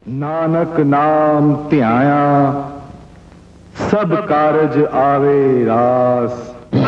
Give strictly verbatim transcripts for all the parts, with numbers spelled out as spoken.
नानक नाम ध्याया सब कारज आवे रास।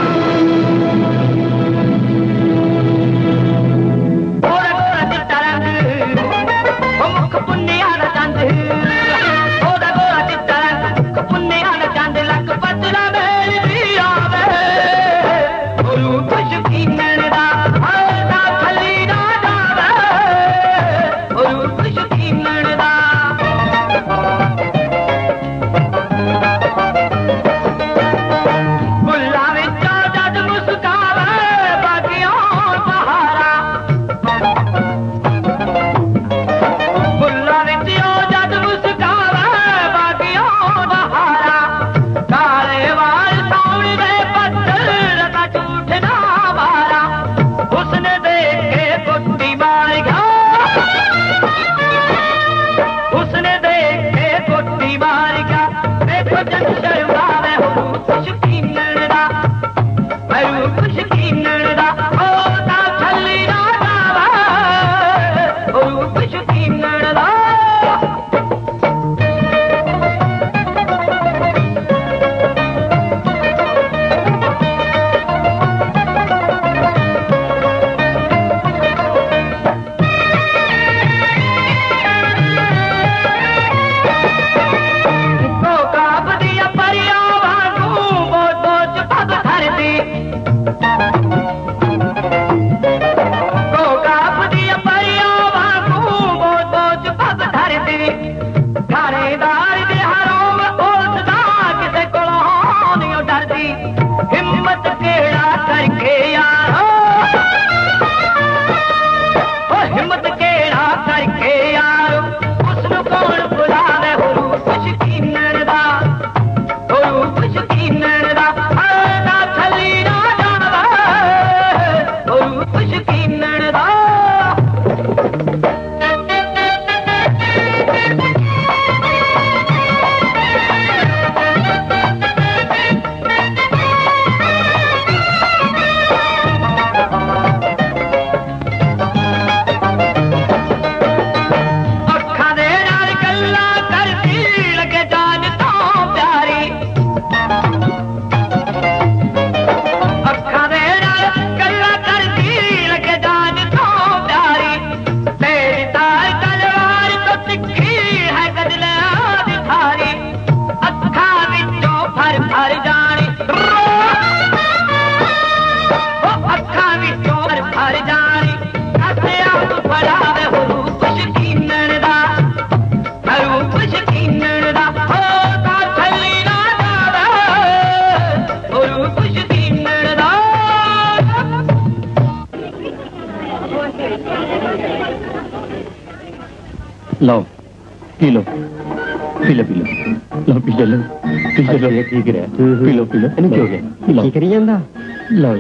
लो पी लो पी लो पी लो लो पी लो पी लो ठीक है पी लो पी लो क्यों गया करी जाता लो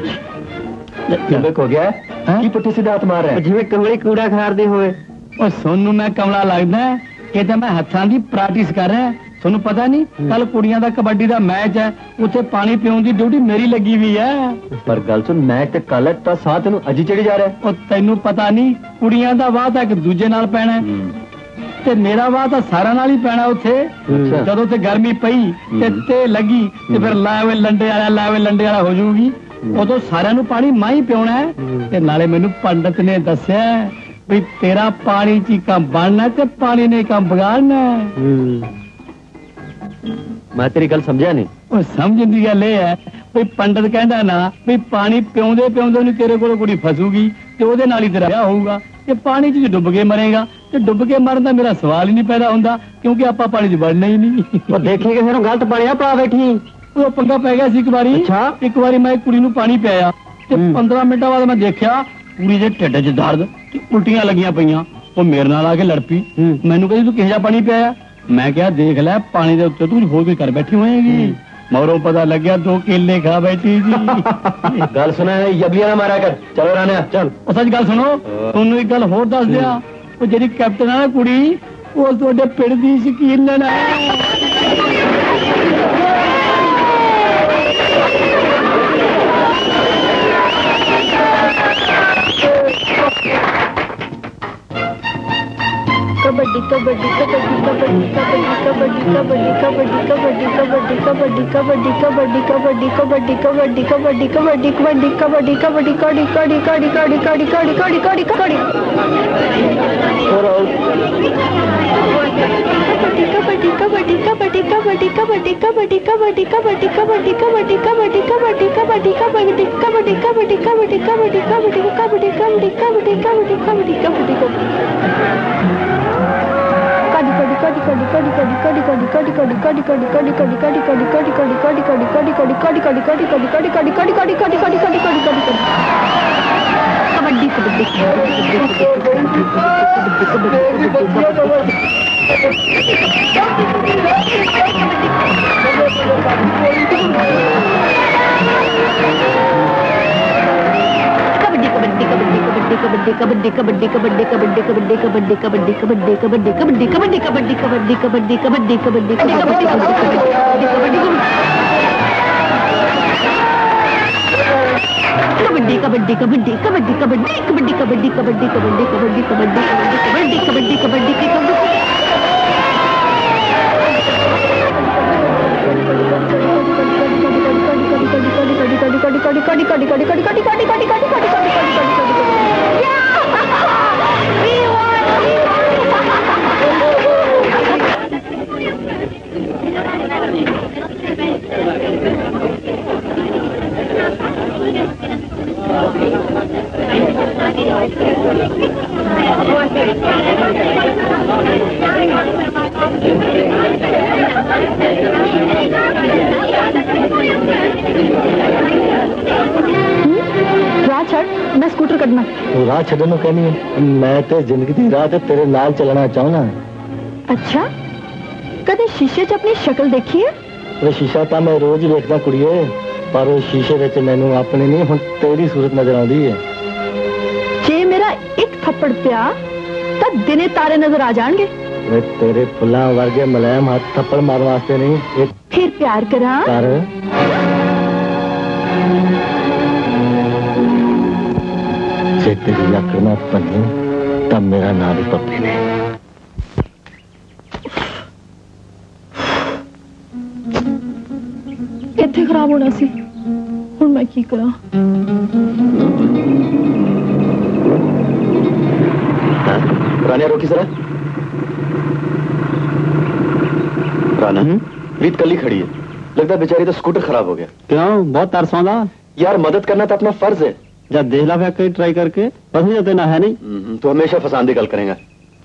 जी हो गया की पुट्ठी सीधा हाथ मार रहा है जिवें कमले कूड़ा खारदे होए और सोनू मैं कमला लगदा है कि तो मैं हत्थां दी प्रैक्टिस कर रहा ਤੁਹਾਨੂੰ पता नहीं कल कुड़ियां दा कबड्डी दा मैच है उत्थे पानी पीउण दी ड्यूटी मेरी लगी हुई है पर गल सुन मैच ते कल है तो साथ तेनू अजी चढ़ी जा रहा है और तैनू पता नहीं कुड़ियां दा वाह तां एक दूजे नाल पैना ते मेरा वाह तां सारा नाल ही पैना उत्थे जदों ते गर्मी पई ते ते लगी ते फिर लावे लंडे वाला लावे लंडे वाला हो जाऊगी उदों सारिਆਂ ਨੂੰ पानी मैं ही पियाना है ते नाले मैनू पंडित ने दस्सिया भी तेरा पानी च काम बनना ते पानी ने काम बिगाड़ना मैं तेरी गल समझा नहीं समझ दी गल है भी पंडित कहता ना भी पानी पिउंदे पिउंदे तेरे को कुड़ी फसूगी ते ओदे नाल ही तेरा ब्याह होऊगा ते पानी च डुब के मरेगा ते डुब के मरन दा मेरा सवाल ही नहीं पैदा होंदा क्योंकि आपां पानी च वड़ना ही नहीं और देखेंगे फिर गलत पानी पा बैठी वो पंगा पै गया सी एक बारी अच्छा एक बारी मैं कुड़ी नूं पानी पियाया ते पंद्रह मिनटां बाद मैं देखा कुड़ी दे ढिड च दर्द ते उल्टियां लगियां पईयां वो मेरे नाल आके लड़ पई मैनूं कहदी तूं किहो जिहा पानी पियाया मैं क्या देख लै पानी दे उत्ते तू होर कोई कर बैठी होएगी मौरों पता लग गया दो केले खा बैठी जी गल सुना यबलियां ना मारा कर चलो राणा चल ओ सच गल सुनो तुहानू एक गल होर दस दिया वो जेडी कैप्टन है ना कुड़ी वो तुहाडे पिंड दी शकीन है कबड्डी कबड्डी कबड्डी मैं स्कूटर कटना राह छड़नो कहनी मैं ते जिंदगी दी राह ते तेरे नाल चलना चाहना। अच्छा कदे शीशे च अपनी शक्ल देखी है? वो शीशा तो मैं रोज ही देखदा कुड़िए, पर शीशे विच मैनू अपने नहीं हुण तेरी सूरत नजर आउंदी है। जे मेरा एक थप्पड़ पिया तां दिने तारे नजर आ जाएंगे। वे तेरे फुल्लां वर्गे मुलायम हाथ थप्पड़ मारन वास्ते नहीं, एक फिर प्यार करा कर। जे तेरी अकड़ ना बनी तब मेरा नाम भी पप्पी ने। इत्थे खराब होना सी, हुण मैं की करा? रानिया रोकी जरा। राना रीत कल ही खड़ी है, लगता बेचारी तो स्कूटर खराब हो गया। क्यों? बहुत तरस आंदा यार, मदद करना तो अपना फर्ज है। जब देख ला फिर ट्राई करके बस ही जाते ना है नहीं। तो हमेशा फसान दी गल करेगा।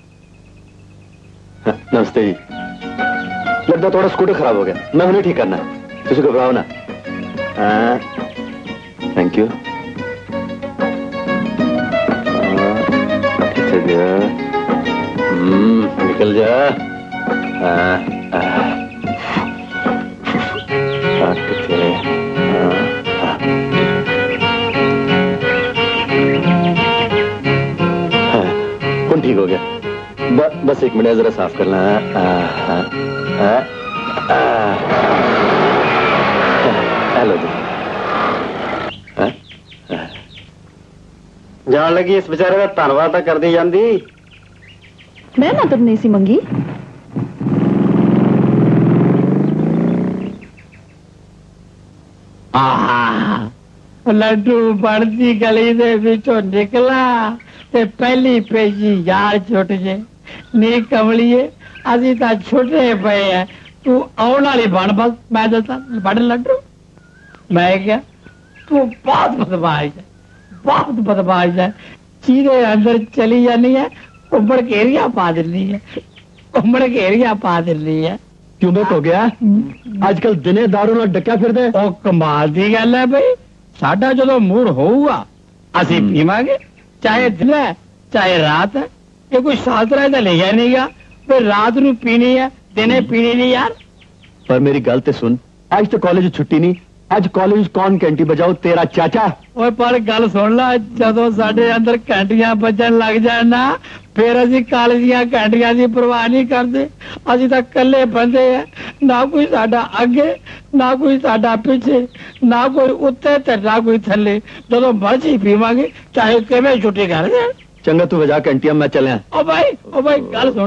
हाँ, नमस्ते जी। लगता थोड़ा स्कूटर खराब हो गया, मैं उन्हें ठीक करना है, तुझे घबराओ ना। हाँ, थैंक यू। हम्म, निकल जा। हाँ, हाँ, ठीक हो गया। ब, बस एक मिनट जरा साफ करना। हेलो जी। जान लगी इस बेचारे का धन्यवाद तो कर दी जाती। मैं मदद नहीं सी मंगी। लड्डू बढ़ती गली दे विचों निकला ते पहली पेजी यार छुट जे। नी कमलिए असी तो छुटे पे है, तू आने वाली बन बस। मैं दसा बड़ लड्डू, मैं क्या तू बहुत बदमाश है, बहुत बदमाश है। चीरे अंदर चली जानी है, उमड़ घेरिया पा दिनी है, उमड़ घेरिया पा दिनी है। क्यों बेट हो गया? आजकल दिने दारू नाल डक्या फिरदे। ओ कमाल दी गल है भाई, साडा जदों मूड होऊगा असी पीवांगे, चाहे दिन है चाहे रात है। ये कोई शास्त्र है लिखा नहीं गा फिर रात नू पीनी है दिने पीनी नहीं यार। पर मेरी गल ते सुन, आज तो कॉलेज छुट्टी नहीं, आज कॉलेज कौन घंटी बजाओ? तेरा चाचा। ओए पर गल सुन ला, जदों साडे अंदर घंटियां बजन लग जाए ना, फिर असी कॉलेज दीयां घंटियां दी परवाह नहीं करते। असी तां कल्ले बंदे हैं, ना कोई साडा अगे ना कोई साडा पीछे, ना कोई उत्ते ते ना कोई थल्ले। जदों मर्जी पीवांगे चाहे किवें छुट्टी कर दे। चंगा तू बजा घंटियां, मैं चलिया। ओ भाई ओ भाई गल सुन,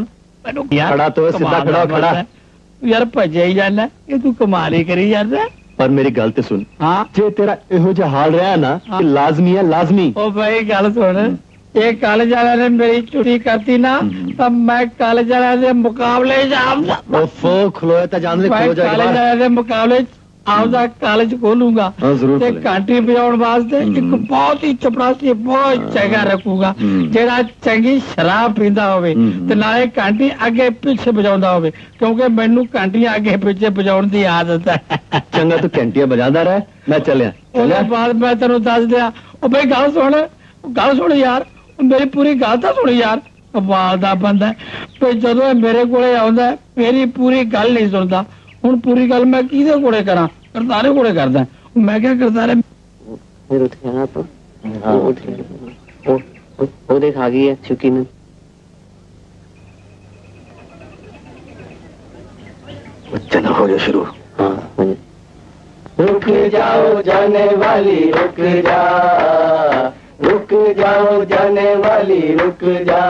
ਮੈਨੂੰ खड़ा तो है, सीधा खड़ा हो, खड़ा। यार भजे ही जाना ये तू कमाल ही करी जाता। पर मेरी गल ते सुन, हाँ जे तेरा इहो जिहा हाल रहा ना, हाँ। कि लाजमी है, लाजमी। ओ भाई गल सुन, ये कॉलेज वाले ने मेरी छुट्टी करती ना, तब मैं कॉलेज वाले से मुकाबले जाऊंगा। ओफो, खलोया तो जान ले, मैं खलो जाके कॉलेज बाहर। वाले से मुकाबले आउंदा कॉलेज खोलूंगा हाँ, जरूर ते खोलें। घंटी बजाउण वास्ते एक बहुत ही चपड़ासी बहुत जगह रखूंगा जेड़ा चंगी शराब पींदा होवे ते नाले घंटी आगे पीछे बजाउंदा होवे क्योंकि मैनू घंटी आगे पीछे बजाउण दी आदत है। चंगा तू घंटियां बजादा रहा, मैं चलिया। ਉਹਦੇ ਬਾਅਦ ਮੈਂ ਤੈਨੂੰ ਦੱਸ ਦਿਆਂ ਉਹ ਬਈ ਗੱਲ ਸੁਣ ਗੱਲ ਸੁਣ ਯਾਰ ਮੇਰੀ ਪੂਰੀ ਗੱਲ ਤਾਂ ਸੁਣ ਯਾਰ ਕਮਾਲ ਦਾ ਬੰਦਾ ਤੇ ਜਦੋਂ ਇਹ ਮੇਰੇ ਕੋਲੇ ਆਉਂਦਾ ਮੇਰੀ ਪੂਰੀ ਗੱਲ ਨਹੀਂ ਸੁਣਦਾ ਹੁਣ ਪੂਰੀ ਗੱਲ ਮੈਂ ਕਿਹਦੇ ਕੋਲੇ ਕਰਾਂ ਕਰਤਾਰੇ ਕੋਲੇ ਕਰਦਾ ਮੈਂ ਕਿਹਾ ਕਰਤਾਰੇ फिर उठ गया तो वो उठ गया वो वो- वो देख आ गई है चुकी में चलो हो गया शुरू। हाँ हो गया। रुक जाओ जाने वाली रुक जा, रुक जाओ जाने वाली रुक जा।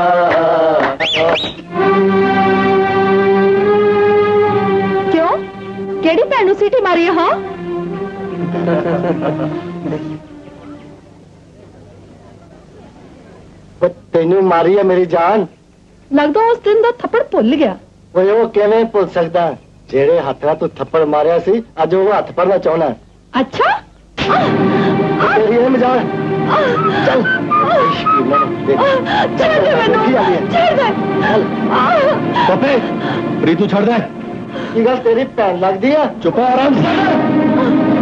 क्यों केड़ी भैन सीटी मारी है? हाँ तेनू मारी है मेरी जान। लगता उस दिन का थप्पड़ भुल गया। वो वो किवें भुल सकदा जेड़े हथ नाल तू थप्पड़ मारिया सी अज वो हथ पड़ना चाहना। अच्छा तेरी ये मजाल चल छोड़ दे मैनू छोड़ दे पपे प्रीतू छड़ दे की गल तेरी भैन लगदी है चुप आराम से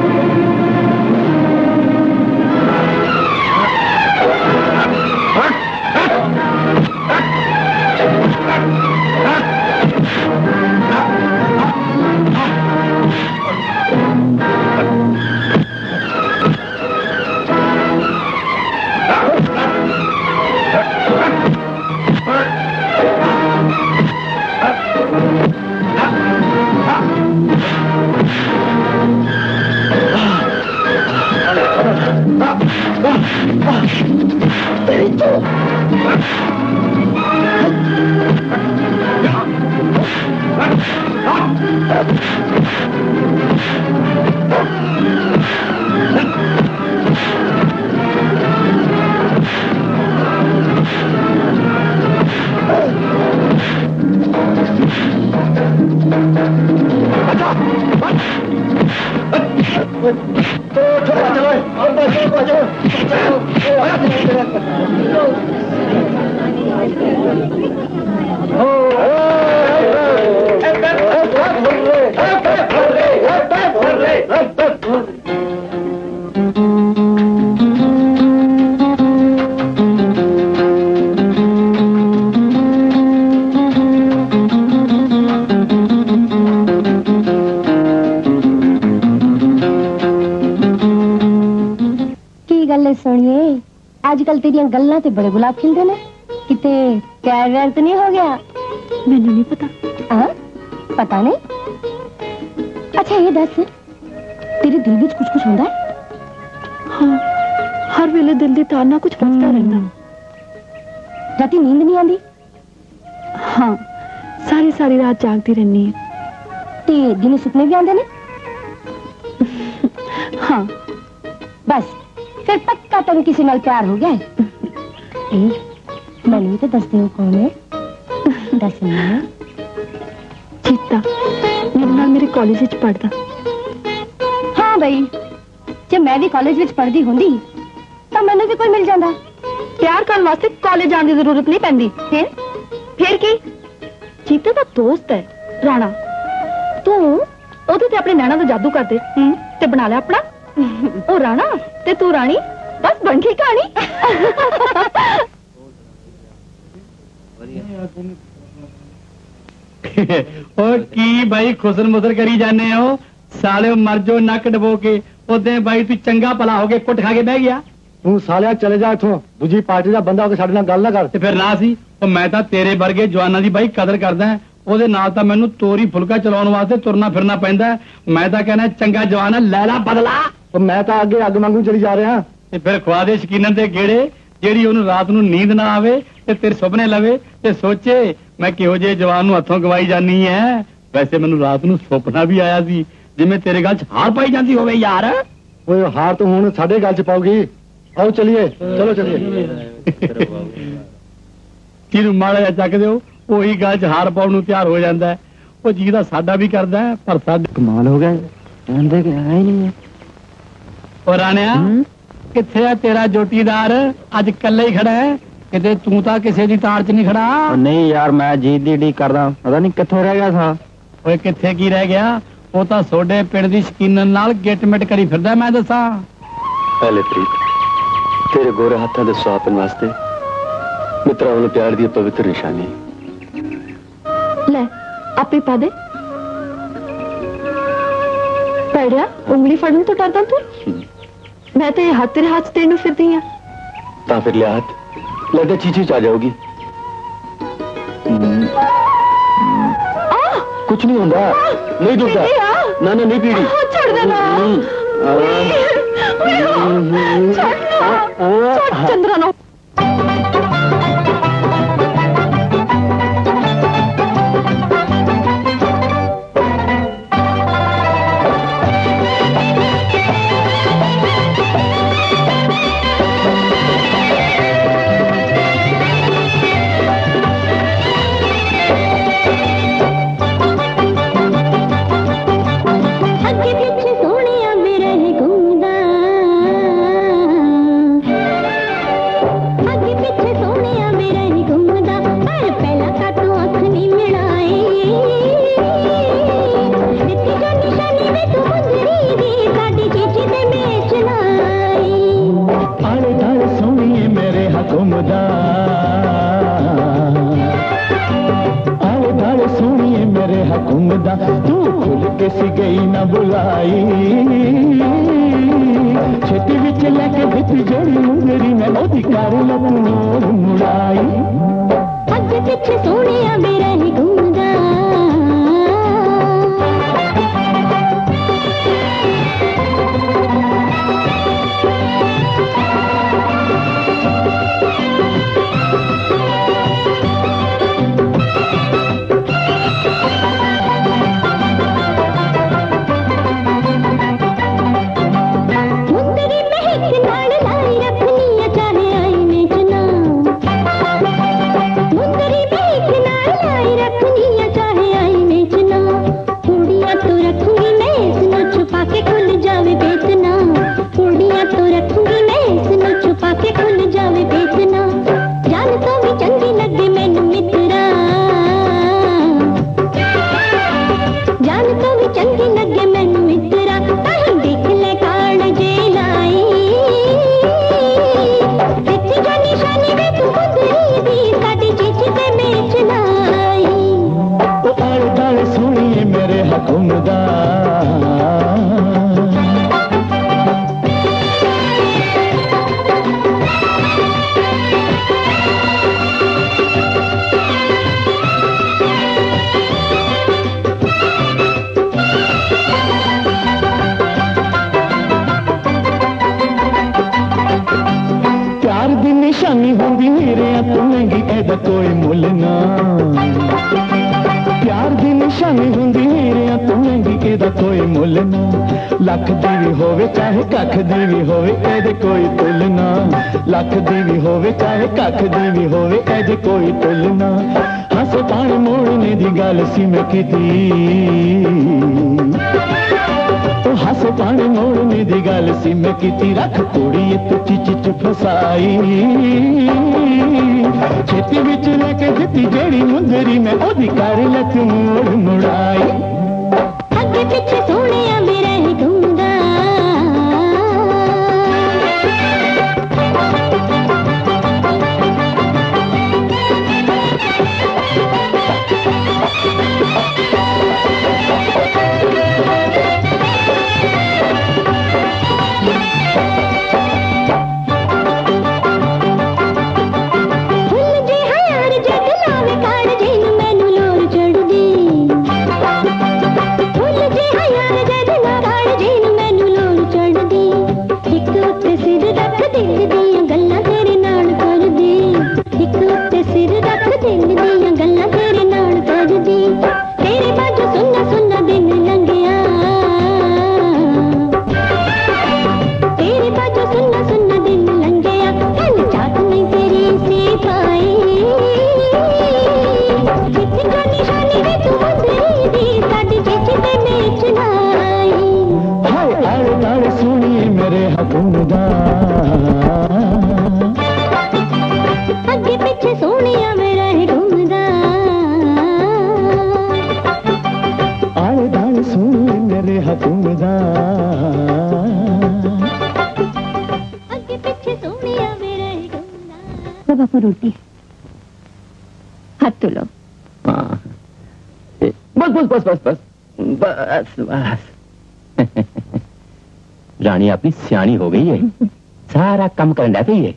सोनिए आजकल तेरिया गल्लां ते बड़े गुलाब खिलदे ने किते प्यार व्यार तो नहीं हो गया? मैनू नहीं पता। हाँ पता नहीं। अच्छा ये दस तेरे दिल विच कुछ कुछ होंदा है? हाँ हर वेले दिल दी तार ना कुछ बजदा रहंदा। राती नींद नहीं आंदी? हाँ सारी सारी रात जागती रहनी है। ते दिन सुपने भी आंदे ने? हाँ बस फिर पक्का तेन किसी नाल प्यार हो गया है। ए मैनू भी तो दस दे कौन है? दस ना चीता मेरे नाल मेरे कॉलेज विच पढ़दा। हाँ भाई जब मैं भी कॉलेज विच पढ़दी होंदी तो मैनू भी कोई मिल जांदा। प्यार करने वास्ते कॉलेज जाने की जरूरत नहीं पैंदी। फिर फिर की चीते का दोस्त है राणा तू ओदे ते अपने नैना दा जादू कर दे ते बना ले अपना ओ राणा ते तू रानी बस बन गई कहानी। ओ की भाई खुसर मुसर करी जाने हो साले मर जो नक डबो के ओदे भाई तू चंगा भला हो के कुट खा के बह गया। तू सालिया चले जा इथों दूजी पार्टी का बंदा होके साडे नाल गल ना कर। ते फिर ना सी ओ मैं तां तेरे वर्गे जवानां दी भाई कदर करदा ਉਹਦੇ ਨਾਲ ਤਾਂ ਮੈਨੂੰ ਤੋਰੀ ਫੁਲਕਾ ਚਲਾਉਣ ਵਾਸਤੇ ਤੁਰਨਾ ਫਿਰਨਾ ਪੈਂਦਾ ਮੈਂ ਤਾਂ ਕਹਿੰਦਾ ਚੰਗਾ ਜਵਾਨ ਲੈ ਲਾ ਬਦਲਾ तो मैं तो आगे अग मंगू चली जा रहा। ਤੇ ਫਿਰ ਖਵਾ ਦੇ ਸ਼ਕੀਨਨ ਦੇ ਗੇੜੇ ਜਿਹੜੀ ਉਹਨੂੰ ਰਾਤ ਨੂੰ ਨੀਂਦ ਨਾ ਆਵੇ ਤੇ ਤੇਰੇ ਸੁਪਨੇ ਲਵੇ ਤੇ ਸੋਚੇ ਮੈਂ ਕਿਹੋ ਜਿਹੇ ਜਵਾਨ ਨੂੰ ਹੱਥੋਂ ਗਵਾਈ ਜਾਨੀ ਐ। ਵੈਸੇ ਮੈਨੂੰ ਰਾਤ ਨੂੰ ਸੁਪਨਾ ਵੀ ਆਇਆ ਸੀ ਜਿਵੇਂ ਤੇਰੇ ਗੱਲ 'ਚ ਹਾਰ ਪਾਈ ਜਾਂਦੀ ਹੋਵੇ ਯਾਰ। ਓਏ ਹਾਰ ਤੂੰ ਹੁਣ ਸਾਡੇ ਗੱਲ 'ਚ ਪਾਉਗੀ। ਆਓ ਚਲੀਏ, ਚਲੋ ਚਲੀਏ। ਕਿਹਨੂੰ ਮਾੜਾ ਜਿਹਾ ਚੱਕ ਦਿਓ ਉਹੀ ਗੱਲ 'ਚ ਹਾਰ ਪਾਉਣ ਨੂੰ ਤਿਆਰ ਹੋ ਜਾਂਦਾ। ਉਹ ਜੀ ਦਾ ਸਾਡਾ ਵੀ ਕਰਦਾ ਪਰ ਸਾਡੇ ਕਮਾਲ ਹੋ ਗਿਆ, ਕਹਿੰਦੇ ਕਿ ਆਇਆ ਹੀ ਨਹੀਂ ਹੈ। ਉਹ ਰਾਣਿਆ ਕਿੱਥੇ ਆ ਤੇਰਾ ਜੋਟੀਦਾਰ? ਅੱਜ ਇਕੱਲਾ ਹੀ ਖੜਾ ਹੈ, ਕਿਤੇ ਤੂੰ ਤਾਂ ਕਿਸੇ ਦੀ ਤਾੜ 'ਚ ਨਹੀਂ ਖੜਾ। ਨਹੀਂ ਯਾਰ, ਮੈਂ ਜੀਤ ਦੀ ਡੀ ਕਰਦਾ, ਪਤਾ ਨਹੀਂ ਕਿੱਥੇ ਰਹਿ ਗਿਆ ਥਾ। ਓਏ ਕਿੱਥੇ ਕੀ ਰਹਿ ਗਿਆ? ਉਹ ਤਾਂ ਸੋਡੇ ਪਿੰਡ ਦੀ ਸ਼ਕੀਨਨ ਨਾਲ ਗਿੱਟ-ਮਿੱਟ ਕਰੀ ਫਿਰਦਾ। ਮੈਂ ਦੱਸਾਂ ਪਹਿਲੇ ਪ੍ਰੀਤ ਤੇਰੇ ਗੋਰੇ ਹੱਥਾਂ ਦੇ ਸੁਆਪਨ ਵਾਸਤੇ ਮਿੱਤਰਾਂ ਵੱਲੋਂ ਪਿਆਰ ਦੀ ਪਵਿੱਤਰ ਨਿਸ਼ਾਨੀ। ਲੈ ਆਪੇ ਪਾ ਦੇ। ਪੜਿਆ ਉਂਗਲੀ ਫੜਨ ਤੋਂ ਡਰਦਾ ਤੂੰ? ਮੈਂ ਤੇ ਹੱਥ ਤੇਰੇ ਹੱਥ ਤੇਰੇ ਨੂੰ ਫਿਰਦੀ ਆ। ਤਾਂ ਫਿਰ ਲਿਆ ਹੱਥ, लगता चीची आ जाओगी। कुछ नहीं होता, नहीं दुखता। ना ना नहीं पीड़ी। छोड़ देना। चंद्रा ना तू खुल के सी गई न बुलाई छेती विच लेके बिच जोड़ी मुंगरी में ओदी कार लत मोड़ मुड़ाई अगे पिछे सोनिया मेरा ही घूमदा कोई मुल ना प्यार दी निशानी हुंदी हीरिया तू महंगी एदा कोई मुल ना लख दी भी होवे चाहे कख दी भी होवे एदे कोई तुल ना लख दी भी होवे चाहे कख दी भी होवे एदे कोई तुल ना हस पान मोड़ने दी गल सी मैं कीती तो हस पान मोड़ने दी गल सी मैं कीती रख कुड़ी तू चिच च फसाई छेती विच लेके जिती जेड़ी मुंदरी में ओदी कर लत मोड़ मुड़ाई अगे पीछे सोनिया मेरा ही घूमदा लख घूमदा अगे पीछे सोनिया मेरा ही घूमदा आले दाले सोनी मेरे घूमदा अगे पीछे सोनिया मेरा ही घूमदा। बापू रोटी हाथ तो लो। बस बस बस बस बस बस बस रानी अपनी सियाणी हो गई है, सारा काम करन लग पई है।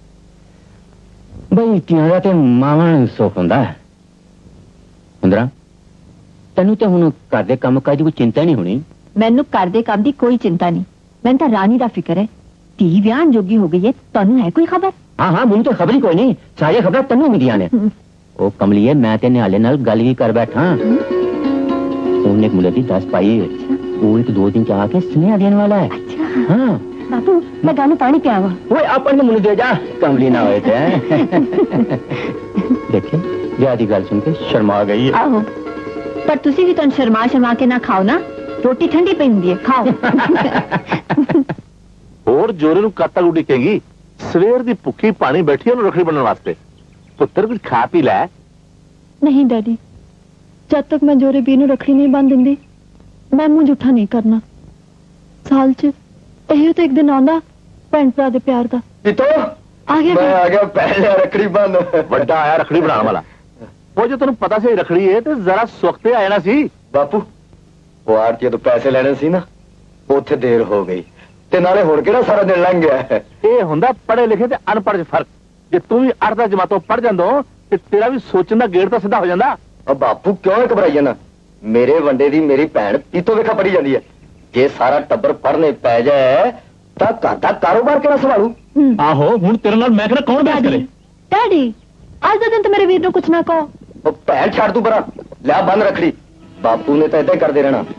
बई तियां दा ते मावां ਨੂੰ ਸੁੱਖ ਹੁੰਦਾ ਹੈ। ਹੁੰਦਰਾ ਤੈਨੂੰ ਤਾਂ ਹੁਣ ਘਰ ਦੇ ਕੰਮ ਕਾਜ ਦੀ ਕੋਈ ਚਿੰਤਾ ਨਹੀਂ ਹੋਣੀ। ਮੈਨੂੰ ਘਰ ਦੇ ਕੰਮ ਦੀ ਕੋਈ ਚਿੰਤਾ ਨਹੀਂ, ਮੈਨੂੰ ਤਾਂ ਰਾਣੀ ਦਾ ਫਿਕਰ ਹੈ। ਧੀ ਵਿਆਹ ਜੋਗੀ ਹੋ ਗਈ ਹੈ, ਤੁਹਾਨੂੰ ਹੈ ਕੋਈ ਖਬਰ? ਹਾਂ ਹਾਂ ਮੈਨੂੰ ਤਾਂ ਖਬਰ ਹੀ ਕੋਈ ਨਹੀਂ, ਸਾਰੀਆਂ ਖਬਰਾਂ ਤੈਨੂੰ ਮਿਲੀਆਂ ਨੇ। ਉਹ ਕਮਲੀਏ ਮੈਂ ਤੇ ਨਿਹਾਲੇ ਨਾਲ ਗੱਲ ਵੀ ਕਰ ਬੈਠਾ, ਉਹਨੇ ਇੱਕ ਮੁੰਡੇ ਦੀ ਦੱਸ ਪਾਈ ਹੈ, ਉਹ ਇੱਕ ਦੋ ਦਿਨ ਚ ਆ ਕੇ ਸੁਨੇਹਾ ਦੇਣ ਵਾਲਾ ਹੈ। अच्छा हाँ बापू मैं गाने पानी पियावा। वो अपन मुझे दे जा, कमली ना होए थे। देखे ज्यादा गल सुन के शर्मा गई है। आहो पर तुसी भी तो शर्मा शर्मा के ना खाओ ना, रोटी ठंडी पई हुंदी है, खाओ। और जोरे ਨੂੰ ਕੱਟ ਤੱਕ ਉਡੀਕੇਗੀ, ਸਵੇਰ ਦੀ ਭੁੱਖੀ ਪਾਣੀ ਬੈਠੀ ਉਹਨੂੰ ਰੱਖੜੀ ਬੰਨਣ ਵਾਸਤੇ। ਪੁੱਤਰ ਕੁਝ ਖਾ ਪੀ ਲੈ। नहीं डैडी, जब तक मैं जोरे बी नूं रखड़ी नहीं बन दिंदी मैं मुंह जूठा नहीं करना। साल च ਇਹੋ ਤਾਂ ਇੱਕ ਦਿਨ ਆਉਂਦਾ ਭੈਣ ਭਰਾ ਦੇ ਪਿਆਰ ਦਾ। ਕਿਤੋਂ ਆ ਗਿਆ ਮੈਂ ਆ ਗਿਆ ਪਹਿਲੇ ਰੱਖੜੀ ਬੰਨ। ਵੱਡਾ ਆਇਆ ਰੱਖੜੀ ਬਣਾਉਣ ਵਾਲਾ। ਉਹ ਜੇ ਤੈਨੂੰ ਪਤਾ ਸੀ ਰੱਖੜੀ ਹੈ ਤੇ ਜ਼ਰਾ ਸੁਖਤੇ ਆ ਜਾਣਾ ਸੀ। ਬਾਪੂ ਉਹ ਆਰਤੀ ਤੋਂ ਪੈਸੇ ਲੈਣੇ ਸੀ ਨਾ, ਉੱਥੇ ਦੇਰ ਹੋ ਗਈ ਤੇ ਨਾਲੇ ਹੁਣ ਕਿਹੜਾ ਸਾਰਾ ਦਿਨ ਲੰਘ ਗਿਆ ਹੈ। ਇਹ ਹੁੰਦਾ ਪੜ੍ਹੇ ਲਿਖੇ ਤੇ ਅਨਪੜ੍ਹ 'ਚ ਫਰਕ। ਜੇ ਤੂੰ ਵੀ ਅੱਠ ਦਸ ਜਮਾਤੋਂ ਪੜ੍ਹ ਜਾਂਦੋ ਤੇ ਤੇਰਾ ਵੀ ਸੋਚਣ ਦਾ ਗੇੜ ਤਾਂ ਸਿੱਧਾ ਹੋ ਜਾਂਦਾ। ਉਹ ਬਾਪੂ ਕਿਉਂ ਘਬਰਾਈ ਜਾਣਾ, ਮੇਰੇ ਵੰਡੇ ਦੀ ਮੇਰੀ ਭੈਣ ਪੀਤੋ ਵੇਖਾ ਪੜੀ ਜਾਂਦੀ ਹੈ। ਜੇ ਸਾਰਾ ਟੱਬਰ ਪੜ੍ਹਨੇ ਪੈ ਜਾਏ ਤਾਂ ਘਰ ਦਾ ਕਾਰੋਬਾਰ ਕਿਹੜਾ ਸੰਭਾਲੂ। ਆਹੋ ਹੁਣ ਤੇਰੇ ਨਾਲ ਮੈਂ ਕਿਹੜਾ ਕੌਣ ਬਹਿਸ ਕਰੇ। ਡੈਡੀ ਅੱਜ ਦੇ ਦਿਨ ਤੇ ਮੇਰੇ ਵੀਰ ਨੂੰ ਕੁਛ ਨਾ ਕਹੋ। ਉਹ ਭੈਣ ਛੱਡ ਤੂੰ ਪਰਾਂ, ਲੈ ਬੰਨ ਰੱਖੜੀ। ਬਾਪੂ ਨੇ ਤਾਂ ਏਦਾਂ ਹੀ ਕਰਦੇ ਰਹਿਣਾ।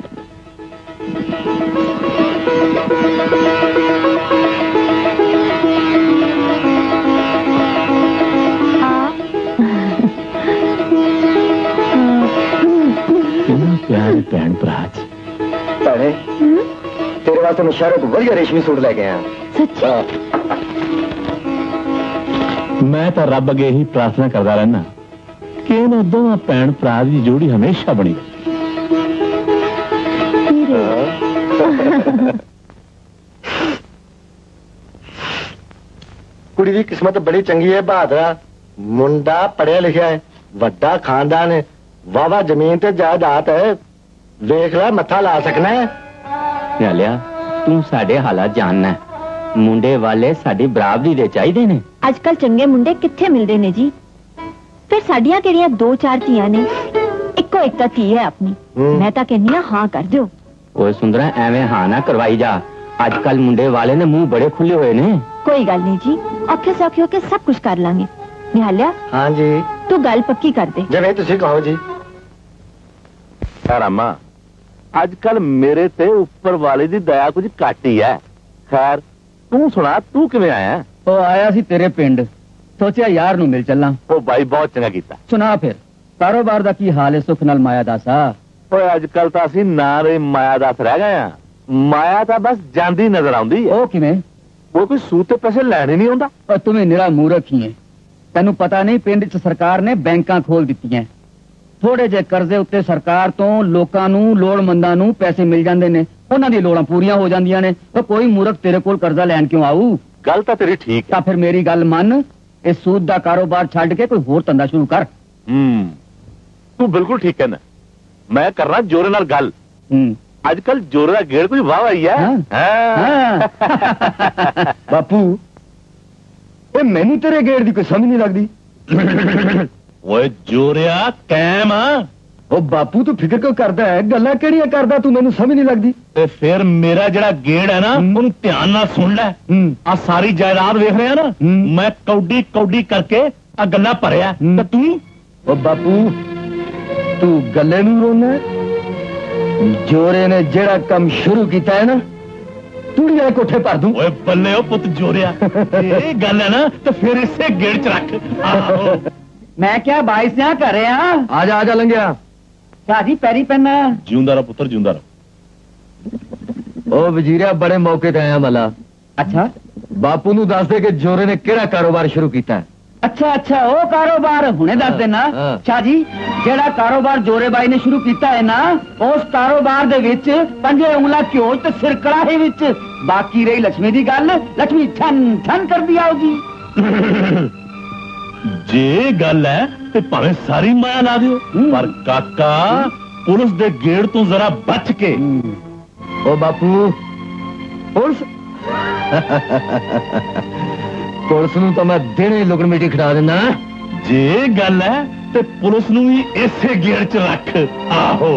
प्यार भैन भरा ਭੈਣੇ ਤੇਰੇ ਵਾਸਤੇ ਮੈਂ ਸ਼ਹਿਰੋਂ ਤੋਂ ਵਧੀਆ ਰੇਸ਼ਮੀ ਸੂਟ ਲੈ ਕੇ ਆਇਆ। ਸੱਚੀ? ਮੈਂ ਤਾਂ ਰੱਬ ਅੱਗੇ ਹੀ ਪ੍ਰਾਰਥਨਾ ਕਰਦਾ ਰਹਿਣਾ ਕਿ ਇਹਨਾਂ ਦੋਵਾਂ ਭੈਣ ਭਰਾ ਦੀ ਜੋੜੀ ਹਮੇਸ਼ਾ ਬਣੀ ਰਹੇ। ਕੁੜੀ ਦੀ ਕਿਸਮਤ ਬੜੀ ਚੰਗੀ ਹੈ ਬਹਾਦਰਾ, ਮੁੰਡਾ ਪੜਿਆ ਲਿਖਿਆ ਹੈ, ਵੱਡਾ ਖਾਨਦਾਨ ਹੈ, ਵਾਵਾ ਜ਼ਮੀਨ ਤੇ ਜਾਇਦਾਦ ਹੈ, ਵੇਖ ਲੈ ਮੱਥਾ ਲਾ ਸਕਣਾ ਹੈ। ਨਿਹਾਲਿਆ ਤੂੰ ਸਾਡੇ ਹਾਲਾਤ ਜਾਣਨਾ, ਮੁੰਡੇ ਵਾਲੇ ਸਾਡੀ ਬਰਾਬਰੀ ਦੇ ਚਾਹੀਦੇ ਨੇ। ਅੱਜ ਕੱਲ ਚੰਗੇ ਮੁੰਡੇ ਕਿੱਥੇ ਮਿਲਦੇ ਨੇ ਜੀ? ਫਿਰ ਸਾਡੀਆਂ ਕਿਹੜੀਆਂ ਦੋ ਚਾਰ ਧੀਆਂ ਨੇ, ਇੱਕੋ ਇੱਕ ਤਾਂ ਧੀ ਹੈ ਆਪਣੀ। ਮੈਂ ਤਾਂ ਕਹਿੰਦੀ ਹਾਂ ਹਾਂ ਕਰ ਦਿਓ। ਓਏ ਸੁੰਦਰਾ ਐਵੇਂ ਹਾਂ ਨਾ ਕਰਵਾਈ ਜਾ, ਅੱਜ ਕੱਲ ਮੁੰਡੇ ਵਾਲੇ ਨੇ ਮੂੰਹ ਬੜੇ ਖੁੱਲੇ ਹੋਏ ਨੇ। ਕੋਈ ਗੱਲ ਨਹੀਂ ਜੀ, ਔਖੇ ਸੌਖੇ ਹੋ ਕੇ ਸਭ ਕੁਝ ਕਰ ਲਾਂਗੇ। ਨਿਹਾਲਿਆ ਹਾਂ ਜੀ ਤੂੰ ਗੱਲ ਪੱਕੀ ਕਰ ਦੇ। ਜਿਵੇਂ ਤੁਸੀਂ ਕਹੋ ਜੀ। ਰਾਮਾ ਅੱਜ ਕੱਲ ਮੇਰੇ ਤੇ ਉੱਪਰ ਵਾਲੇ ਦੀ ਦਇਆ ਕੁਝ ਘੱਟ ਹੀ ਹੈ। ਖੈਰ ਤੂੰ ਸੁਣਾ, ਤੂੰ ਕਿਵੇਂ ਆਇਆ? ਉਹ ਆਇਆ ਸੀ ਤੇਰੇ ਪਿੰਡ, ਸੋਚਿਆ ਯਾਰ ਨੂੰ ਮਿਲ ਚੱਲਾਂ। ਉਹ ਬਾਈ ਬਹੁਤ ਚੰਗਾ ਕੀਤਾ। ਸੁਣਾ ਫਿਰ ਕਾਰੋਬਾਰ ਦਾ ਕੀ ਹਾਲ ਹੈ? ਸੁਖ ਨਾਲ ਮਾਇਆ ਦਾਸਾ। ਓਏ ਅੱਜ ਕੱਲ ਤਾਂ ਅਸੀਂ ਨਾ ਰੇ ਮਾਇਆ ਦਾਸ ਰਹਿ ਗਏ ਆ। ਮਾਇਆ ਤਾਂ ਬਸ ਜਾਂਦੀ ਨਜ਼ਰ ਆਉਂਦੀ ਹੈ। ਉਹ ਕਿਵੇਂ? ਉਹ ਕੋਈ ਸੂਤ ਤੇ ਪੈਸੇ ਲੈਣੇ ਨਹੀਂ ਆਉਂਦਾ। ਉਹ ਤੁਮੇ ਨਿਰਾ ਮੂਰਖ ਹੀ ਹੈ, ਤੈਨੂੰ ਪਤਾ ਨਹੀਂ ਪਿੰਡ 'ਚ ਸਰਕਾਰ ਨੇ ਬੈਂਕਾਂ ਖੋਲ ਦਿੱਤੀਆਂ। ਥੋੜੇ ਜਿਹੇ ਕਰਜ਼ੇ ਉੱਤੇ ਸਰਕਾਰ ਤੋਂ ਲੋਕਾਂ ਨੂੰ, ਲੋੜਮੰਦਾਂ ਨੂੰ ਪੈਸੇ ਮਿਲ ਜਾਂਦੇ ਨੇ, ਉਹਨਾਂ ਦੀਆਂ ਲੋੜਾਂ ਪੂਰੀਆਂ ਹੋ ਜਾਂਦੀਆਂ ਨੇ। ਉਹ ਕੋਈ ਮੂਰਖ ਤੇਰੇ ਕੋਲ ਕਰਜ਼ਾ ਲੈਣ ਕਿਉਂ ਆਊ? ਗੱਲ ਤਾਂ ਤੇਰੀ ਠੀਕ ਹੈ। ਤਾਂ ਫਿਰ ਮੇਰੀ ਗੱਲ ਮੰਨ, ਇਹ ਸੂਦ ਦਾ ਕਾਰੋਬਾਰ ਛੱਡ ਕੇ ਕੋਈ ਹੋਰ ਧੰਦਾ ਸ਼ੁਰੂ ਕਰ। ਹੂੰ ਤੂੰ ਬਿਲਕੁਲ ਠੀਕ ਕਹਿੰਦਾ। ਮੈਂ ਕਰਨਾ ਜੋਰੇ ਨਾਲ ਗੱਲ। ਹੂੰ ਅੱਜ ਕੱਲ ਜੋਰੇ ਦਾ ਗੇੜ ਕੋਈ ਵਾਹ ਆਈ ਹੈ। ਹਾਂ ਬਾਪੂ ਇਹ ਮੈਨੂੰ ਤੇਰੇ ਗੇੜ ਦੀ ਕੋਈ ਸਮਝ ਨਹੀਂ ਲੱਗਦੀ। ਓਏ ਜੋਰਿਆ ਕੈਮ ਆ। ਉਹ ਬਾਪੂ ਤੂੰ ਫਿਕਰ ਕਿਉਂ ਕਰਦਾ ਹੈ? ਗੱਲਾਂ ਕਿਹੜੀਆਂ ਕਰਦਾ ਤੂੰ, ਮੈਨੂੰ ਸਮਝ ਨਹੀਂ ਲੱਗਦੀ। ਤੇ ਫਿਰ ਮੇਰਾ ਜਿਹੜਾ ਗੇੜ ਹੈ ਨਾ ਉਹਨੂੰ ਧਿਆਨ ਨਾਲ ਸੁਣ ਲੈ। ਆ ਸਾਰੀ ਜਾਇਦਾਦ ਵੇਖ ਰਿਹਾ ਨਾ, ਮੈਂ ਕੌਡੀ ਕੌਡੀ ਕਰਕੇ ਆ ਗੱਲਾਂ ਭਰਿਆ ਤੇ ਤੂੰ। ਉਹ ਬਾਪੂ ਤੂੰ ਗੱਲੇ ਨੂੰ ਰੋਣਾ? ਜੋਰੇ ਨੇ ਜਿਹੜਾ ਕੰਮ ਸ਼ੁਰੂ ਕੀਤਾ ਹੈ ਨਾ, ਤੁੜੀਆਂ ਕੋਠੇ ਭਰ ਦੂੰ। ਓਏ ਬੱਲੇ ਉਹ ਪੁੱਤ ਜੋਰਿਆ, ਇਹ ਗੱਲ ਹੈ ਨਾ ਤੇ ਫਿਰ ਇਸੇ ਗੇੜ ਚ ਰੱਖ। ਆਹੋ ਮੈਂ ਕਿਹਾ ਬਾਈ ਸਿਆ ਘਰੇ ਆ। ਆ ਜਾ ਆ ਜਾ ਲੰਘਿਆ। ਸਾਜੀ ਪੈਰੀ ਪੈਣਾ। ਜਿਉਂਦਾ ਰਹ ਪੁੱਤਰ ਜਿਉਂਦਾ ਰਹ। ਉਹ ਵਜ਼ੀਰਿਆ ਬੜੇ ਮੌਕੇ ਤੇ ਆਇਆ ਮਲਾ। अच्छा ਬਾਪੂ ਨੂੰ ਦੱਸ ਦੇ ਕਿ ਜੋਰੇ ਨੇ ਕਿਹੜਾ ਕਾਰੋਬਾਰ ਸ਼ੁਰੂ ਕੀਤਾ ਹੈ। अच्छा अच्छा वो कारोबार हुने दस देना हाँ। शाह जी जेड़ा कारोबार जोरे बाई ने शुरू किया है ना उस कारोबार दे विच पंजे उंगला घ्यो ते सिर कड़ाहे विच बाकी रही लक्ष्मी दी गल लक्ष्मी छन छन कर दी आओगी जे गल है ते भावें सारी माया ला दियो पर काका पुलिस दे गेड़ तो जरा बच के ओ बापू पुलिस पुलिस ਨੂੰ ਤਾਂ ਮੈਂ ਦਿਨੇ ਲੁਕਣ ਮਿੱਟੀ ਖਿਡਾ ਦਿੰਦਾ। जे गल है ते पुलिस नू भी इसे गेड़ च रख आहो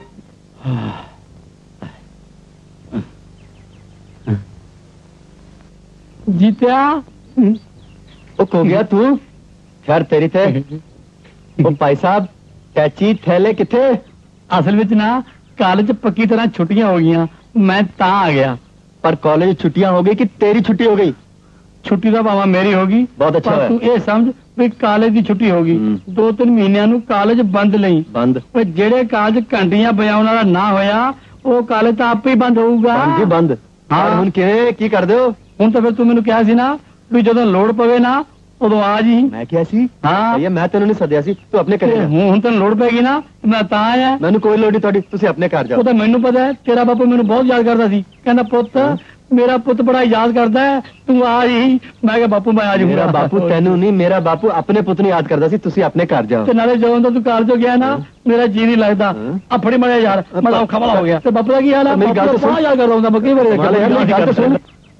जीत्या ਉਹ ਖੋ ਗਿਆ ਤੂੰ ਖੈਰ ਤੇਰੀ ਤੇ ਉਹ ਭਾਈ ਸਾਹਿਬ ਟੈਚੀ ਥੈਲੇ ਕਿੱਥੇ? ਅਸਲ ਵਿੱਚ ਨਾ ਕਾਲਜ ਪੱਕੀ ਤਰ੍ਹਾਂ ਛੁੱਟੀਆਂ ਹੋ ਗਈਆਂ ਮੈਂ ਤਾਂ ਆ ਗਿਆ। ਪਰ ਕਾਲਜ ਛੁੱਟੀਆਂ ਹੋ ਗਈ ਕਿ ਤੇਰੀ ਛੁੱਟੀ ਹੋ ਗਈ? ਛੁੱਟੀ ਦਾ ਭਾਵੇਂ ਮੇਰੀ ਹੋ ਗਈ ਬਹੁਤ ਅੱਛਾ ਪਰ ਹੋਇਆ। ਤੂੰ ਇਹ ਸਮਝ ਵੀ ਕਾਲਜ ਦੀ ਛੁੱਟੀ ਹੋ ਗਈ ਹੂੰ। ਦੋ ਤਿੰਨ ਮਹੀਨਿਆਂ ਨੂੰ ਕਾਲਜ ਬੰਦ ਲਈ ਬੰਦ ਓਏ ਜਿਹੜੇ ਕਾਲਜ ਘੰਟੀਆਂ ਵਜਾਉਣ ਵਾਲਾ ਨਾ ਹੋਇਆ ਉਹ ਕਾਲਜ ਤਾਂ ਆਪੇ ਹੀ ਬੰਦ ਹੋਊਗਾ। ਬੰਦ ਜੀ ਬੰਦ। ਹਾਂ। ਪਰ ਹੁਣ ਕਿਵੇਂ ਕੀ ਕਰਦੇ ਹੋ? ਹੁਣ ਤਾਂ ਫਿਰ ਤੂੰ ਮੈਨੂੰ ਕਿਹਾ ਸੀ ਨਾ ਵੀ ਜਦੋਂ ਲੋੜ ਪਵੇ ਨਾ ਉਦੋਂ ਆ ਜੀ। ਮੈਂ ਕਿਹਾ ਸੀ ਹਾਂ ਭਈਆ ਮੈਂ ਤੈਨੂੰ ਨਹੀਂ ਸੱਦਿਆ ਸੀ ਤੂੰ ਆਪਣੇ ਘਰੇ ਤੇ ਜਾ। ਹੁਣ ਹੁਣ ਤੈਨੂੰ ਲੋੜ ਪੈਗੀ ਨਾ ਮੈਂ ਤਾਂ ਆਇਆ। ਮੈਨੂੰ ਕੋਈ ਲੋੜ ਨਹੀਂ ਤੁਹਾਡੀ ਤੁਸੀਂ ਆਪਣੇ ਘਰ ਉਹ ਜਾਓ। ਤਾਂ ਮੈਨੂੰ ਪਤਾ ਹੈ ਤੇਰਾ ਬਾਪੂ ਮੈਨੂੰ ਬਹੁਤ ਯਾਦ ਕਰਦਾ ਸੀ ਕਹਿੰਦਾ ਪੁੱਤ ਮੇਰਾ ਪੁੱਤ ਬੜਾ ਯਾਦ ਕਰਦਾ ਹੈ ਤੂੰ ਆ ਜੀ। ਮੈਂ ਕਿਹਾ ਬਾਪੂ ਮੈਂ ਆ ਜਾਊਂਗਾ। ਮੇਰਾ ਬਾਪੂ ਤੈਨੂੰ ਨਹੀਂ ਮੇਰਾ ਬਾਪੂ ਆਪਣੇ ਪੁੱਤ ਨੂੰ ਯਾਦ ਕਰਦਾ ਸੀ ਤੁਸੀਂ ਆਪਣੇ ਘਰ ਜਾਓ। ਤੇ ਨਾਲੇ ਜਦੋਂ ਦਾ ਤੂੰ ਕਾਲਜੋਂ ਗਿਆ ਨਾ ਮੇਰਾ ਜੀ ਨਹੀਂ ਲੱਗਦਾ ਹਾਂ। ਆ ਫੜੀ ਮੜਿਆ ਯਾਰ ਮੈਂ ਤਾਂ ਔਖਾ ਵਾਲਾ ਹੋ ਗਿਆ। ਤੇ ਬਾਪੂ ਦਾ ਕੀ ਹਾਲ ਹੈ? ਮੇਰੀ ਗੱਲ ਤਾਂ ਬਾਪੂ ਸੁਣ। ਤਾਂ ਯਾਦ ਕਰਦਾ ਹੁੰਦਾ ਮੈਂ ਕਈ ਵਾਰੀ ਦੇਖਿਆ। ਮਾਲੇ ਮੇਰੀ ਗੱਲ ਤਾਂ ਸੁਣ।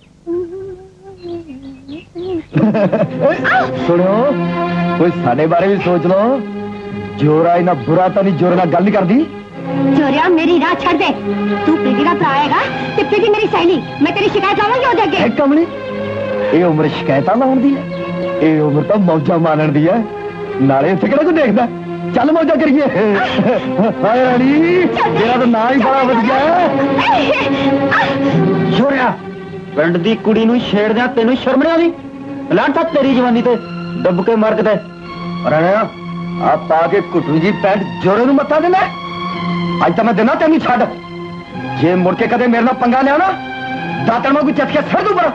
ਸੁਣਿਓ ਕੋਈ ਸਾਡੇ ਬਾਰੇ ਵੀ ਸੋਚ ਲਓ। ਜੋਰਾ ਇਹਨਾਂ ਬੁਰਾ ਤਾਂ ਨਹੀਂ ਜੋਰੇ ਨਾਲ ਗੱਲ ਨਹੀਂ ਕਰਦੀ। जोरिया मेरी राह छड़ दे तू प्रीति का भरा आएगा ते प्रीति मेरी सहेली मैं तेरी शिकायत लावांगी ਉਹਦੇ ਅੱਗੇ। ਹੈ ਕਮਲੀ ਇਹ ਉਮਰ ਸ਼ਿਕਾਇਤਾਂ ਲਾਉਣ ਦੀ ਹੈ ਇਹ ਉਮਰ ਤਾਂ ਮੌਜਾਂ ਮਾਣਨ ਦੀ ਹੈ ਨਾਲੇ ਇੱਥੇ ਕਿਹੜਾ ਕੋਈ ਦੇਖਦਾ ਚੱਲ ਮੌਜਾਂ ਕਰੀਏ। ਹਾਏ ਰਾਣੀ ਮੇਰਾ ਤਾਂ ਨਾਂ ਹੀ ਬੜਾ ਵਧੀਆ ਹੈ। छोरिया पिंड दी कुड़ी नूं छेड़दਿਆਂ ਤੈਨੂੰ ਸ਼ਰਮ ਨਹੀਂ ਆਉਂਦੀ? ਲਾਂਟਾ ਤੇਰੀ ਜਵਾਨੀ ਤੇ ਡੁੱਬ ਕੇ ਮਰ ਕਿਤੇ। ਰਾਣਿਆ ਆ ਪਾ ਕੇ ਘੁੱਟੂ ਜੀ ਪੈਂਟ ਜੋਰੇ ਨੂੰ ਮੱਥਾ ਦੇਣਾ ਅੱਜ ਤਾਂ ਮੈਂ ਦੇਣਾ ਤੈਨੂੰ ਛੱਡ ਜੇ ਮੁੜ ਕੇ ਕਦੇ ਮੇਰੇ ਨਾਲ ਪੰਗਾ ਲਿਆ ਨਾ ਦਾਤਣ ਵਾਂਗੂ ਚੱਟ ਕੇ ਸਿਰ ਦੂ ਪਰ।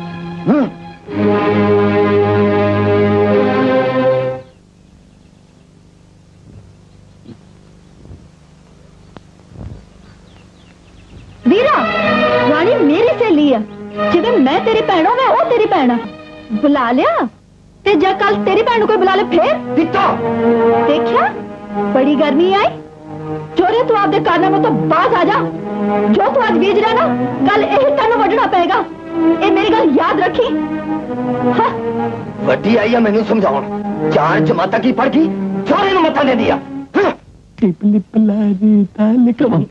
ਵੀਰਾ ਰਾਣੀ ਮੇਰੀ ਸਹੇਲੀ ਆ ਜਿਵੇਂ ਮੈਂ ਤੇਰੀ ਭੈਣ ਹੋਵੇ ਉਹ ਤੇਰੀ ਭੈਣ ਆ। ਬੁਲਾ ਲਿਆ ਤੇ ਜੇ ਕੱਲ ਤੇਰੀ ਭੈਣ ਨੂੰ ਕੋਈ ਬੁਲਾ ਲੇ ਫੇਰ ਦਿੱਤਾ ਦੇਖਿਆ ਬੜੀ ਗਰਮੀ ਆਈ। ਚੋਰੇ ਤੂੰ ਆਪਦੇ ਕਾਰਨਾਮੇ ਤੋਂ ਬਾਅਦ ਆ ਜਾ। ਜੋ ਤੂੰ ਅੱਜ ਬੀਜ ਰਿਹਾ ਨਾ ਕੱਲ ਇਹ ਤੈਨੂੰ ਵੱਢਣਾ ਪਏਗਾ। ਇਹ ਮੇਰੀ ਗੱਲ ਯਾਦ ਰੱਖੀ। ਹਾਂ ਵੱਡੀ ਆਈ ਆ ਮੈਨੂੰ ਸਮਝਾਉਣ ਚਾਰ ਜਮਾਤਾਂ ਕੀ ਪੜ ਗਈ ਜੋਰੇ ਨੂੰ ਮੱਥਾ ਦੇ ਦਿਆ। ਲਿਪ ਲਿਪ ਲਾਰੀ ਤਾਂ ਲਿਖਵਾ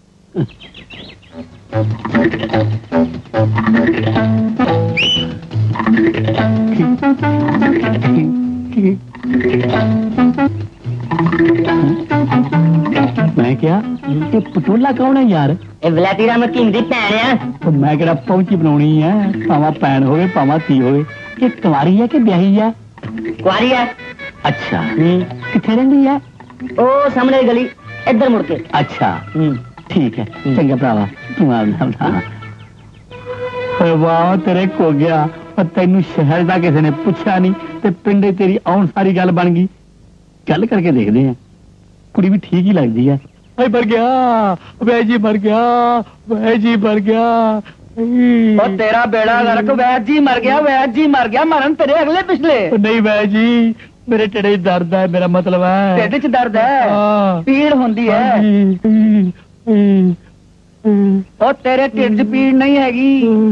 मैं क्या ये पटोला कौन है यार? ਵਲੈਤੀ ਰਾਮ ਕੀ ਦੀ ਭੈਣ ਆ। तो मैं केड़ा पहुंची बनानी है भावा भैन होवे भावा धी होवे ये कुंवारी है कि ब्याही है? ਕੁਆਰੀ ਆ। अच्छा किथे रहिंदी है? ਉਹ ਸਾਹਮਣੇ ਦੀ ਗਲੀ ਇੱਧਰ ਮੁੜ ਕੇ। अच्छा ठीक है चंगा भरावा तू आ वाह तेरे को गया पर तेनू शहर का किसी ने पूछा नहीं ते पिंडे तेरी आउन सारी गल बन गई। गल करके देखते हैं कुड़ी भी ठीक ही लगती है। भाई मर गया वै जी मर गया वै जी मर गया। ਉਹ ਤੇਰਾ ਬੇੜਾ ਗਰਕ ਵੈਦ ਜੀ ਮਰ ਗਿਆ ਵੈਦ ਜੀ ਮਰ ਗਿਆ ਮਰਨ ਤੇਰੇ ਅਗਲੇ ਪਿਛਲੇ। नहीं वै जी मेरे टेढ़े दर्द है मेरा मतलब है ਢਿੱਡ 'ਚ ਦਰਦ ਹੈ हाँ। ਪੀੜ ਹੁੰਦੀ ਹੈ। ਉਹ ਤੇਰੇ ਢਿੱਡ 'ਚ ਪੀੜ ਨਹੀਂ ਹੈਗੀ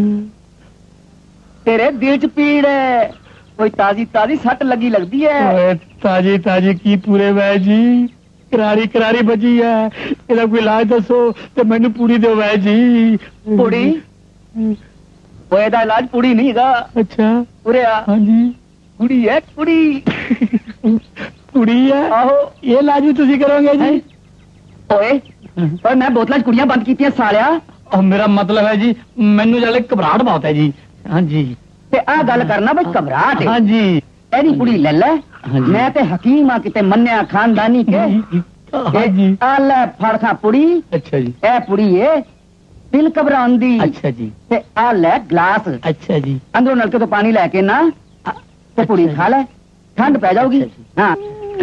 ਤੇਰੇ ਦਿਲ 'ਚ ਪੀੜ ਹੈ। ਕੋਈ ਤਾਜ਼ੀ ਤਾਜ਼ੀ ਸੱਟ ਲੱਗੀ ਲੱਗਦੀ ਹੈ। ओए, ताजी ताजी की पूरे वै जी करारी करारी बजी है ਇਹਦਾ ਕੋਈ ਇਲਾਜ ਦੱਸੋ ਤੇ ਮੈਨੂੰ ਪੂਰੀ ਦਿਓ ਵੈ ਜੀ। ਪੂੜੀ ਉਹ ਇਹਦਾ ਇਲਾਜ ਪੂੜੀ ਨਹੀਂ ਹੈਗਾ। ਅੱਛਾ ਉਰੇ ਆ ਹਾਂਜੀ ਕੁੜੀ ਹੈ ਕੁੜੀ। ਕੁੜੀ ਹੈ ਆਹੋ ਇਹ ਇਲਾਜ ਵੀ ਤੁਸੀਂ ਕਰੋਗੇ ਜੀ? ਓਏ ਪਰ ਮੈਂ ਬੋਤਲਾਂ 'ਚ ਕੁੜੀਆਂ ਬੰਦ ਕੀਤੀਆਂ ਸਾਲਿਆ। ਉਹ ਮੇਰਾ ਮਤਲਬ ਹੈ ਜੀ ਮੈਨੂੰ ਜਾਲੇ ਘਬਰਾਹਟ ਬਹੁਤ ਹੈ ਜੀ। ਹਾਂਜੀ ਤੇ ਆਹ ਗੱਲ ਕਰਨਾ ਬਈ ਘਬਰਾਹਟ ਹੈ। ਹਾਂਜੀ ਇਹਦੀ ਕੁੜੀ ਲੈ ਲੈ ਹਾਂਜੀ। ਮੈਂ ਤੇ ਹਕੀਮ ਆ ਕਿਤੇ ਮੰਨਿਆ ਖਾਨਦਾਨੀ ਕੇ ਹਾਂਜੀ ਆ ਲੈ ਫੜ ਖਾ ਪੁੜੀ ਅੱਛਾ ਜੀ ਇਹ ਪੁੜੀ ਏ दिल घबराउण दी। अच्छा जी। ते आ ले गिलास। अच्छा जी। अंदरों नलके तो पानी लेके ना ते पूरी खा ले, ठंड पै जाऊगी। हाँ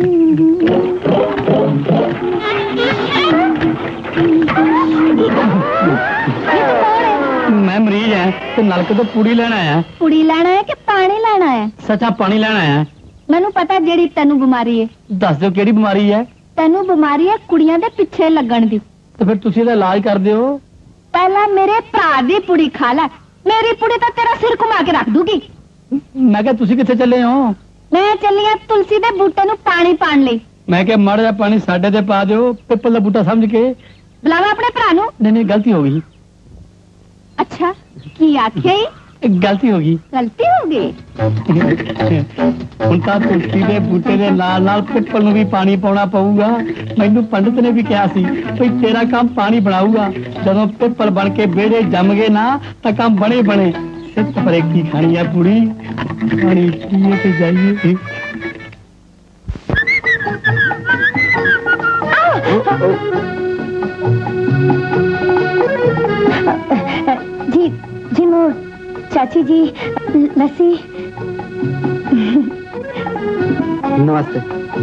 मैं मरीज है तो नलके तो पूरी लेना है। पूरी लेना है कि पानी लेना है? सचा पानी लेना है। मैनू पता जेड़ी तेनू बीमारी है। दस दो केड़ी बीमारी है? तेनू बीमारी है कुड़ियां दे पिछे लगन दी। तो फिर तुसी दा इलाज कर दियो। पहला मेरे भरा दी पुड़ी खा ले, मेरी पुड़ी तो तेरा सिर घुमा के रख दूगी। मैं क्या तुसी किथे चले हो? मैं चली आ तुलसी दे बूटे नू पानी पाण लई। मैं क्या मड़ जा पानी साडे ते पा दियो, पिपल दा बूटा समझ के। बुलावा अपने भरा नू। नहीं नहीं गलती हो गई। अच्छा की आखिया ही? गलती हो गई। गलती हो गई। ਹੁਣ ਤਾਂ ਤੁਲਸੀ ਦੇ ਬੂਟੇ ਦੇ ਨਾਲ ਨਾਲ ਪਿੱਪਲ ਨੂੰ ਵੀ ਪਾਣੀ ਪਾਉਣਾ ਪਊਗਾ। ਮੈਨੂੰ ਪੰਡਤ ਨੇ ਵੀ ਕਿਹਾ ਸੀ ਵੀ ਤੇਰਾ ਕੰਮ ਪਾਣੀ ਬਣਾਊਗਾ। ਜਦੋਂ ਪਿੱਪਲ ਬਣ ਕੇ ਵਿਹੜੇ ਜੰਮ ਗਏ ਨਾ ਤਾਂ ਕੰਮ ਬਣੇ ਬਣੇ। ਸਿੱਤ ਪਰੇ ਕੀ ਖਾਣੀ ਆ ਪੂਰੀ, ਪਾਣੀ ਪੀਏ ਤੇ ਜਾਈਏ। जी जी मो चाची जी लस्सी। नमस्ते।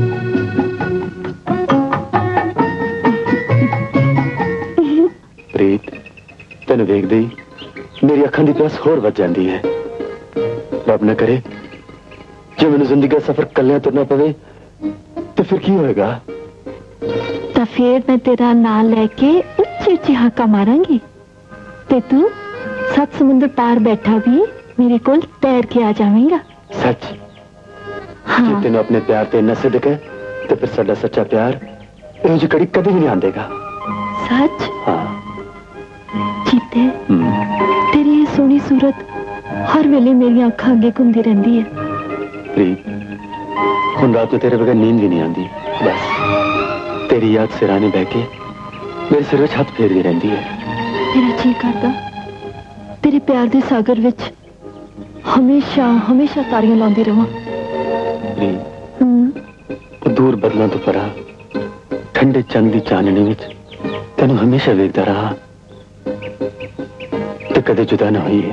प्रीत तेन वेखदे ही मेरी अखां दी प्यास होर वध जांदी है। रब न करे जे मैनूं जिंदगी का सफर कल्लियां तुरना पवे तो फिर की होएगा? तो फिर मैं तेरा नाम लेके उच्ची उच्ची हाका मारांगी ते तू सत समुंदर पार बैठा भी मेरे कोल तैर के आ जावेगा। सच? हाँ। जे तेन अपने प्यार ते इन्ना सिद्क है तो फिर साडा सच्चा प्यार इहो जी कड़ी कभी भी नहीं आंदेगा। सच? हाँ। जीते तेरी ये सोहनी सूरत हर वेले मेरी अखां अगे घूमती रहती है। प्रीत हुण रात को तेरे बगैर नींद भी नहीं आती। बस तेरी याद सिराने बह के मेरे सिर विच हथ फेरदी रहती है। मेरा जी करदा तेरे प्यार दे सागर विच हमेशा हमेशा तारियां लाउंदी रहां। हम्म दूर बदलां तो परा ठंडे चंद दी चाननी विच तैनूं हमेशा वेखदा रहा ते कदे जुदा ना होई।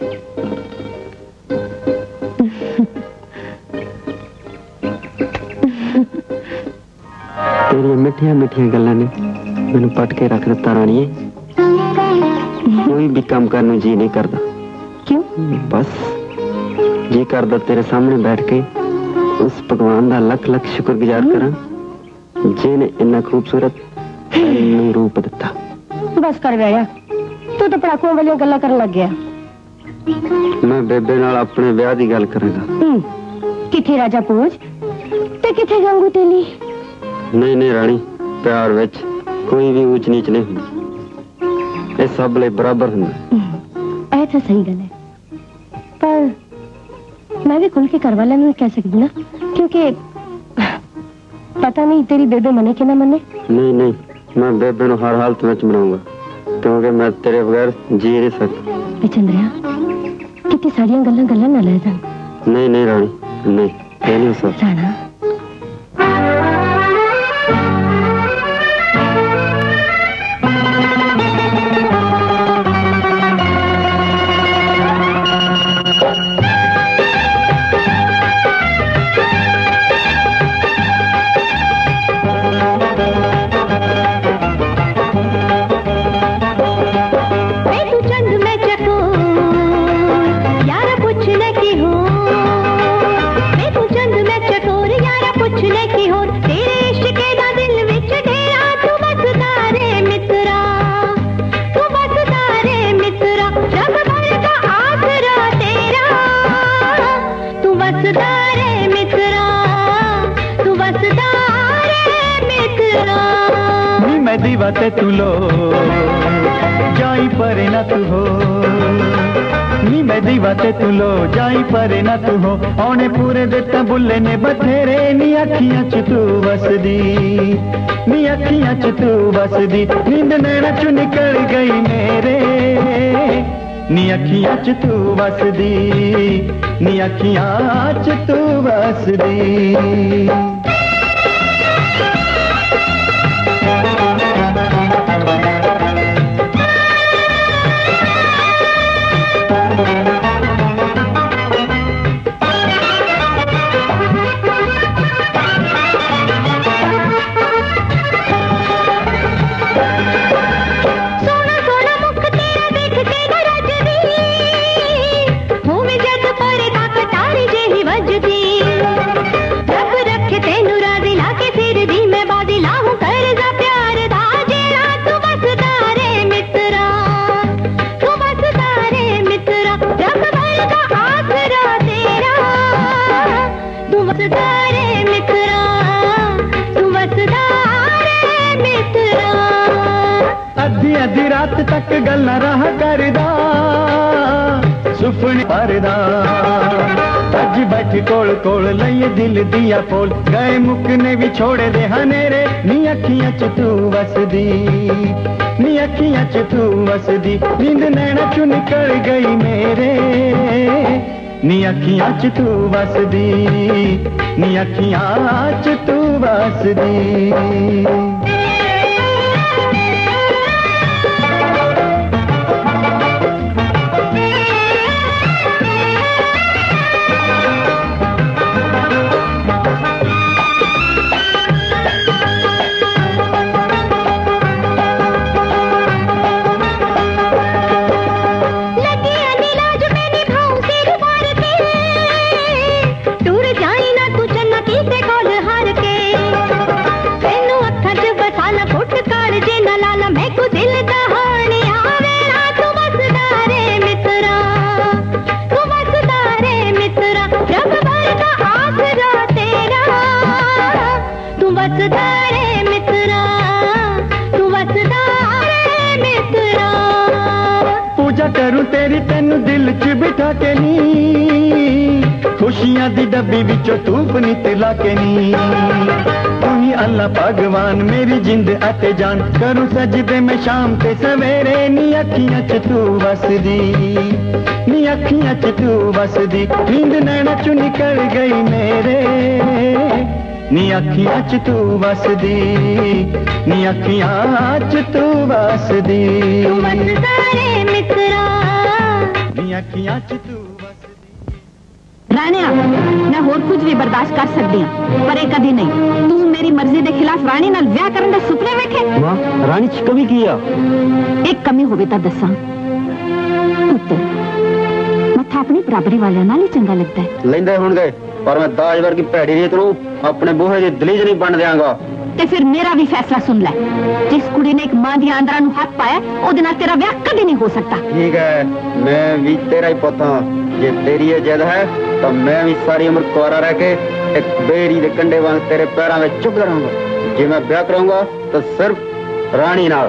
तेरी मिठिया मिठिया गल्लां ने मैनूं पट के रख दिता राणीए। कोई भी काम करने जी नहीं करता। क्यों? बस जी करदा तेरे सामने बैठ के उस भगवान का लख लख शुक्रगुजार करा जिन्हें इन्ना खूबसूरत रूप दिता। बस कर गया तू तो पड़ाकुओं वाली गल्ला करन लग गया। मैं बेबे नाल अपने ब्याह की गल करेगा। किथे राजा भोज ते किथे गंगू तेली। नहीं नहीं रानी प्यार विच कोई भी ऊंच नीच नहीं हुंदी, ये सब ले बराबर हुंदा। ऐ तो सही गल है पर मैं भी खुल के घर वाले में कह सकती ना, क्योंकि पता नहीं तेरी बेबे मने कि ना मने। नहीं नहीं मैं बेबे नु हर हालत में मनाऊंगा क्योंकि मैं तेरे बगैर जी नहीं सकता। चंद्रिया कितनी सारियां गल्लां गल्लां ना ले जा। नहीं नहीं रानी नहीं ये नहीं हो सकता। राणा दीवाते तू लो जाई परे ना तू हो नी मैं दीवाते तू लो जाई परे ना तू हो औने पूरे देता बुल्ले ने बथेरे नी अखियां च तू बसदी नी अखियां च तू बसदी नींद नैना चू निकल गई मेरे नी अखियां च तू बसदी नी अखियां च तू बसदी। वसदा रे मित्रा तू वसदा रे मित्रा अद्धी अद्धी रात तक गल्ला रहा करदा सुपने परदा अज बैठ कोल कोल लइए दिल दिया पोल गए मुकने भी छोड़े दे हनेरे नी अखियां च तू वसदी नी अखियां च तू वसदी नींद नैना चू निकल गई मेरे नी अखियां च तू वसदी नी अखियां च तू वसदी करूं तेरी तेनू दिल च बिठा के नी खुशियां दी डब्बी विचों धूप नी तिला के नी तू ही अल्लाह भगवान मेरी जिंद अते जान करूं सजदे में शाम ते सवेरे नी अखियां च तू वसदी नी अखियां च तू वसदी नींद नैना चू निकल गई मेरे नी अखियां च तू वसदी नी अखियां च तू वसदी राणिया मैं होर कुछ भी बर्दाश्त कर सकती हूँ पर एक कभी नहीं तू मेरी मर्जी के खिलाफ रानी नाल विआह करन दे सुपने वेखे मां रानी च कमी की आ एक कमी होवे तां दसां पुत्तर मत्था अपनी बराबरी वाले नाल ही चंगा लगता है लेंदे होणगे पर मैं दाज वर्गी भैड़ी रीत नूं अपने बूहे दी दलीज नहीं बन दियांगा ते फिर मेरा भी फैसला सुन ले जिस कुड़ी ने एक मां दी आंदरा नूं हाथ पाया ओदे नाल तेरा विआह कभी नहीं हो सकता ठीक है मैं भी तेरा ही पुੱਤ हां जे तेरी ये जिद है तो मैं भी सारी उम्र कुआरा रह के एक बेरी दे कंडे वांग तेरे पैरों में चुभदा रहूंगा जे मैं ब्याह करूंगा तो सिर्फ रानी नाल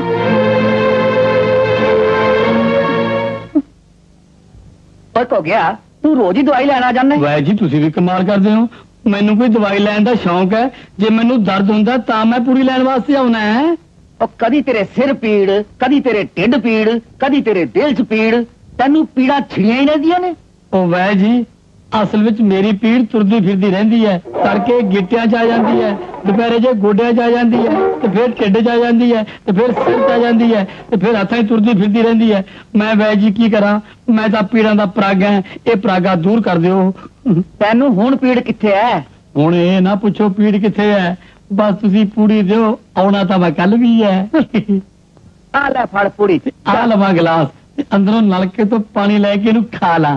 पक हो गया तू रोज ही दवाई लेना जाना वै जी तुसी भी कमाल करदे हो मैनू कोई दवाई लैन दा शौक है जे मैनू दर्द हुंदा तां मैं पूरी लैन वास्ते आउना है और कदी तेरे सिर पीड़ कदी तेरे ढिड पीड़ कदी तेरे दिल च पीड़ तेनू पीड़ा छिड़ियां ही रहदियां ने ओ वै जी असल विच मेरी पीड़ तुरदी फिरदी रहंदी है तड़के गिट्टियां च आ जांदी है दोपहरे जे गोड्डियां च आ जांदी है ते फिर ढिड च आ जांदी है ते फिर सिर च आ जांदी है ते फिर हत्थां च तुरदी फिरदी रहंदी है मैं वै जी की करा मैं तां पीड़ां दा परागा है ये परागा दूर कर दिओ तेनू हुण पीड़ कित्थे है हुण ये ना पुछो पीड़ कित्थे है बस तुसी पूड़ी दिओ आउणा तां मैं कल भी है आ ले फड़ पूड़ी आ लवा गिलास अंदरों नलके तो पानी लेके इनू खा ला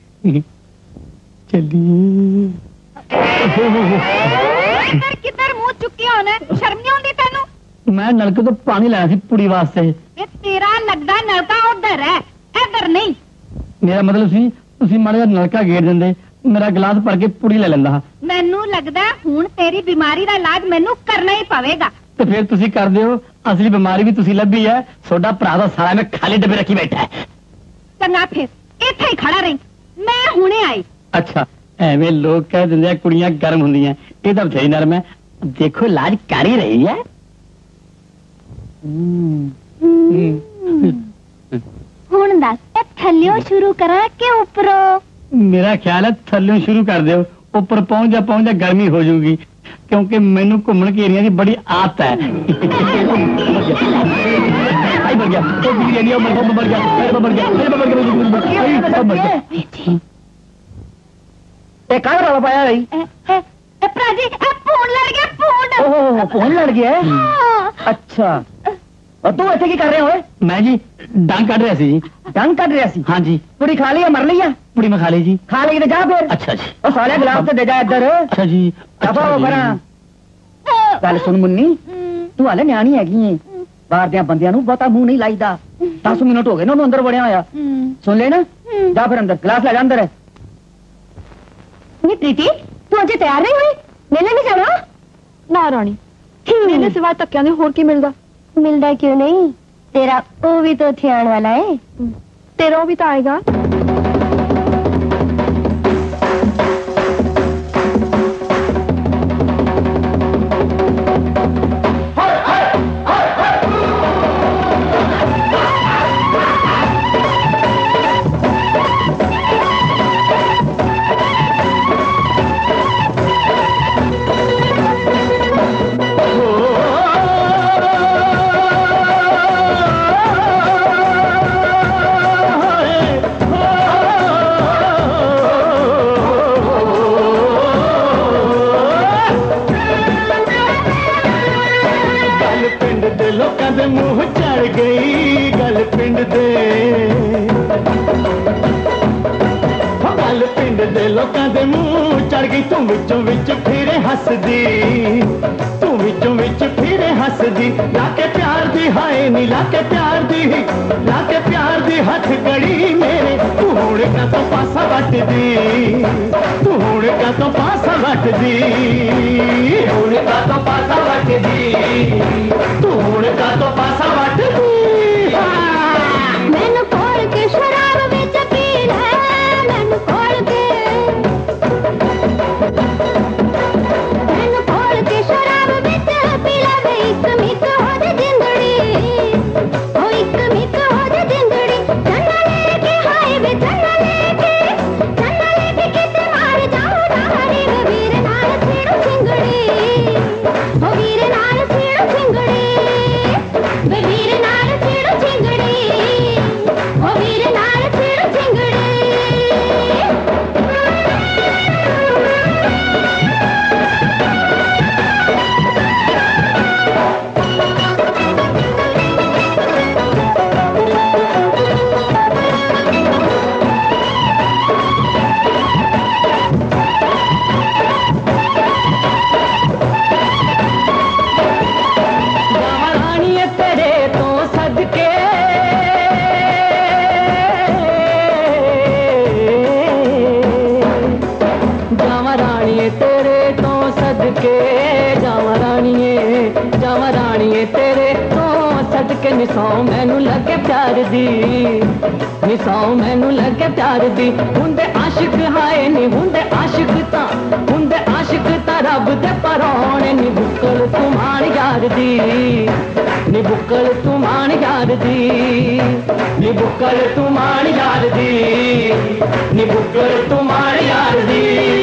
चलिए किधर मुंह चुकी होना शर्म नहीं आउंदी तैनू मैं नलके तो पानी लाया सी पूड़ी वास्ते तेरा लगदा नलका उधर है इधर नहीं मेरा मतलब सी तुसी माड़ा जिहा नलका गेड़ दिंदे मेरा गिलास भर के पूड़ी ले लेंदा मैनू लगदा हुण तेरी बीमारी दा इलाज मैनू करना ही पवेगा तो फिर तुसी कर दियो असली बीमारी भी तुसी लभी है सोडा भरा दा सारा में खाली डब्बे रखी बैठा है चंगा फिर इत्थे ही खड़ा रही मैं हुणे आई अच्छा एवें लोग कह दिंदे कुड़ियां गर्म हुंदियां ये तां बथेरी नरम है देखो इलाज कर ही रही है हुण दस थल्लियों शुरू करा के ऊपरों मेरा ख्याल है थल्लियों शुरू कर दो ऊपर पहुंच जा पहुंच जा गर्मी हो जाऊगी क्योंकि मैनू घूमन घेरिया की बड़ी आदत है रौला पाया फोन लड़ गया अच्छा और तू इतने की कर रहे हो मैं जी डंग कट रहा सी जी डंग कट रहा सी हाँ जी पूरी खा ली या मर ली है पूरी में खा ली जी खा ली तो जा फिर अच्छा जी और सारे गिलास तो दे जा इधर अच्छा जी दफा हो करा गल सुन मुन्नी तू हाले न्याणी हैगी है बाहर दे बंदियां नू बहुता मुंह नहीं लाईदा दस मिनट हो गए ना उन्होंने अंदर वड़िया होया सुन ले ना जा फिर अंदर गिलास ले जा अंदर नी प्रीति तू अजे तैयार नहीं हुई? मेले नहीं जाना? ना रानी, मेले सिवाय धक्कियां दे होर की मिलदा? मिलदा क्यों नहीं? तेरा वो भी तो थे आने वाला है। तेरा वो भी तो आएगा। मुंह चढ़ गई गल पिंड दे गल पिंड दे लोकां दे मुंह चढ़ गई तू विचों विच फिरे हसदी तू विचों विच फिरे हसदी लाके प्यार दी हाय नी लाके प्यार दी लाके प्यार दी हथ कड़ी मेरे तू हुण का तो पासा वटदी तू हुण का तो पासा वटदी हुण का तो पासा वटदी तू हुण का तो पासा वटदी मैनू खोल के शराब विच पीन है मैनू खोल के मैनू खोल के शराब विच पी ले एक मिक हो दे जिंदड़ी ओ एक मिक हो दे जिंदड़ी चन्ना लेके हाय वे चन्ना लेके चन्ना लेके किते मार जाओ डारी वे वीर नाल छेड़ो चिंगड़ी ओ वीर नाल छेड़ो चिंगड़ी वे वीर नाल छेड़ो चिंगड़ी ओ वीर नाल छेड़ो चिंगड़ी रानी तेरे तो सदके जावा रानिए तेरे तो सदके जावा रानिए जावा रानिए तेरे तो सदके निसाओ मैनू लगे प्यार दी निसाओ मैनू लगे प्यार दी हुंदे आशिक हाय नी हुंदे आशिक ता हुंदे आशिक ता रब दे परौणे नी बुक्कल तू मान यार दी नी बुक्कल तू मान यार दी नी बुक्कल तू मान यार दी नी बुक्कल तू मान यार दी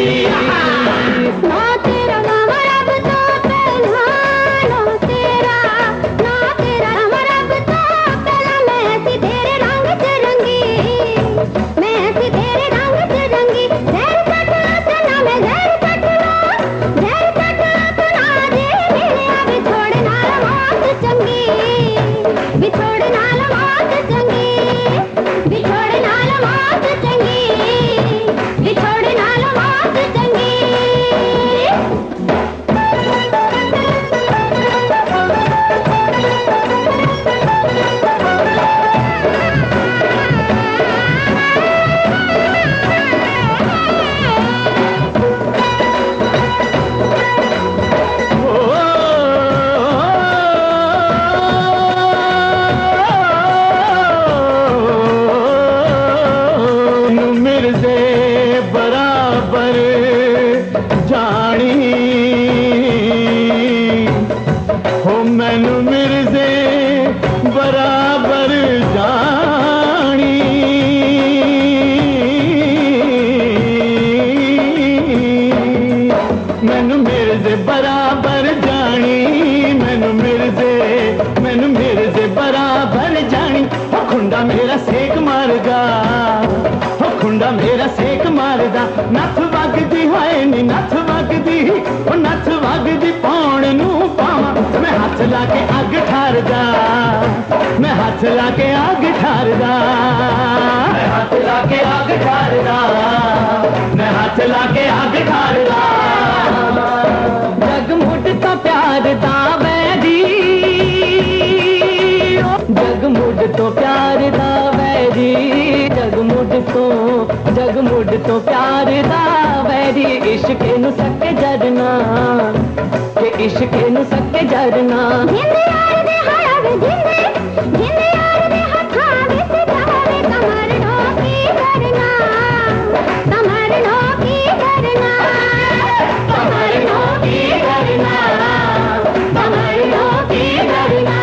ना तेरा नाम रब तो पहला ना तेरा ना तेरा नाम रब तो पहला मैं सी तेरे रंग च रंगी मैं सी तेरे रंग च रंगी जहर कटला तो ना मैं जहर कटला जहर कटला तो ना दे मिलिया बिछोड़ नाल मौत चंगी बिछोड़ नाल मौत चंगी बिछोड़ नाल मौत चंगी बिछोड़ नाल मौत चंगी मिर्जे बराबर जानी हो मैनू मिर्जे बराबर जानी मैनू मिर्जे बराबर जानी मैनू मिर्जे मैनू मिर्जे बराबर जानी हो खुंडा मेरा सेक मारगा हो खुंडा मेरा सेक मारदा नथ वगदी हाय नी नथ वगदी ओ नथ वगदी पौण नू पावां मैं हाथ लाके अग ठारदा मैं हाथ लाके अग ठारदा मैं हाथ लाके अग ठारदा मैं हाथ लाके अग ठारदा जगमुट तो प्यार दा वैरी जगमुट तो प्यार दा वैरी जगमुट तो जगमुट तो प्यार दा वैरी इश्क नु सके जरना के इश्क नु सके जरना जिंदे यार दे हाया वे जिंदे जिंदे यार दे हथा विच जावे कमर ढोकी करना कमर ढोकी करना कमर ढोकी करना कमर ढोकी करना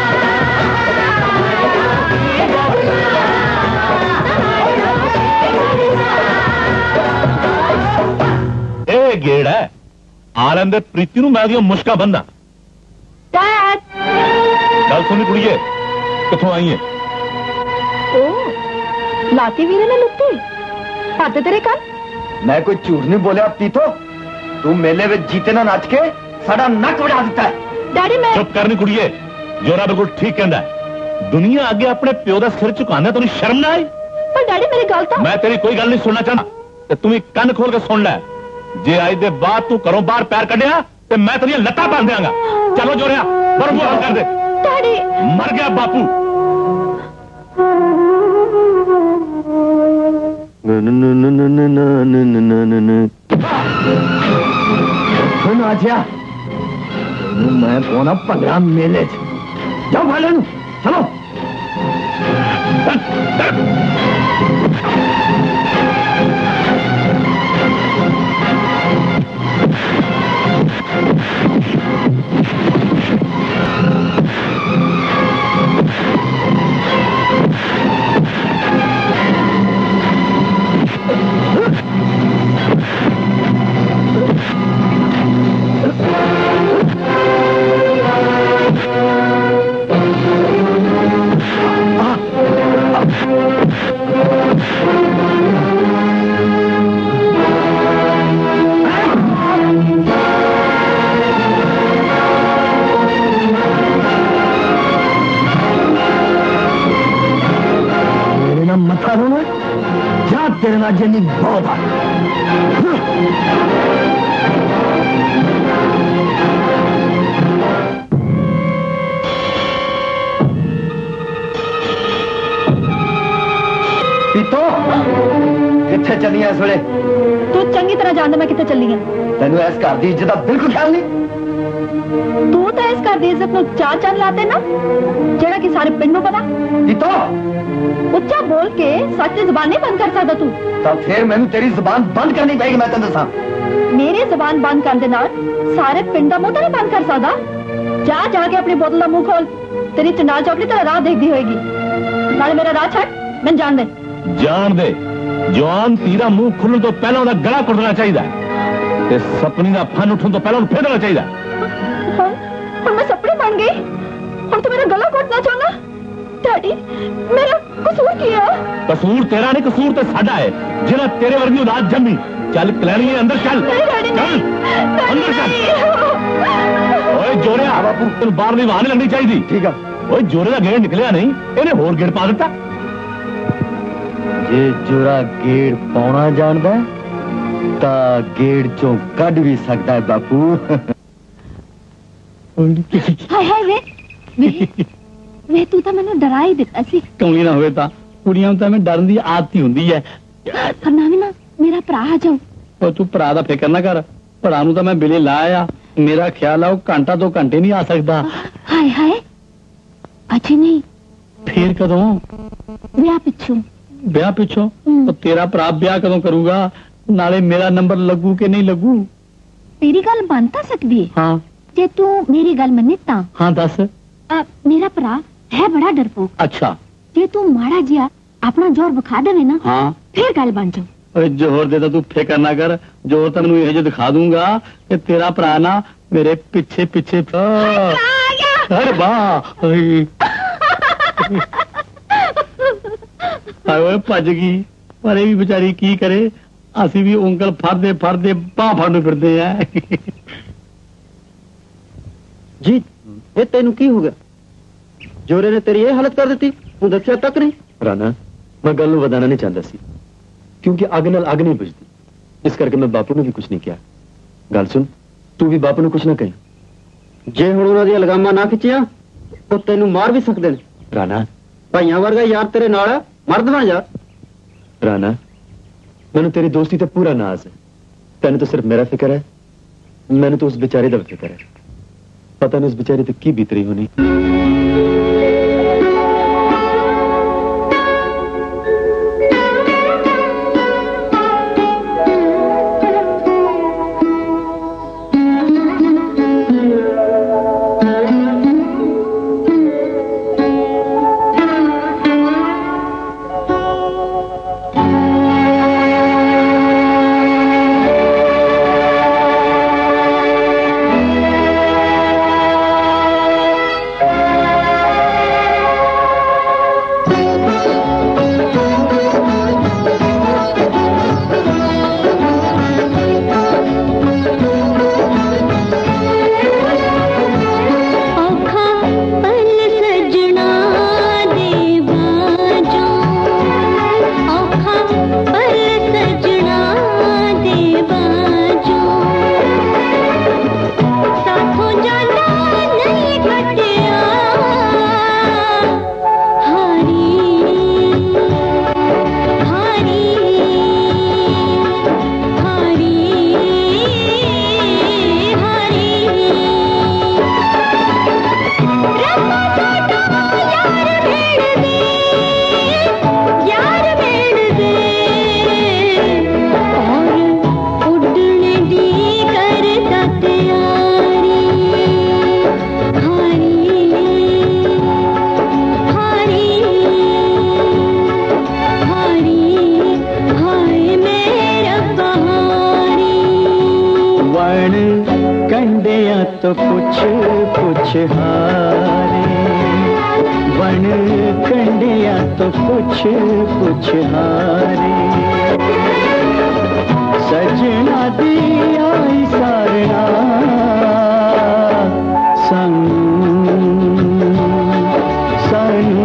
ए गेड़ है आलम दे प्रीति नूं मैं दी मुश्का बंदा डैड गल सुनी कुड़िए किथों आई है ओ लाती वीरे ने लुत्ती पाते तेरे कान मैं कोई झूठ नहीं बोलिया पीतो तू मेले में जीते ना नाच के साड़ा नक बढ़ा देता है डैडी मैं चुप करनी कुड़िए जोरा बिल्कुल ठीक कहंदा है दुनिया आगे अपने प्यो दा सिर झुकाना तेन शर्म ना आई पर डैडी मेरी गल तो मैं तेरी कोई गल नहीं सुनना चाहता ते तू भी कन खोल के सुन लै जे आज दे बाद तू घरों बाहर पैर कढ़िया ते मैं तेरिया लत्तां बांध देंगा चलो जोरिया बड़ बुआ कर दे डैडी मर गया बापू आजिया मैं पौना पंद्रह मेले जाओ भाई चलो मथा रोना जा तेरे ना जनी बहुत आ पीतो किथे चली इस वेले तू चंगी तरह जानदा मैं किथे चली हां तेन इस घर की इज्जत का बिल्कुल ख्याल नहीं तू तो इस घर की इज्जत में चार चंद लाते ना जेड़ा कि सारे पिंड नूं पता पीतो उच्चा बोल के सच जबान नहीं बंद कर सकता तू तो फिर मैंने तेरी जुबान बंद करनी पड़ेगी मैं तेन दसा मेरी जुबान बंद कर दे नाल सारे पिंड का मुंह तो नहीं बंद कर सकता जा जाके अपनी बोतल का मुंह खोल तेरी चंडाल चौकड़ी तेरा राह देखती होगी नाले मेरा राह छड़ मैं जान दे जान दे जवान तीरा मुंह खुलने तो पहले उहदा गला कुटना चाहिए ते सपनी का फन उठने तो पहले फेरना चाहिए हुण मैं सपनी बन गई हुण तो मेरा गला घोटना चाहना डैडी मेरा कसूर किया कसूर तेरा नहीं कसूर तो साडा है जिन्हें तेरे वर्गी औलाद जमी चल कलैनी अंदर चल चल अंदर चल ओए जोरिया बापू तेन बाहर नहीं वहां लगनी चाहिए ठीक है ओए जोरे का गेड़ निकलिया नहीं इन्हें होर गेड़ पा दिता जे जोरा गेड़ पाउना जानदा ता गेड़ चों कढ भी सकदा है बापू हाय हाय वे वे वे तू तो मैंने डरा ही दिता सी कमली ना होवे ता कुड़ियां तो मैं डरन दी आदत ही हुंदी है पर ना भी ना मेरा भरा आ जाओ ओ तू भरा दा फिकर ना कर भरा नु तो मैं बिले लाया मेरा ख्याल है वो घंटा दो घंटे नहीं आ सकता हाय हाय अच्छी नहीं फिर कदों ब्याह पिछू ब्याह पिछो तो तेरा भरा ब्याह कदों करूगा नाले मेरा नंबर लगू के नहीं लगू तेरी गल मानता सकदी है हाँ जे तू मेरी गल मन्ने ता हाँ दस आ, मेरा भरा है बड़ा डरपोक अच्छा जे तू माड़ा जिया अपना जोर बखा देवे ना हाँ फिर गल बन जाओ अरे जोर दे तू फिकर ना कर जोर तक मैं ये दिखा दूंगा कि तेरा भरा ना मेरे पीछे पीछे अरे वाह भज गई पर ये भी बेचारी की करे असी भी उंगल फरदे फरदे बाह फड़ फिरते हैं जी ये तेन की हो गया जोरे ने तेरी ये हालत कर दी तू दसिया तक नहीं राना मैं गल वधाना नहीं चाहता सी क्योंकि अग नाल अग नहीं बुझती इस करके मैं बापू ने भी कुछ नहीं किया गल सुन तू भी बापू ने कुछ ना कही जे हुण उन्हां दी लगामा ना खिंचिया तो तेनू मार भी सकदे ने राना भाइयां वर्गा यार तेरे नाल मर्द बन जा राना मैनू तेरी दोस्ती ते पूरा नाज है तेन तो सिर्फ मेरा फिक्र है, मैंने तो उस बेचारे का फिक्र है। पता नहीं उस बेचारे तो की बीत रही होनी। तो पुछ पुछ हारे बन कंडिया तो पुछ पुछ हारे सजना दी आई सारना सानू सानू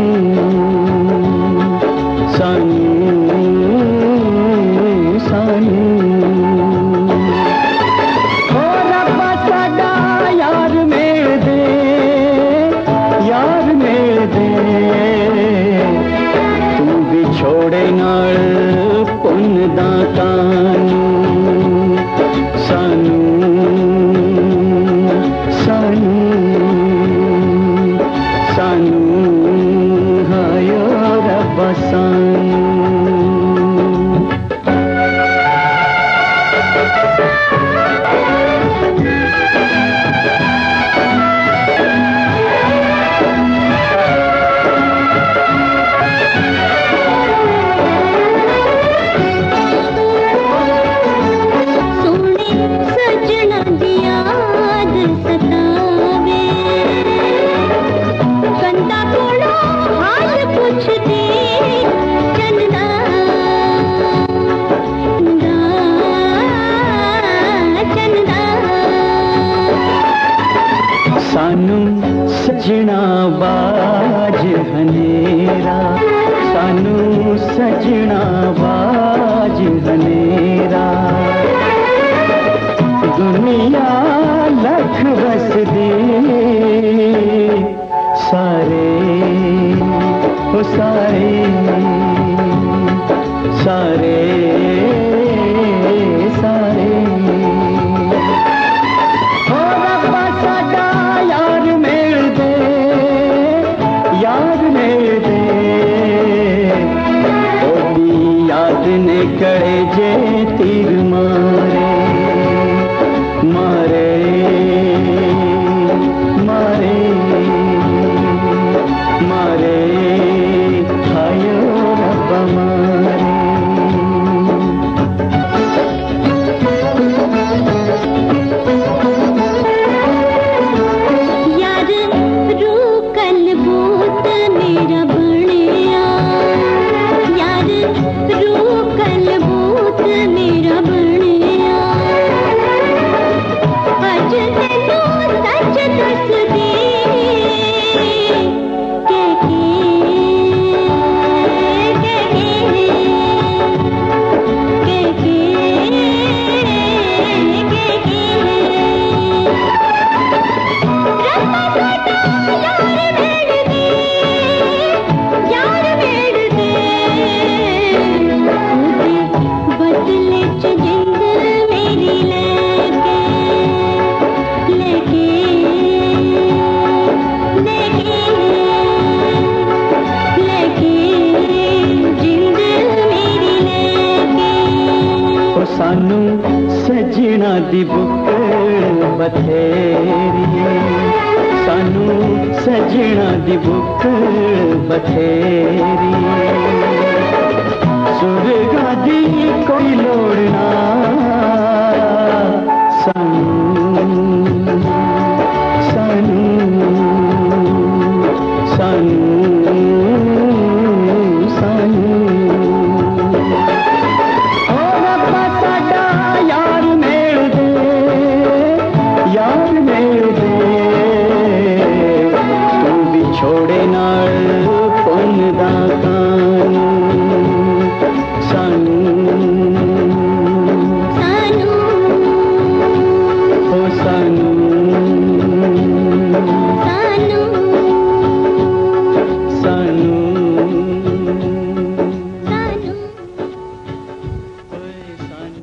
सानू सानू छोड़े नाल पुन दातानू सानू सानू सानू हायो रब्बा सानू सानू सजना बाज हनेरा सानू सजना बाज हनेरा दुनिया लख बस दे सारे ओ सारे सारे सारे ने करे जे तीर मारे मारे मारे मारे हायो रब्बा मारे बथेरी सानू सजना दी भुख बथेरी सुरगा दी कोई लोड़ ना सानू सानू सानू सानू छोड़े नाल पुन दा कानून सानू सानू ओ सानू सानू सानू सानू ओए सानू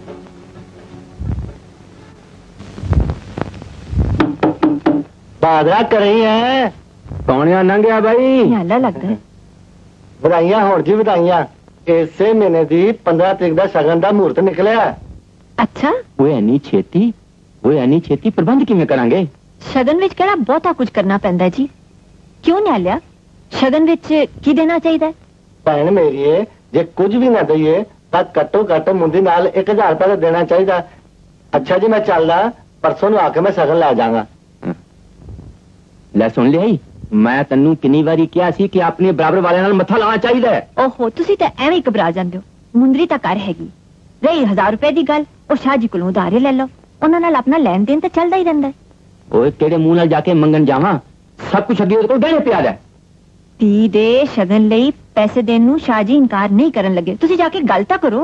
बादरा कर रही है कौनिया लंघिया भाई ਨਿਆਲਾ ਲੱਗਦਾ ਹੈ। ਵਧਾਈਆਂ ਹੋਣ ਜੀ ਵਧਾਈਆਂ ਇਸੇ ਮਹੀਨੇ ਦੀ ਪੰਦਰਾਂ ਤਰੀਕ ਦਾ ਸ਼ਗਨ ਦਾ ਮਹੂਰਤ ਨਿਕਲਿਆ ਅੱਛਾ वो एनी छेती वो एनी छेती प्रबंध किवें करांगे ਸ਼ਗਨ ਵਿੱਚ ਕਿਹੜਾ ਬਹੁਤਾ ਕੁਝ ਕਰਨਾ ਪੈਂਦਾ ਹੈ ਜੀ ਕਿਉਂ ਨਿਆਲਿਆ ਸ਼ਗਨ ਵਿੱਚ ਕੀ ਦੇਣਾ ਚਾਹੀਦਾ ਹੈ? ਭੈਣ ਮੇਰੀਏ ਜੇ ਕੁਝ ਵੀ ਨਾ ਦਈਏ ਤਾਂ ਘੱਟੋ ਘੱਟ ਮੁੰਦੀ ਨਾਲ ਇੱਕ ਹਜ਼ਾਰ ਰੁਪਏ ਤਾਂ ਦੇਣਾ ਚਾਹੀਦਾ। ਅੱਛਾ ਜੀ ਮੈਂ ਚੱਲਦਾ ਪਰਸੋਂ ਨੂੰ ਆ ਕੇ ਮੈਂ ਸ਼ਗਨ ਲੈ ਜਾਵਾਂਗਾ। ਲੈ ਸੁਣ ਲਿਆ ਹੀ मैं तन्नू किन्नी वारी किया सी कि अपने बराबर वाले नाल मत्था लाना चाहिए। ਓਹੋ ਤੁਸੀਂ ਤਾਂ ਐਵੇਂ ਹੀ ਘਬਰਾ ਜਾਂਦੇ ਹੋ ਮੁੰਦਰੀ ਤਾਂ ਘਰ ਹੈਗੀ ਰਹੀ ਹਜ਼ਾਰ ਰੁਪਏ ਦੀ ਗੱਲ ਉਹ ਸ਼ਾਹ ਜੀ ਕੋਲੋਂ ਉਧਾਰੇ ਲੈ ਲਓ ਉਹਨਾਂ ਨਾਲ ਆਪਣਾ ਲੈਣ ਦੇਣ ਤਾਂ ਚੱਲਦਾ ਹੀ ਰਹਿੰਦਾ ਹੈ। ओए केड़े मुंह नाल जाके मंगन जावां सब कुछ अगे ओदे कोल बहने पिया है। ਧੀ ਦੇ ਸ਼ਗਨ ਲਈ ਪੈਸੇ ਦੇਣ ਨੂੰ ਸ਼ਾਹ ਜੀ ਇਨਕਾਰ ਨਹੀਂ ਕਰਨ ਲੱਗੇ ਤੁਸੀਂ ਜਾ ਕੇ ਗੱਲ ਤਾਂ ਕਰੋ।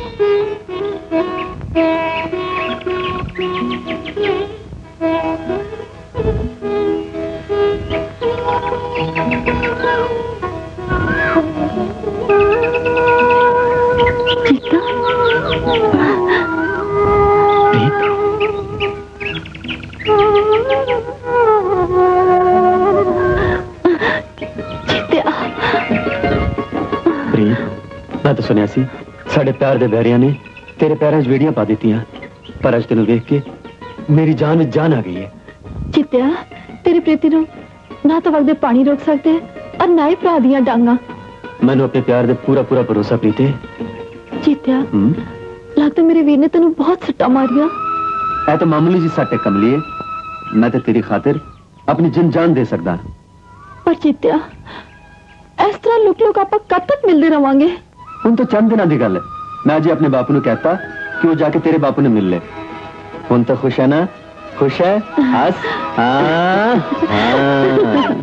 मैं तो सुनिया सी साढ़े प्यार दे बैरिया ने तेरे पैरों च बेड़ियां पा दित्तियां पर अज तेनू वेख के मेरी जान में जान आ गई है। चित्तिया तेरे प्रीति नु ना तो वक्त दे पानी रोक सकते और ना ही भरा दियां डांगा। मैनू अपने प्यार दे पूरा पूरा भरोसा प्रीते। चित्तिया लगता मेरे वीर ने तेनू बहुत सट्टा मारिया। ऐ तो मामूली जी सट्ट कमली है मैं तो तेरी खातिर अपनी जिन जान दे सकदा। पर चित्तिया इस तरह लुक लुक आप कब तक मिलते रवांगे? हुण तो चंद दिनों की गल है मैं अजे अपने बापू ने कहता कि वो जाके तेरे बापू ने मिल ले। हुण तो खुश है ना? खुश है? हंस। हाँ हाँ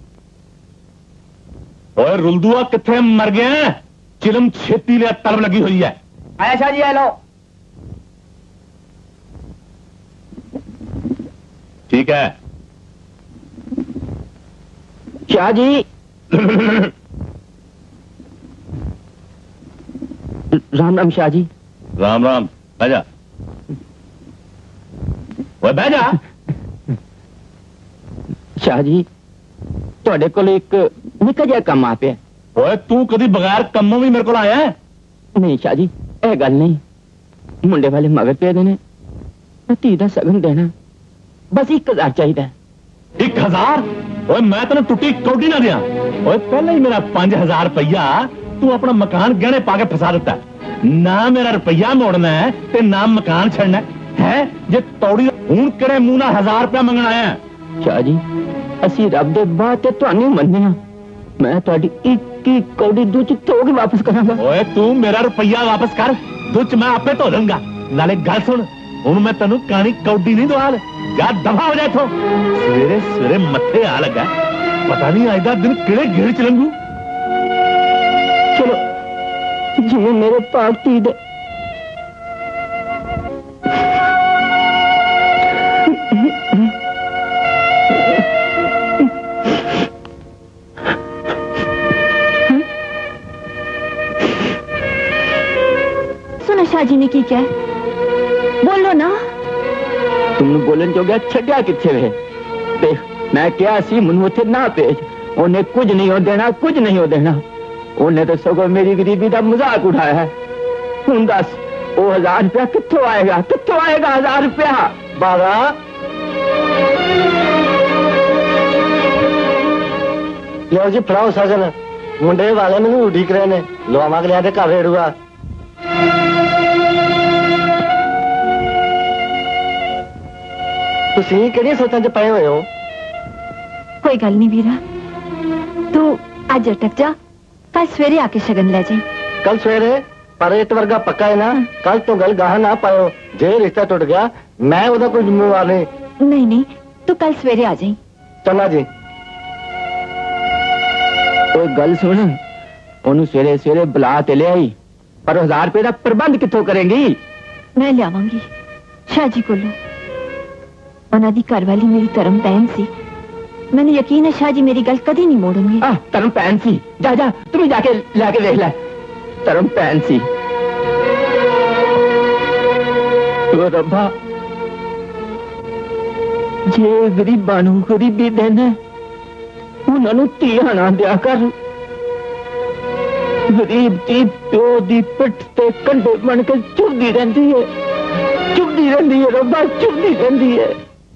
ओए रुलदुआ किथे मर गया चिलम छेती लिया तलब लगी हुई है। आया शाह जी हेलो ठीक है शाह जी राम राम शाह जी। राम राम बह जा ओए बह जा। शाह जी तुहाडे कोल एक निक्का जिहा काम आ पिया। ओए तू कदी बगैर कम्मों भी मेरे को आया है? नहीं शाह जी यह गल नहीं मुंडे वाले मगर पे देने धी दा सगन देना बस एक हजार चाहिए। एक हजार? ओए मैं तेन टुटी कौडी ना दिया। ओए पहले ही मेरा पांच हजार रुपया तू अपना मकान गहने पाके फसा दिता ना मेरा रुपया मोड़ना है ते ना मकान छड़ना है जे तौड़ी हूं किहड़े मुंह नाल हजार रुपया मंगण आया। शाह जी असी रब दे बात ते तुहानू मन्ने हां मैं तुहाडी एक एक कौड़ी दुच धो के वापस करांगा। ओए तू मेरा रुपया वापस कर दुच मैं आपे धो दूंगा। नाले गल सुन हुण मैं तेनू कहानी कौडी नहीं दवा जा दफा हो जा इथों। सवेरे सवेरे मत्थे आ लगा पता नहीं अज दा दिन किहड़े गेड़ च लंघू। चलो जिवें मेरे पाक धी दे सुना शाह जी ने की क्या बोलो ना। तुमने बोलन जो गया छड्या किथे वे देख मैं क्या सी मनु उथे ना भेज उन्हें कुछ नहीं हो देना कुछ नहीं हो देना उन्हें तो सगों मेरी गरीबी का मजाक उठाया है। हुण दस वो हजार रुपया कित्थों आएगा कित्थों आएगा हजार रुपया ਬਾਰਾ ਲਿਓ ਜੀ ਫੜਾਓ ਸਗਨ ਮੁੰਡੇ ਵਾਲੇ ਮੈਨੂੰ ਉਡੀਕ ਰਹੇ ਨੇ ਲਵਾਵਾਂ ਲਿਆ ਤੇ ਘਰ ਰੇੜੂਆ ਤੁਸੀਂ ਕਿਹੜੀਆਂ ਸੋਚਾਂ 'ਚ ਪਏ ਹੋਏ ਹੋ ਕੋਈ ਗੱਲ ਨਹੀਂ ਵੀਰਾ ਤੂੰ ਅੱਜ ਅਟਕ ਜਾ ਕੱਲ ਸਵੇਰੇ ਆ ਕੇ ਸ਼ਗਨ ਲੈ ਜਾਈਂ ਕੱਲ ਸਵੇਰੇ ਪਰ ਇਹ ਵਰਗਾ ਪੱਕਾ ਹੈ ਨਾ ਕੱਲ ਤੋਂ ਗੱਲ ਗਾਹ ਨਾ ਪਾਇਓ ਜੇ ਰਿਸ਼ਤਾ ਟੁੱਟ ਗਿਆ ਮੈਂ ਉਹਦਾ ਕੋਈ ਜ਼ਿੰਮੇਵਾਰ ਨਹੀਂ ਨਹੀਂ ਨਹੀਂ ਤੂੰ ਕੱਲ ਸਵੇਰੇ ਆ ਜਾਈਂ ਚੰਗਾ ਜੀ ਕੋਈ ਗੱਲ ਸੁਣ ਉਹਨੂੰ ਸਵੇਰੇ ਸਵੇਰੇ ਬੁਲਾ ਤੇ ਲਿਆਈ ਪਰ ਹਜ਼ਾਰ ਰੁਪਏ ਦਾ ਪ੍ਰਬੰਧ ਕਿੱਥੋਂ ਕਰੇਂਗੀ ਮੈਂ ਲਿਆਵਾਂਗੀ ਸ਼ਾਹ ਜੀ ਕੋਲੋਂ ਉਹਨਾਂ ਦੀ ਘਰ ਵਾਲੀ ਮੇਰੀ ਧਰਮ ਭੈਣ ਸੀ ਮੈਨੂੰ ਯਕੀਨ ਹੈ ਸ਼ਾਹ ਜੀ ਮੇਰੀ ਗੱਲ ਕਦੀ ਨਹੀਂ ਮੋੜਨਗੇ ਆਹ ਧਰਮ ਭੈਣ ਸੀ ਜਾ ਜਾ ਤੂੰ ਜਾ ਕੇ ਲੈ ਕੇ ਵੇਖ ਲੈ ਧਰਮ ਭੈਣ ਸੀ ਓ ਰੱਬਾ ਜੇ ਗਰੀਬਾਂ ਨੂੰ ਗਰੀਬੀ ਦੇਣਾ ਉਹਨਾਂ ਨੂੰ ਧੀਆਂ ਨਾ ਦਿਆ ਕਰ ਗਰੀਬ ਦੀ ਪਿਓ ਦੀ ਪਿੱਠ ਤੇ ਕੰਡੇ ਬਣ ਕੇ ਚੁਭਦੀ ਰਹਿੰਦੀ ਹੈ ਚੁਭਦੀ ਰਹਿੰਦੀ ਹੈ ਰੱਬਾ ਚੁਭਦੀ ਰਹਿੰਦੀ ਹੈ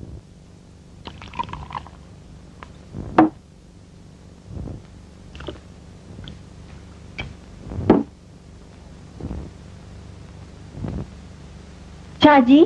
शाह जी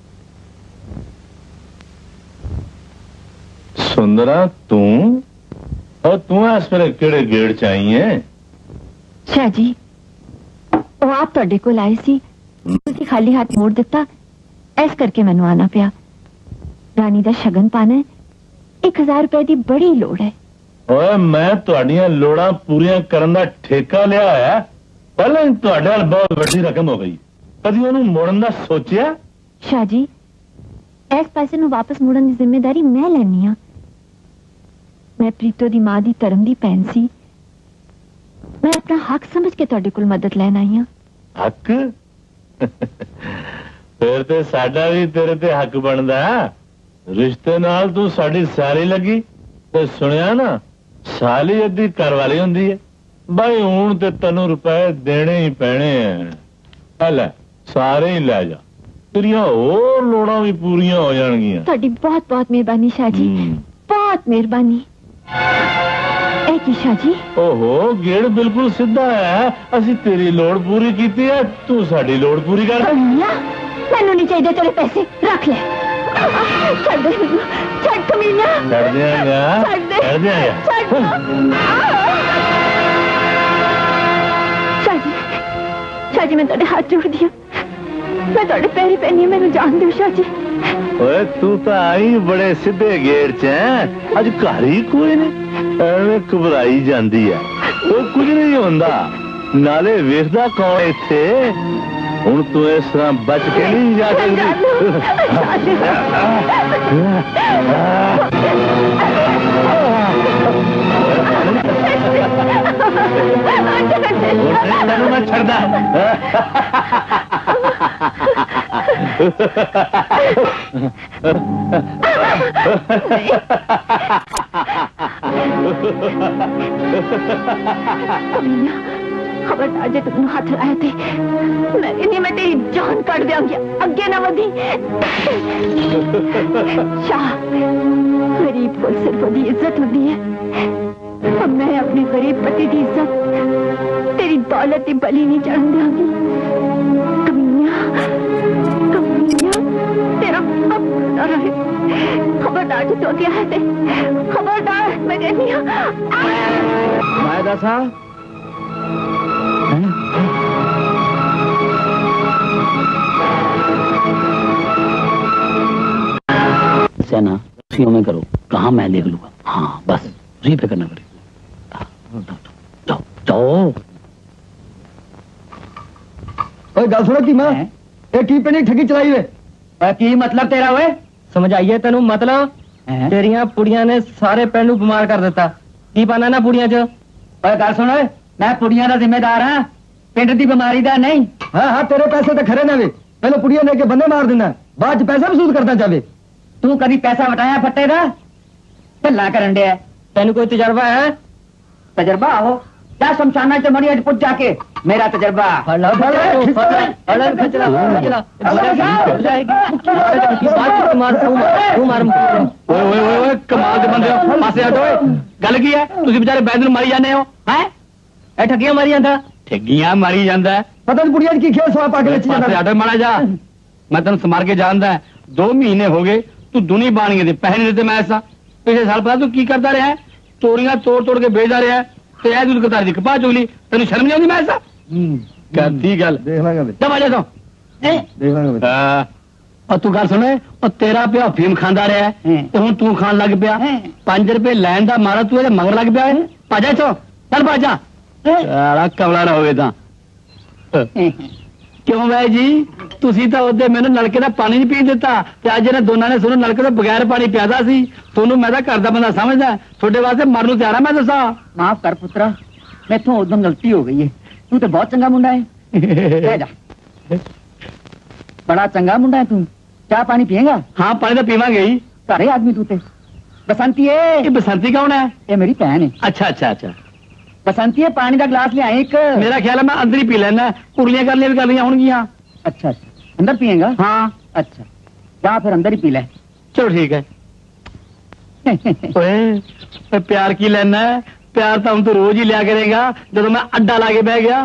सुंदरा तू और तू इस वेले केड़े गेड़ च आई है शाह जी वो आप तुहाडे कोल आए सी तुसीं खाली हाथ मोड़ दिता इस करके मैनू आना पिया रानी दा शगन पाना एक हजार रुपए की बड़ी लोड़ है ओए मैं तुहाडियां लोड़ां पूरियां करन दा ठेका लिया है पहले तुहाडे नाल बहुत वड्डी रकम हो गई कदी ਉਹਨੂੰ ਮੋੜਨ ਦਾ ਸੋਚਿਆ शाह जी इस पैसे ਨੂੰ ਵਾਪਸ ਮੋੜਨ ਦੀ ਜ਼ਿੰਮੇਵਾਰੀ ਮੈਂ ਲੈਣੀ ਆ ਮੈਂ ਪ੍ਰੀਤੋ ਦੀ ਮਾਂ ਦੀ ਧਰਮ ਦੀ ਭੈਣ ਸੀ ਮੈਂ ਆਪਣਾ ਹੱਕ ਸਮਝ ਕੇ ਤੁਹਾਡੇ ਕੋਲ ਮਦਦ ਲੈਣ ਆਈ ਆ ਹੱਕ ਫਿਰ ਤੇ ਸਾਡਾ ਵੀ ਤੇਰੇ ਤੇ ਹੱਕ ਬਣਦਾ ਰਿਸ਼ਤੇ ਨਾਲ ਤੂੰ ਸਾਡੀ ਸਾਲੀ ਲੱਗੀ ਤੇ ਸੁਣਿਆ ਨਾ ਸਾਲੀ ਅੱਧੀ ਘਰ ਵਾਲੀ ਹੁੰਦੀ ਹੈ ਬਈ ਹੁਣ ਤੇ ਤੈਨੂੰ ਰੁਪਏ ਦੇਣੇ ਹੀ ਪੈਣੇ ਆ ਲੈ ਸਾਰੇ ਹੀ ਲੈ ਜਾ ਤੇਰੀਆਂ ਹੋਰ ਲੋੜਾਂ ਵੀ ਪੂਰੀਆਂ ਹੋ ਜਾਣਗੀਆਂ ਤੁਹਾਡੀ ਬਹੁਤ ਬਹੁਤ ਮਿਹਰਬਾਨੀ ਸ਼ਾਹ ਜੀ ਬਹੁਤ ਮਿਹਰਬਾਨੀ ਇਹ ਕੀ ਸ਼ਾਹ ਜੀ ਓਹੋ ਗੇੜ ਬਿਲਕੁਲ ਸਿੱਧਾ ਹੈ ਅਸੀਂ ਤੇਰੀ ਲੋੜ ਪੂਰੀ ਕੀਤੀ ਹੈ ਤੂੰ ਸਾਡੀ ਲੋੜ ਪੂਰੀ ਕਰ ਮੈਨੂੰ ਨਹੀਂ ਚਾਹੀਦੇ ਤੇਰੇ ਪੈਸੇ ਰੱਖ ਲੈ ਛੱਡ ਦੇ ਛੱਡ ਕਮੀਨਾ ਛੱਡ ਦਿਆਂਗਾ ਛੱਡ ਦਿਆਂਗਾ ਸ਼ਾਹ ਜੀ ਸ਼ਾਹ ਜੀ ਮੈਂ ਤੁਹਾਡੇ ਹੱਥ ਜੋੜਦੀ ਹਾਂ मैं तुहाडे पैरी पैनी मैनू जान दो शाह जी ओए तू तो आई बड़े सीधे गेड़ च है अज घर ही कोई नहीं एवें घबराई जांदी है वो कुछ नहीं होंदा नाले वेखदा कौन इत्थे हुण तू इस तरह बच के नहीं जा सकदी मैं छड़दा खबरदार जे तुम हाथ लाया थे मैं नहीं मैं तेरी जान काट दियांगी अगे ना वधी शाह गरीब को सिर्फ ओदी इज्जत होती है अब मैं अपने गरीब पति की इज्जत तेरी दौलत की बलि नहीं चढ़न दियांगी कमीना कमीना तेरा अब न रहे खबरदार जो तो क्या है ते खबरदार मैं कहती हूँ मायदा साहब सेना सीओ में करो कहाँ मैं देख लूंगा हाँ बस उसी पे करना पड़ेगा जाओ जाओ गल सुनो की मैं ये की पे ठगी चलाई वे की मतलब तेरा वे समझ आइए तेनू मतलब तेरिया पुड़िया ने सारे पिंड बीमार कर दिता की पाना ना पुड़िया च गल सुन मैं पुड़िया का जिम्मेदार हाँ पिंड की बीमारी का नहीं हाँ हाँ तेरे पैसे तो खरे ना वे पहले पुड़िया लेके बंदे मार देना बाद पैसा वसूल करना चाहे तू कभी पैसा वटाया फट्टे का भला करन दिया तेन कोई तजर्बा है तजर्बा आहो जा शमशाना च मरी अज पुज जाके मेरा तजर्बा कमाल दे बंदे हो पासे हटो गल की है तुसी बेचारे बैद नूं मारी जाने हो हैं ए ठगियां मारी जांदा ठगियां मारी जांदा पता नहीं बुढ़िया की खेल सवा पाके लेती पासे हटो मारा जा मैं तेन समार के जानदा दो महीने हो गए तू दुनी बाणियां दे पैसे नहीं देते मैं ऐसा पिछले साल पता तू की करता रहा है चोरियां तोड़ तोड़ के बेचदा रहा है ते ऐ तू कतार दी कपा चुगली तेन शर्म नहीं आती मैं ऐसा करती गल देख लांगे जब आ जा तो देख लांगे और तू गल सुने और तेरा प्यो फीम खांदा रहा है ते हुण तू खान लग पिया पांच रुपए लैन दा मारा तू एदे मगर लग पिया भाजा इथों चल भाजा सारा कमला ना होवे तां क्यों भाई जी तुसी तां ओदे मैनूं नलके दा पानी नहीं पीन दिता ते अज इन्हां दोनां ने सोनू नलके तो बगैर पानी पियादा सी सोनू मैं तां घर दा बंदा समझदा थोड़े वास्ते मरन नूं तैयार आ मैं दसां माफ कर पुत्रा मैथों उदम गलती हो गई है तू तो बहुत चंगा मुंडा है रह जा बड़ा चंगा मुंडा है तू चाह पानी पिएगा हाँ पानी तो पीवांगे ही सारे आदमी तू ते बसंती है ये बसंती कौन है ये मेरी भैन है अच्छा अच्छा अच्छा बसंती है पानी का गिलास ले आई एक मेरा ख्याल है मैं अंदर ही पी लेना कुरलियां कर लिया भी कर लिया होंगियां अच्छा अच्छा अंदर पिएगा हाँ अच्छा जा फिर अंदर ही पी ले चलो ठीक है ओए प्यार की लेना है प्यार तो हम तो रोज ही लिया करेगा जब मैं अड्डा लाके बह गया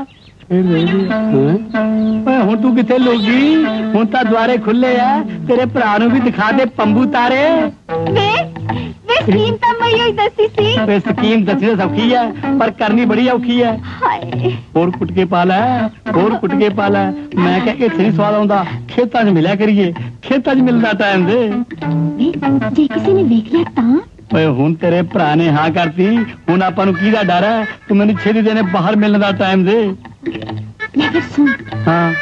हूं तू किथे लोगी हूं तो द्वारे खुले है तेरे भरा नूं भी दिखा दे पंबू तारे वे वे स्कीम तो मैं ही दसी सी वे स्कीम दसी तो सौखी है पर करनी बड़ी औखी है हाय और कुट के पाला और कुट के पाला मैं क्या इत्थे नहीं स्वाद आउंदा खेतां च मिलिया करिए खेतां च मिलदा टाइम दे जे किसी ने देख लिया तां ओए हुन तेरे भरा ने हाँ करती हुन आपां नूं कीदा डर है तू मैनूं छेती देने बाहर मिलने दा टाइम दे लेकिन सुन हाँ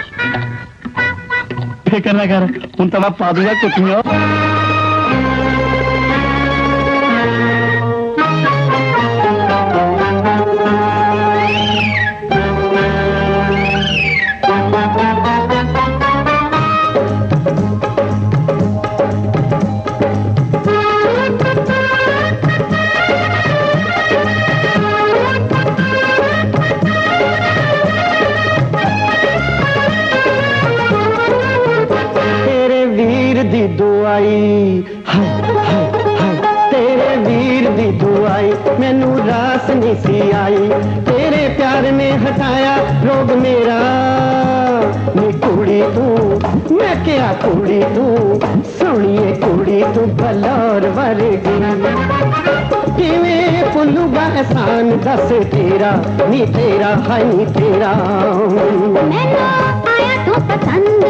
फिक्र ना कर हुन तो मैं पा दूंगा कुटियों दुआई हाय हाय हाय तेरे वीर दी दुआई मैनू रास नहीं सी आई तेरे प्यार ने हटाया रोग मेरा नी कुड़ी तू मैं क्या कुड़ी तू सोनिए कुड़ी तू बलौर वर्गी किवें भुलूगा एहसान दस तेरा नी तेरा हाय नी तेरा मैनू आया तो पसंद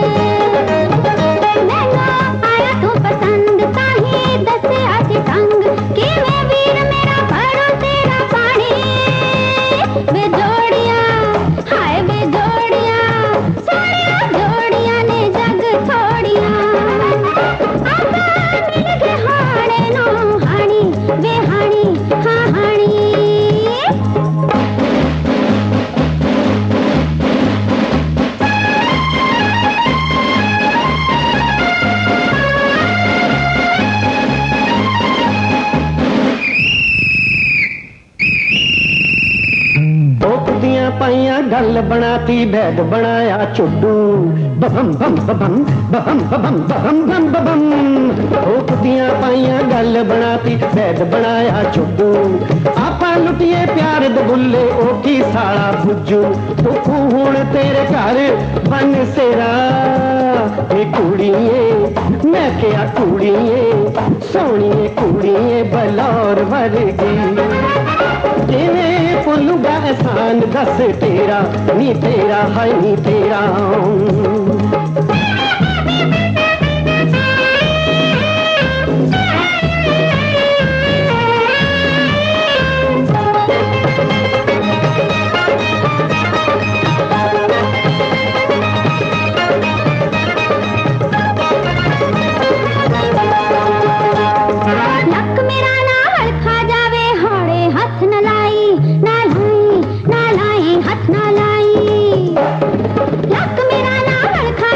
तो पसंद ताही दसे आके संग कि मैं वीर मेरा भरो तेरा पानी वे जोड़िया हाय वे जोड़िया सोनिया जोड़िया ने जग छोड़िया आका मिल के हाणे नो हाणी वे हाणी हाँ हाणी पाइया गल बनाती बैद बनाया चुड्डू बबम बम बबम बबम बबम बबम बम बबम ओकदियां पाइया गल बनाती बैद बनाया चुड्डू आपा लुटिए प्यार दे बुल्ले ओकी साला बुज्जू तू हुण तेरे घर बन सेरा ए कुड़िए मैं क्या कुड़िए सोनिए कुड़िए बलौर वर्गी जिवें भुलूगा एहसान दस तेरा नी तेरा हाय नी तेरा लक मेरा ना हड़खा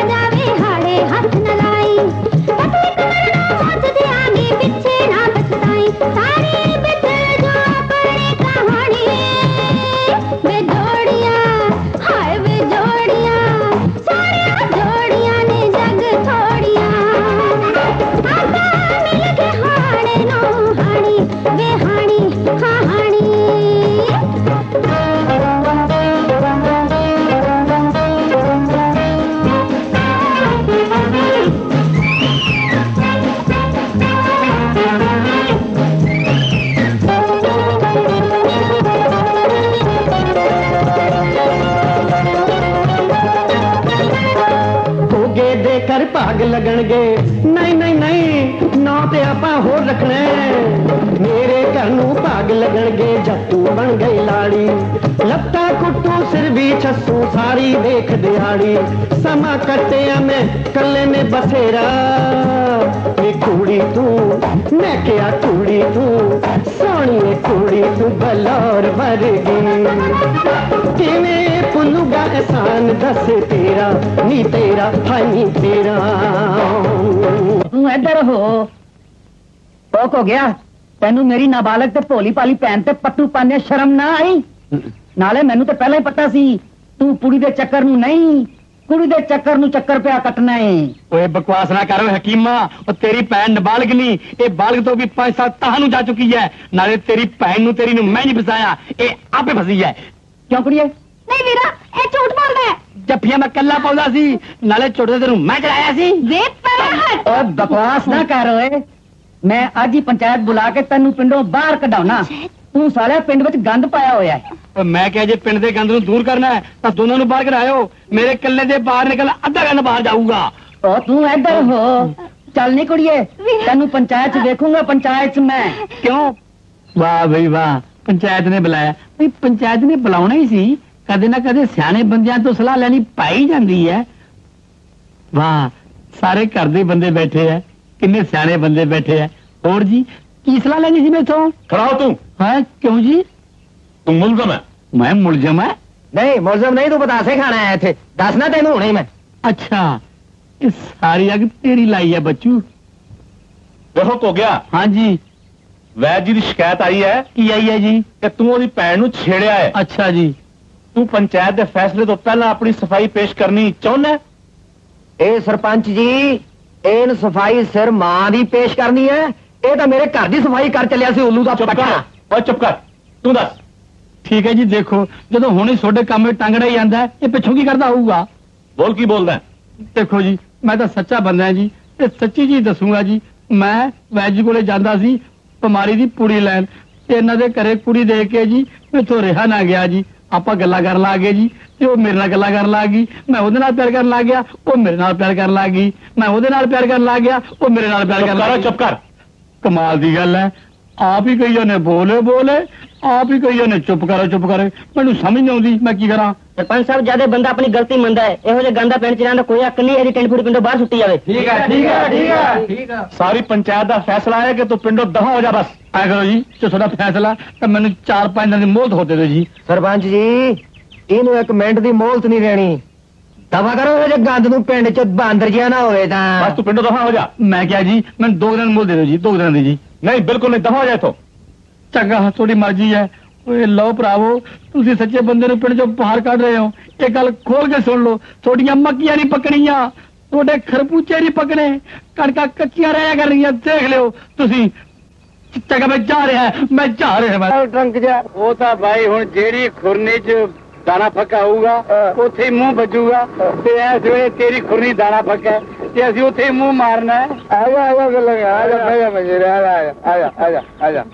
लगणगे नहीं नहीं नहीं नौ ते आपां होर रखना मेरे घर नूं भाग लगणगे जद तू बन गई लाड़ी लत्ता कुट्टू सिर भी छस्सू सारी देख दिहाड़ी समा कट्टिया मैं कल्ले ने बथेरा नी कुड़ी तू मैं क्या कुड़ी तू सोहणी कुड़ी तू बलौर वर्गी किवें भुलूगा एहसान दस तेरा नी तेरा हाय नी तेरा तू इधर हो पोक हो गया तेनू मेरी नाबालग ते भोली भाली भैन ते पट्टू पाने शर्म ना आई नाले मैनू तो पहले ही पता सी तू कुड़ी दे चक्कर नू नहीं कुड़ी दे चक्कर नू चक्कर पिया कटना है। ओए बकवास ना कर हकीमा और तेरी भैन नाबालग नहीं ये बालग तो भी पांच साल ताह नू जा चुकी है नाले तेरी भैन नू तेरी नू मैं नहीं फसाया ये आपे फसी है क्यों कुड़िए नहीं वीरा ए झूठ बोलदा है जफ्फिया मैं कल्ला पाउंदा सी नाले छोटे तेनू मैं चलाया सी वे पर और बकवास ना कर ओए मैं आज ही पंचायत बुला के तेनू पिंडों बाहर कढाउना तू साले पिंड विच गंद पाया होया है मैं क्या जे पिंड दे गंद नू दूर करना है तो दोनों नू बाहर करायो मेरे कल्ले दे बाहर निकल अद्धा गंद बाहर जाऊगा ओ तू इधर हो चल नहीं कुड़िए तेनू पंचायत च देखूंगा पंचायत च मैं क्यों वाह भाई वाह पंचायत ने बुलाया भाई पंचायत ने बुलाना ही सी कदे ना कदे सियाने बंदियां तो सलाह लेनी पाई जाती है वाह सारे घर दे बंदे बैठे है किन्ने सियाने बंदे बैठे है और जी की सलाह लेनी सी मेथों खड़ा हो तू है क्यों जी तू मुलजम है मैं मुलजम है नहीं मुलजम नहीं तू बतासे खाना आया थे दसना तेनू हुणे मैं अच्छा ये सारी अग तेरी लाई है बच्चू देखो हो गया हाँ जी वैद जी की शिकायत आई है की आई है जी कि तू ओदी भैन नू छेड़िया है अच्छा जी तू पंचायत के फैसले तो पहला अपनी सफाई पेश करनी चाहुंदा है ए सरपंच जी एन सफाई सिर मां दी पेश करनी है ये तो मेरे घर दी सफाई कर चलिया सी उल्लू दा चुप पट्टा कर और चुप कर तू दस ठीक है जी देखो जो हुणे सोडे काम में टांगड़ा ही आंदा है ये पिछों की करता होऊगा बोल की बोलदा है देखो जी मैं तो सच्चा बंदा जी ते सच्ची जी दसूंगा जी मैं वैद जी कोले जांदा सी बिमारी दी पूड़ी लैन ते इन्हां दे घरे कुड़ी दे के जी मैथों रिहा ना गया जी ਆਪਾਂ ਗੱਲਾਂ ਕਰਨ ਲੱਗ ਗਏ ਜੀ ਤੇ ਉਹ ਮੇਰੇ ਨਾਲ ਗੱਲਾਂ ਕਰਨ ਲੱਗ ਗਈ ਮੈਂ ਉਹਦੇ ਨਾਲ ਪਿਆਰ ਕਰਨ ਲੱਗ ਗਿਆ ਉਹ ਮੇਰੇ ਨਾਲ ਪਿਆਰ ਕਰਨ ਲੱਗ ਗਈ ਮੈਂ ਉਹਦੇ ਨਾਲ ਪਿਆਰ ਕਰਨ ਲੱਗ ਗਿਆ ਉਹ ਮੇਰੇ ਨਾਲ ਪਿਆਰ ਕਰਨ ਲੱਗ ਗਈ ਚੁੱਪ ਕਰ ਕਮਾਲ ਦੀ ਗੱਲ ਹੈ ਆਪ ਹੀ ਕਹੀ ਉਹਨੇ ਬੋਲੇ ਬੋਲੇ ਆਪ ਹੀ ਕਹੀ ਉਹਨੇ ਚੁੱਪ ਕਰੋ ਚੁੱਪ ਕਰੇ ਮੈਨੂੰ ਸਮਝ ਨਹੀਂ ਆਉਂਦੀ ਮੈਂ ਕੀ ਕਰਾਂ सरपंच साहब ज्यादा बंदा अपनी गलती मंदा है ਇਹੋ ਜਿਹਾ ਗੰਦਾ ਪਿੰਡ ਚ ਰਹਿਣ ਦਾ ਕੋਈ ਹੱਕ ਨਹੀਂ ਇਹਦੀ ਟੈਂਟ ਫੁੱਟ ਪਿੰਡੋਂ ਬਾਹਰ ਸੁੱਟੀ ਜਾਵੇ ठीक है ठीक है ठीक है ठीक है सारी पंचायत का फैसला है कि तू पिंडों दफा हो जा बस ਐ ਕਰੋ ਜੀ ਜੇ ਤੁਹਾਡਾ ਫੈਸਲਾ ਤਾਂ ਮੈਨੂੰ ਚਾਰ ਪੰਜ ਦਿਨ ਦੀ ਮੋਹਲਤ ਹੋ ਦੇ ਦਿਓ ਜੀ सरपंच जी ਇਹਨੂੰ ਇੱਕ ਮਿੰਟ ਦੀ ਮੋਹਲਤ ਨਹੀਂ ਰਹਿਣੀ ਦਵਾ ਕਰੋ ਇਹ ਜੇ ਗੰਦ ਨੂੰ ਪਿੰਡ ਚ ਬਾਂਦਰ ਜਿਹਾ ਨਾ ਹੋਵੇ ਤਾਂ बस तू पिंडों दफा हो जा ਮੈਂ ਕਿਹਾ ਜੀ ਮੈਨੂੰ ਦੋ ਦਿਨ ਮੋਹਲਤ ਦੇ ਦਿਓ ਜੀ ਦੋ ਦਿਨਾਂ ਦੀ ਜੀ नहीं बिल्कुल नहीं दफा हो जाए तो ਚੰਗਾ ਤੁਹਾਡੀ ਮਰਜ਼ੀ ਹੈ ਓਏ ਲਓ ਭਰਾਵੋ ਤੁਸੀਂ ਸੱਚੇ ਬੰਦੇ ਨੂੰ ਪਿੰਡ ਚੋਂ ਬਾਹਰ ਕੱਢ ਰਹੇ ਹੋ ਇਹ ਗੱਲ ਖੋਲ ਕੇ ਸੁਣ ਲਓ ਤੁਹਾਡੀਆਂ ਮੱਕੀਆਂ ਨਹੀਂ ਪੱਕਣੀਆਂ ਤੁਹਾਡੇ ਖਰਬੂਜੇ ਨਹੀਂ ਪੱਕਣੇ ਕਣਕਾਂ ਕੱਚੀਆਂ ਰਹਿਆ ਕਰਨੀਆਂ ਦੇਖ ਲਿਓ ਤੁਸੀਂ ਚੰਗਾ ਮੈਂ ਜਾ ਰਿਹਾ ਮੈਂ ਜਾ ਰਿਹਾ ਮੈਂ ਟਰੰਕ ਜਾ ਉਹ ਤਾਂ ਭਾਈ ਹੁਣ ਜਿਹੜੀ ਖੁਰਨੀ ਚ ਦਾਣਾ ਫੱਕਾ ਹੋਊਗਾ ਉੱਥੇ ਹੀ ਮੂੰਹ ਵੱਜੂਗਾ ਤੇ ਐ ਜਿਵੇਂ ਤੇਰੀ ਖੁਰਨੀ ਦਾਣਾ ਫੱਕਾ ਤੇ ਅਸੀਂ ਉੱਥੇ ਹੀ ਮੂੰਹ ਮਾਰਨਾ ਹੈ ਆ ਜਾ ਆ ਜਾ ਗੱਲਾਂ ਆ ਜਾ ਬਹਿ ਜਾ ਮੇਰੇ ਆ ਜਾ ਆ ਜਾ ਆ ਜਾ ਆ ਜਾ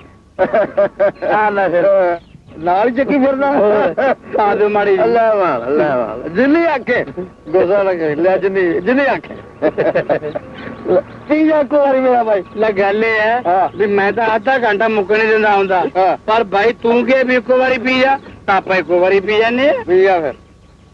ਆ ਲੈ ਫਿਰ ਨਾਲ ਚੱਕੀ ਫਿਰਦਾ ਆ ਦੇ ਮਾੜੀ ਜਿਹੀ। ਅੱਲਾ ਵਾਲ ਅੱਲਾ ਵਾਲ ਜਿੰਨੀ ਆਖੇ ਗੁੱਸਾ ਨਾ ਕਰੀ ਲੈ ਜਿੰਨੀ ਜਿੰਨੀ ਆਖੇ ਪੀ ਜਾ ਕੋਈ ਮੇਰਾ ਭਾਈ ਲੈ ਗੱਲ ਇਹ ਹੈ ਵੀ ਮੈਂ ਤਾਂ ਅੱਧਾ ਘੰਟਾ ਮੁੱਕ ਨਹੀਂ ਦਿੰਦਾ ਹੁੰਦਾ ਪਰ ਭਾਈ ਤੂੰ ਕਿ ਵੀ ਇੱਕੋ ਵਾਰੀ ਪੀ ਜਾ ਤਾਂ ਆਪਾਂ ਇੱਕੋ ਵਾਰੀ ਪੀ ਜਾਂਦੇ ਆ ਪੀ ਜਾ ਫਿਰ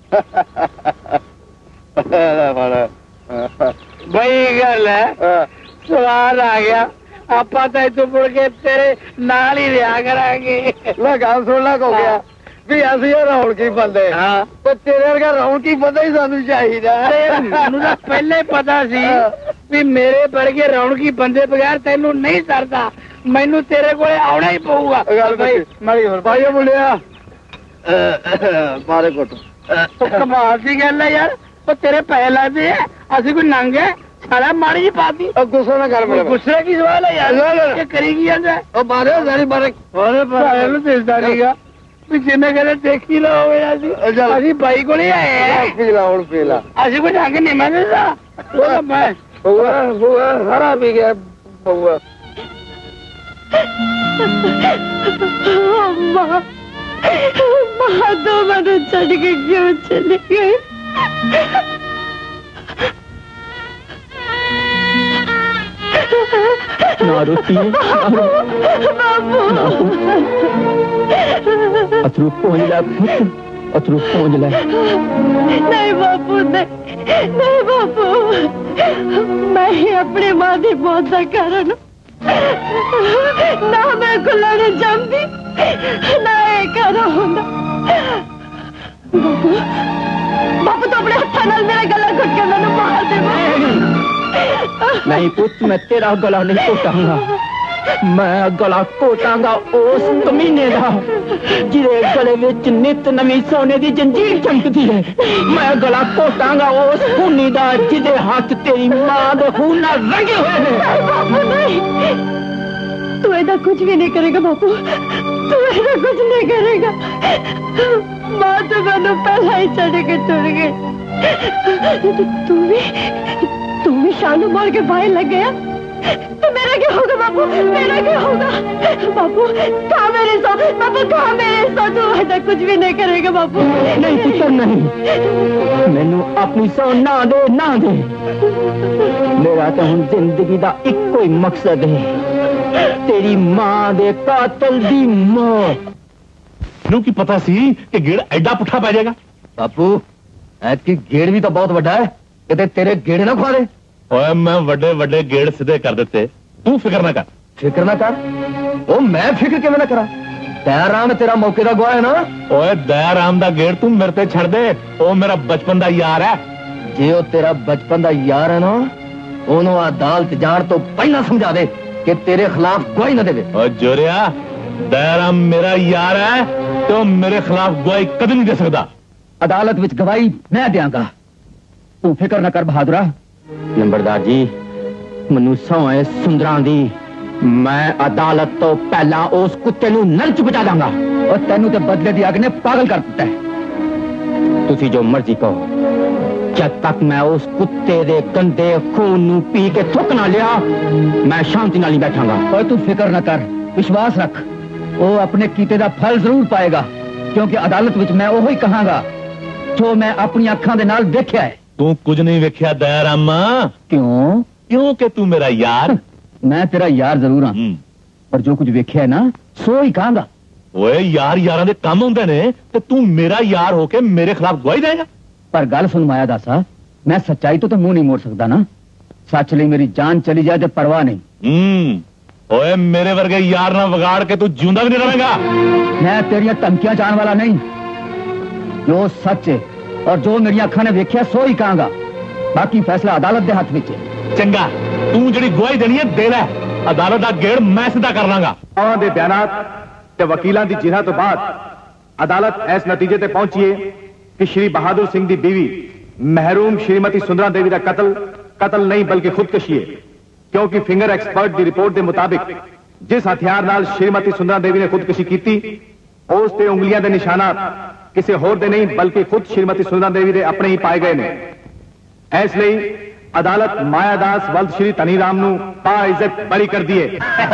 ਬਈ ਗੱਲ ਹੈ ਸਵਾਦ ਆ ਗਿਆ ਆਪਾਂ ਤਾਂ ਇੱਥੋਂ ਮੁੜ ਕੇ ਤੇਰੇ ਨਾਲ ਹੀ ਰਿਹਾ ਕਰਾਂਗੇ ਲੈ ਗੱਲ ਸੁਣਨਾ ਕੋ ਗਿਆ ਵੀ ਅਸੀਂ ਇਹ ਰੌਣਕੀ ਬੰਦੇ ਹਾਂ ਤੇ ਤੇਰੇ ਵਰਗਾ ਰੌਣਕੀ ਬੰਦਾ ਹੀ ਸਾਨੂੰ ਚਾਹੀਦਾ ਮੈਨੂੰ ਤਾਂ ਪਹਿਲੇ ਪਤਾ ਸੀ ਵੀ ਮੇਰੇ ਵਰਗੇ ਰੌਣਕੀ ਬੰਦੇ ਬਗੈਰ ਤੈਨੂੰ ਨਹੀਂ ਸਰਦਾ ਮੈਨੂੰ ਤੇਰੇ ਕੋਲੇ ਆਉਣਾ ਹੀ ਪਊਗਾ ਗੱਲ ਭਾਈ ਮਾਰੀ ਹੋਰ ਭਾਈ ਮੁੰਡਿਆ ਮਾਰੇ ਕੋਟ ਕਮਾਲ ਦੀ ਗੱਲ ਹੈ ਯਾਰ ਉਹ ਤੇਰੇ ਪੈਸੇ ਲੱਗਦੇ ਆ ਅਸੀਂ ਕੋਈ ਨੰਗ ਹੈ ਸਾਲਾ ਮਾੜੀ ਜੀ ਪਾਤੀ ਗੁੱਸਾ ਨਾ ਕਰ ਮੇਰੇ ਗੁੱਸੇ ਕੀ ਸਵਾਲ ਹੈ ਯਾਰ ਇਹ ਕਰੀ ਕੀ ਜਾਂਦਾ ਉਹ ਮਾਰੇ ਸਾਰੀ ਮਾਰੇ ਉਹਨੇ ਭਾਵੇਂ ਨੂੰ ਦਿਸਦਾ ਨਹੀਂਗਾ ਵੀ ਜਿੰਨੇ ਕਹਿੰਦੇ ਦੇਖੀ ਲਾ ਹੋਵੇ ਅਸੀਂ ਅਸੀਂ ਬਾਈ ਕੋਲੇ ਆਏ ਆ ਪੀ ਲਾ ਹੁਣ ਪੀ ਲਾ ਅਸੀਂ ਕੋਈ ਢੰਗ ਨਹੀਂ ਮੰਨਦਾ ਉਹ ਮੈਂ ਬੁਆ ਬੁਆ ਸਾਰਾ ਪੀ ਗਿਆ ਬੁਆ ਮਾਂ ਮਾਂ ਦੋ ਮੈਨੂੰ ਛੱਡ ਕੇ ਕਿਉਂ ਚਲੇ ਗਏ ना रोती है अथरू पहुंच ला पुत्र अथरू पहुंच ला नहीं बापू नहीं नहीं बापू मैं ही अपनी मां की मौत का कारण ना मैं गुलाने जमदी ना ये करा होंदा बापू बापू तो अपने हाथ नाल मेरा गला घुट के मैंने मार दे नहीं पुत्र मैं तेरा गला नहीं घोटांगा मैं गला घोटांगा उस कमीने का जिदे गले विच नित नवी सोने की जंजीर चमकती है मैं गला घोटांगा उस खूनी का जिदे हाथ तेरी मां दे खून नाल रंगे हुए हैं बापू नहीं तू ऐसा कुछ भी नहीं करेगा बापू तू ऐसा कुछ नहीं करेगा मां तो मैंने पहला ही चढ़ के टुर गई तू भी तू भी शानू मार के भाई लग गया तो मेरा क्या होगा बापू मेरा क्या होगा बापू कहाँ मेरे सौ बापू कहाँ मेरे सौ तू ऐसा कुछ भी नहीं करेगा बापू नहीं पुत्र नहीं मैनू अपनी सौ ना दे ना दे मेरा तो हुण जिंदगी का इको ही मकसद है तेरी मां दे कातल दी मौत नू की पता सी कि गेड़ एडा पुठा पै जाएगा बापू ऐतकी गेड़ भी तो बहुत बड़ा है किते तेरे गेड़ ना खा दे ओए मैं वड्डे वड्डे गेड़ सीधे कर देते तू फिक्र ना कर फिक्र ना कर ओ मैं फिक्र किवें ना करा दयाराम तेरा मौके का गवाह है ना ओए दयाराम दा गेड़ तू मेरे ते छड़ दे ओ मेरा बचपन दा यार है जे ओ तेरा बचपन दा यार है ना ओनू अदालत जान तो पहला समझा दे कि तेरे खिलाफ गवाही ना देवे ओ जोरिया दयाराम मेरा यार है तो मेरे खिलाफ गवाही कदम नहीं दे सकता अदालत विच गवाही मैं देंगा तू फिक्र ना कर बहादुरा नंबरदार जी मनु सौए सुंदरां दी मैं अदालत तो पहला उस कुत्ते नू नल च बचा दांगा और तेनू ते बदले दी अग ने पागल कर दिता है तुसी जो मर्जी कहो जब तक मैं उस कुत्ते दे गंदे खून नू पी के थुक ना लिया मैं शांति नाल ही बैठांगा और तू फिक्र ना कर विश्वास रख वो अपने कीते दा फल जरूर पाएगा क्योंकि अदालत विच मैं ओही कहांगा जो मैं अपनी अखां दे नाल देखिया है तू कुछ नहीं वेख्या दयारामा क्यों क्यों कि तू मेरा यार मैं तेरा यार जरूर हाँ पर जो कुछ वेख्या है ना सो ही कहांगा ओए यार यारां दे काम हुंदे ने ते तू मेरा यार होके मेरे खिलाफ गवाही देगा पर गल सुन माया दासा मैं सच्चाई तो तो मुंह नहीं मोड़ सकता ना सच लिए मेरी जान चली जाए तो परवाह नहीं हम्म ओए मेरे वर्गे यार ना बिगाड़ के तू जिंदा भी नहीं रहेगा मैं तेरिया धमकियां चाहने वाला नहीं जो सच है और जो मेरी अखा ने वेख्या सो ही कहांगा बाकी फैसला अदालत के हाथ में चंगा तू जी गवाही देनी है दे लै अदालत का गेड़ मैं सीधा कर लांगा दे बयानात ते वकीलों की जिन्हा तो बाद अदालत इस नतीजे ते पहुंची है कि श्री बहादुर सिंह की बीवी महरूम श्रीमती सुंदरा देवी का कत्ल कत्ल नहीं बल्कि खुदकशी है क्योंकि फिंगर एक्सपर्ट की रिपोर्ट के मुताबिक जिस हथियार नाल श्रीमती सुंदरा देवी ने खुदकशी की उस ते उंगलियां दे निशानात किसी होर दे नहीं बल्कि खुद श्रीमती सुंदरा देवी दे अपने ही पाए गए ने इसलिए अदालत मायादास वल्द श्री तनीराम नू पा इज्जत बरी कर दिए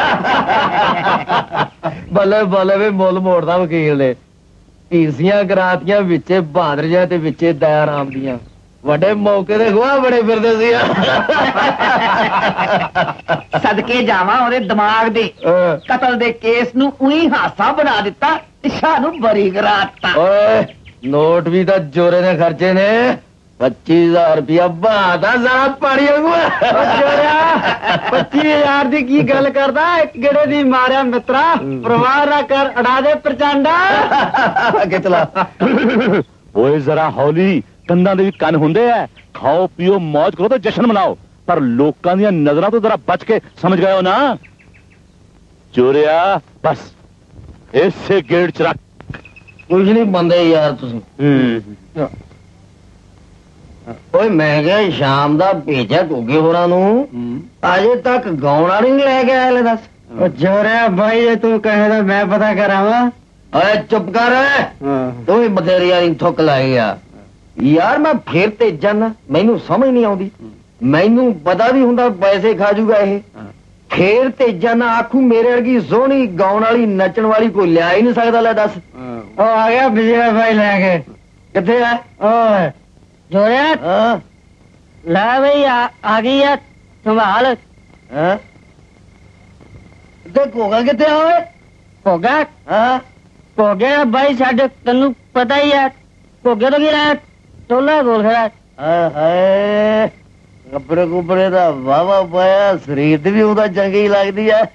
बल्ले बल्ले भी मुल मोड़दा वकील ने ईरसियां करातियां विचे बहादुर ते विचे दयाराम दियां वड्डे मौके दे गवाह बड़े फिरदे सी सदके जावां ओदे दिमाग दे कतल दे केस नू उही हासा बना दिता शानू बरी कराता ओए नोट भी तो जोरे ने खर्चे ने पच्चीस हजार रुपया बहादा जरा पानी पच्चीस हजार की की गल करदा एक गेड़े दी मारिया मित्रा परवाह ना कर अड़ा दे प्रचंडा अगे चला ओए जरा हौली कंधा दे भी कन हुंदे है खाओ पियो मौज करो तो जश्न मनाओ पर लोकां दी नजरां तो जरा बच के समझ गए हो ना चोरिया बस इसे गेट च रख कुछ नहीं बंदे यार तुसी ओए मैं क्या शाम दा भेजा गोगे होरां नू अजे तक गौना नहीं ले गया ले दस जोरिया भाई ये तू कहे तो मैं पता करावा ओए चुप कर तू ही बतेरी यार थुक लाई यार यार मैं फिर ते जाना मैनू समझ नहीं आउंदी मैनू पता भी हुंदा पैसे खा जूगा ये फिर ते जाना आखू मेरे वर्गी सोहनी गाउन वाली नचन वाली कोई लिया ही नहीं सकता ले दस ओ आ गया विजय भाई लेके किथे है ओए जोरिया ला भाई आ, आ गई है संभाल ਤੇ ਕੋਗਾ ਕਿੱਥੇ ਆ ਓਏ ਭੋਗਾ ਹਾਂ ਭੋਗੇ ਬਾਈ ਸਾਡੇ ਤੈਨੂੰ ਪਤਾ ਹੀ ਹੈ ਭੋਗੇ ਤੋਂ ਕੀ ਰਹਿ ਟੋਲਾ ਗੋਲ ਖੜਾ ਹਾਏ ਹਾਏ ਕੱਪੜੇ ਕੁਪੜੇ ਦਾ ਵਾਵਾ ਪਾਇਆ ਸਰੀਰ ਤੇ ਵੀ ਉਹਦਾ ਚੰਗੀ ਲੱਗਦੀ ਐ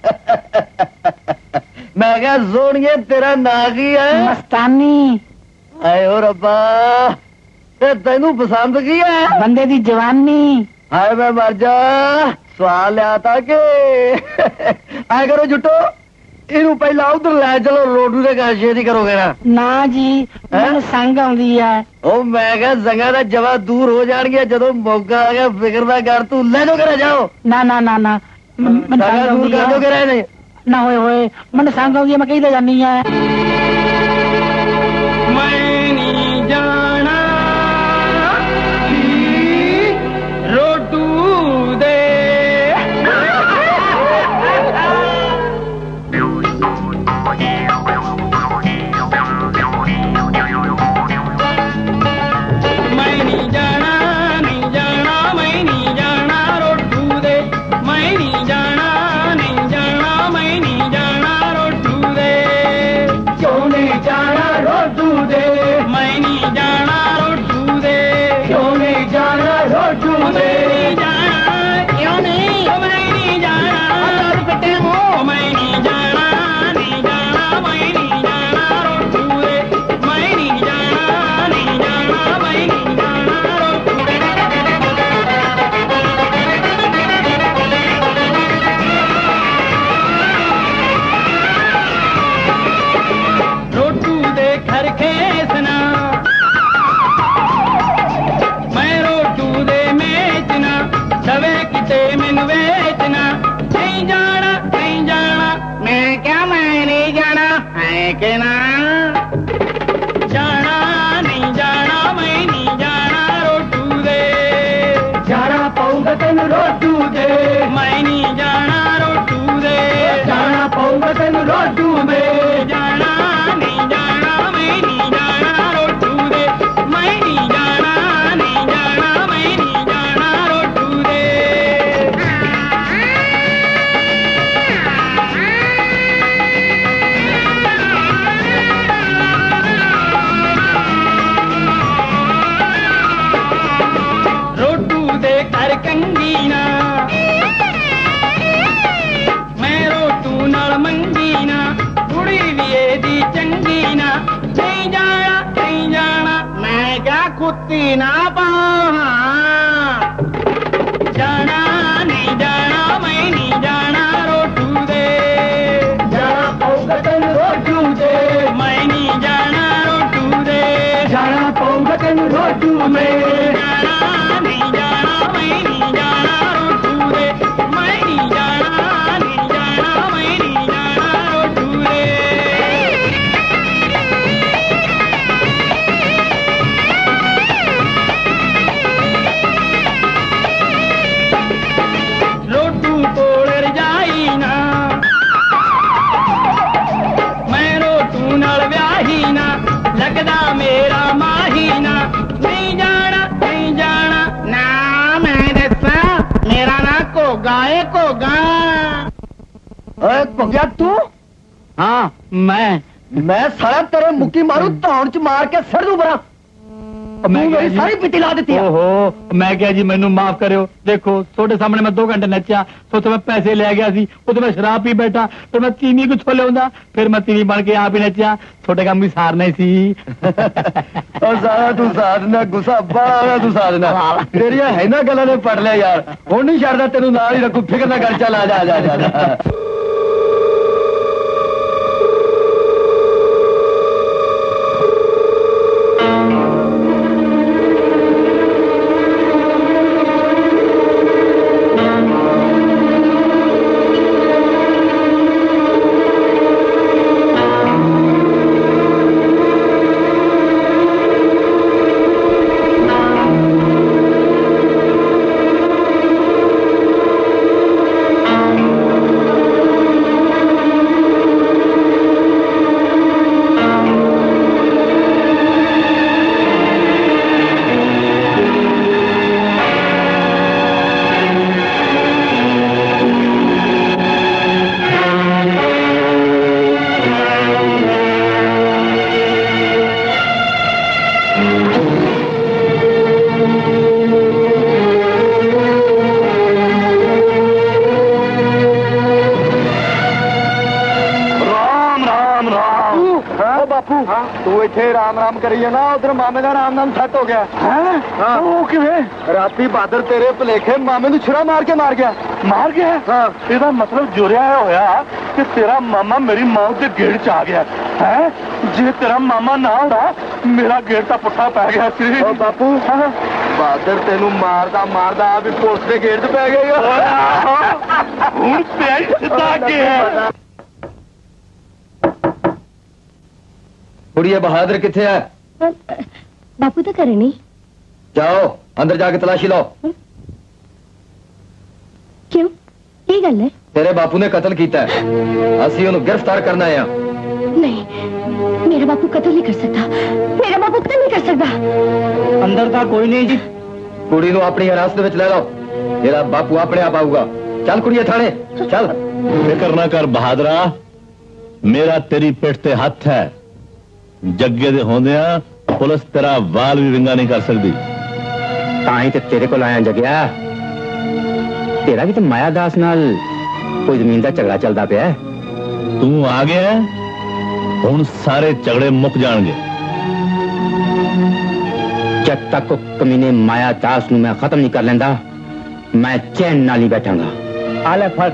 ਮੈਂ ਕਿਹਾ ਸੋਹਣੀਏ ਤੇਰਾ ਨਾਂ ਕੀ ਐ ਮਸਤਾਨੀ ਹਾਏ ਓ ਰੱਬਾ ਤੇ ਤੈਨੂੰ ਪਸੰਦ ਕੀ ਐ ਬੰਦੇ ਦੀ ਜਵਾਨੀ ਹਾਏ ਮੈਂ ਮਰ ਜਾ ਸਵਾਲ ਲਿਆ ਤਾਂ ਕਿ ਆਏ ਕਰੋ ਜੁੱਟੋ ਇਹਨੂੰ ਪਹਿਲਾਂ ਉਧਰ ਲੈ ਚਲੋ ਰੋਡੂ ਦੇ ਘਰ ਛੇਤੀ ਕਰੋਗੇ ਨਾ ਨਾ ਜੀ ਮੈਨੂੰ ਸੰਗ ਆਉਂਦੀ ਆ ਉਹ ਮੈਂ ਕਿਹਾ ਸੰਗਾ ਦਾ ਜਵਾ ਦੂਰ ਹੋ ਜਾਣਗੇ ਜਦੋਂ ਮੌਕਾ ਆ ਗਿਆ ਫਿਕਰ ਨਾ ਕਰ ਤੂੰ ਲੈ ਜੋ ਕਰਾ ਜਾਓ ਨਾ ਨਾ ਨਾ ਨਾ ਮੈਨੂੰ ਸੰਗਾ ਸੰਗ ਦੂਰ ਆਉਂਦੀ ਕਰ ਆ ਦੋਗੇ ਰਹੇ ਨਹੀਂ ਨਾ ਹੋਏ ਹੋਏ ਮੈਨੂੰ ਸੰਗ ਆਉਂਦੀ ਆ ਮੈਂ ਕਹੀ ਤਾਂ ਜਾਨੀ ਆ ਮੈਂ ਨਹੀਂ ਜਾਣਾ ਰੋਡੂ ਦੇ ਮੈਂ ਨਹੀਂ ਜਾਣਾ ਨਹੀਂ ਜਾਣਾ ਮੈਂ ਨਹੀਂ ਜਾਣਾ ਰੋਡੂ ਦੇ ਮੈਂ ਨਹੀਂ ਜਾਣਾ ਨਹੀਂ ਜਾਣਾ ਮੈਂ ਨਹੀਂ ਜਾਣਾ ਰੋਡੂ ਦੇ ਕਿਉਂ ਨਹੀਂ ਜਾਣਾ ਰੋਡੂ ਦੇ ਮੈਂ ਨਹੀਂ ਜਾਣਾ ਰੋਡੂ ਦੇ ਕਿਉਂ ਨਹੀਂ ਜਾਣਾ ਰੋਡੂ ਦੇ ਨਹੀਂ ਜਾਣਾ ਕਿਉਂ ਨਹੀਂ ਮੈਂ ਨਹੀਂ ਜਾਣਾ ਦਰ ਪਿੱਟੇ ਮੂੰਹ ਮੈਂ ਨਹੀਂ ਜਾਣਾ ਨਹੀਂ ਜਾਣਾ ਮੈਂ ਨਹੀਂ ਜਾਣਾ ਰੋਡੂ ਦੇ ਮੈਂ ਨਹੀਂ ਜਾਣਾ ਨਹੀਂ ਜਾਣਾ ਮੈਂ ਨਹੀਂ ਜਾਣਾ ਰੋਡੂ ਦੇ ਰੋਡੂ ਦੇ ਘਰ ਖੇਸਣਾ ਮੈਂ ਰੋਡੂ ਦੇ ਮੇਚਣਾ ਸਵੇ ਕਿਤੇ ਮੈਨੂੰ ਵੇਚਣਾ ਨਹੀਂ ਜਾਣਾ ਨਹੀਂ ਜਾਣਾ ਮੈਂ ਕਿਹਾ ਮੈਂ ਨਹੀਂ ਜਾਣਾ ਹੈ ਕਿ ਨਾ ਜਾਣਾ ਨਹੀਂ ਜਾਣਾ ਮੈਂ ਨਹੀਂ ਜਾਣਾ ਰੋਡੂ ਦੇ ਜਾਣਾ ਪਊਗਾ ਤੈਨੂੰ ਰੋਡੂ ਦੇ ਮੈਂ ਨਹੀਂ ਜਾਣਾ ਰੋਡੂ ਦੇ ਜਾਣਾ ਪਊਗਾ ਤੈਨੂੰ ਰੋਡੂ ਦੇ ਜਾਣਾ ਨਹੀਂ ਜਾਣਾ ਮੈਂ ਨਹੀਂ ਜਾਣਾ ਰੋਡੂ ਦੇ ਮੈਂ ਨਹੀਂ ਜਾਣਾ ਨਹੀਂ ਜਾਣਾ ਮੈਂ ਨਹੀਂ ਜਾਣਾ ਰੋਡੂ ਦੇ ਰੋਡੂ ਦੇ ਘਰ ਕੰਗੀ ਨਾ ਮੈਂ ਰੋਡੂ ਨਾਲ ਮੰਗੀ ਨਾ ਕੁੜੀ ਵੀ ਇਹਦੀ ਚੰਗੀ ਨਾ ਨਹੀਂ ਜਾਣਾ ਨਹੀਂ ਜਾਣਾ ਮੈਂ ਕਿਹਾ ਕੁੱਤੀ ਨਾ ਪਾਹਾਂ ਜਾਣਾ ਨਹੀਂ ਜਾਣਾ ਮੈਂ ਨਹੀਂ ਜਾਣਾ ਰੋਡੂ ਦੇ ਜਾਣਾ ਪਊਗਾ ਤੈਨੂੰ ਰੋਡੂ ਦੇ ਮੈਂ ਨਹੀਂ ਜਾਣਾ ਰੋਡੂ ਦੇ ਜਾਣਾ ਪਊਗਾ ਤੈਨੂੰ ਰੋਡੂ ਦੇ ਜਾਣਾ ਨਹੀਂ ਜਾਣਾ ਮੈਂ ਨਹੀਂ ਜਾਣਾ ਰੋਡੂ ਦੇ ਮੈਂ ਨਹੀਂ ਜਾਣਾ ਨਹੀਂ ਜਾਣਾ ਮੈਂ ਨਹੀਂ ਜਾਣਾ ਰੋਡੂ ਦੇ ਰੋਡੂ ਕੋਲ ਰਜਾਈ ਨਾ ਮੈਂ ਰੋਡੂ ਨਾਲ ਵਿਆਹੀ ਨਾ ਲੱਗਦਾ ਮੇਰਾ ਮਾਹੀ ਨਾ ਨਹੀਂ ਜਾਣਾ ਨਹੀਂ ਜਾਣਾ ਨਾ ਮੈਂ ਦੱਸਾਂ ਮੇਰਾ ਨਾਂ ਘੋਗਾ ਏ ਘੋਗਾ ਓਏ ਭੁੱਗਿਆ ਤੂੰ ਹਾਂ ਮੈਂ ਮੈਂ ਸਾਰਾ ਤੇਰੇ ਮੁੱਕੀ ਮਾਰੂ ਧੌਣ ਚ ਮਾਰ ਕੇ ਸਿਰ ਨੂੰ ਬਰਾ ਮੈਂ ਤੂੰ ਮੇਰੀ ਸਾਰੀ ਪਿੱਟੀ ਲਾ ਦਿੱਤੀ ਆ ਓਹੋ ਮੈਂ ਕਿਹਾ ਜੀ ਮੈਨੂੰ ਮਾਫ ਕਰਿਓ ਦੇਖੋ ਤੁਹਾਡੇ ਸਾਹਮਣੇ ਮੈਂ ਦੋ ਘੰਟੇ ਨੱਚਿਆ ਸੋਚੋ ਮੈਂ ਪੈਸੇ ਲੈ ਗਿਆ ਸੀ ਉਦੋਂ ਮੈਂ ਸ਼ਰਾਬ ਪੀ ਬੈਠਾ ਫਿਰ ਮੈਂ ਤੀਵੀਂ ਕਿੱਥੋਂ ਲਿਆਉਂਦਾ ਫਿਰ ਮੈਂ ਤੀਵੀਂ ਬਣ ਕੇ ਆਪ ਹੀ ਨੱਚਿਆ ਤੁਹਾਡੇ ਕੰਮ ਵੀ ਸਾਰਨਾ ਹੀ ਸੀ ਉਹ ਸਾਰਾ ਤੂੰ ਸਾਧਨਾ ਗੁੱਸਾ ਬਾਹਲਾ ਤੂੰ ਸਾਧਨਾ ਤੇਰੀਆਂ ਹੈ ਨਾ ਗੱਲਾਂ ਨੇ ਪੜ ਲਿਆ ਯਾਰ ਹੁਣ ਨਹੀਂ ਛੱਡਦਾ ਤੈਨੂੰ ਨਾਲ ਹੀ ਰੱਖੂ ਫਿਕਰ ਨਾ ਕਰ ਚੱਲ ਆ ਜਾ ਆ ਜਾ ਆ ਜਾ बापू तू इथे राम राम करी ना उधर मामे का राम नाम सेट हो गया है वो किवें राती बहादुर तेरे भुलेखे मामे नूं छुरा मार के मार गया मार गया हाँ ਇਹਦਾ मतलब जुरिया होया कि तेरा मामा मेरी मौत के गेड़ च आ गया है जे तेरा मामा ना होता मेरा गेड़ तो पुट्ठा पै गया सी ओ बापू बहादुर तेनू मारदा मारदा भी पुलिस के गेड़ च पै गया हुण पिया ही सिद्धा अगे कुड़िए बहादुर किथे है बापू तो करे नहीं जाओ अंदर जाके तलाशी लो क्यों ये गल है तेरे बापू ने कत्ल किया है असी उन्हें गिरफ्तार करना है नहीं मेरा बापू कत्ल नहीं कर सकता मेरा बापू कत्ल नहीं कर सकता अंदर था कोई नहीं जी कुड़ी नूं अपनी हिरासत विच ले लो तेरा बापू अपने आप आऊगा चल कुड़िए थाने चल फिक्र ना कर बहादुरा मेरा तेरी पिठ ते हथ है जग्गे दे होंदिया पुलिस तेरा वाल भी विंगा नहीं कर सकती ताई ते तेरे को आया जगिया तेरा भी तो माया दास नाल कोई जमीन का झगड़ा चलता पिया तू आ गया हुण सारे झगड़े मुक जाएंगे जब तक कमीने माया दास नूं मैं खत्म नहीं कर लेंदा मैं चैन नाल ही बैठांगा आला फड़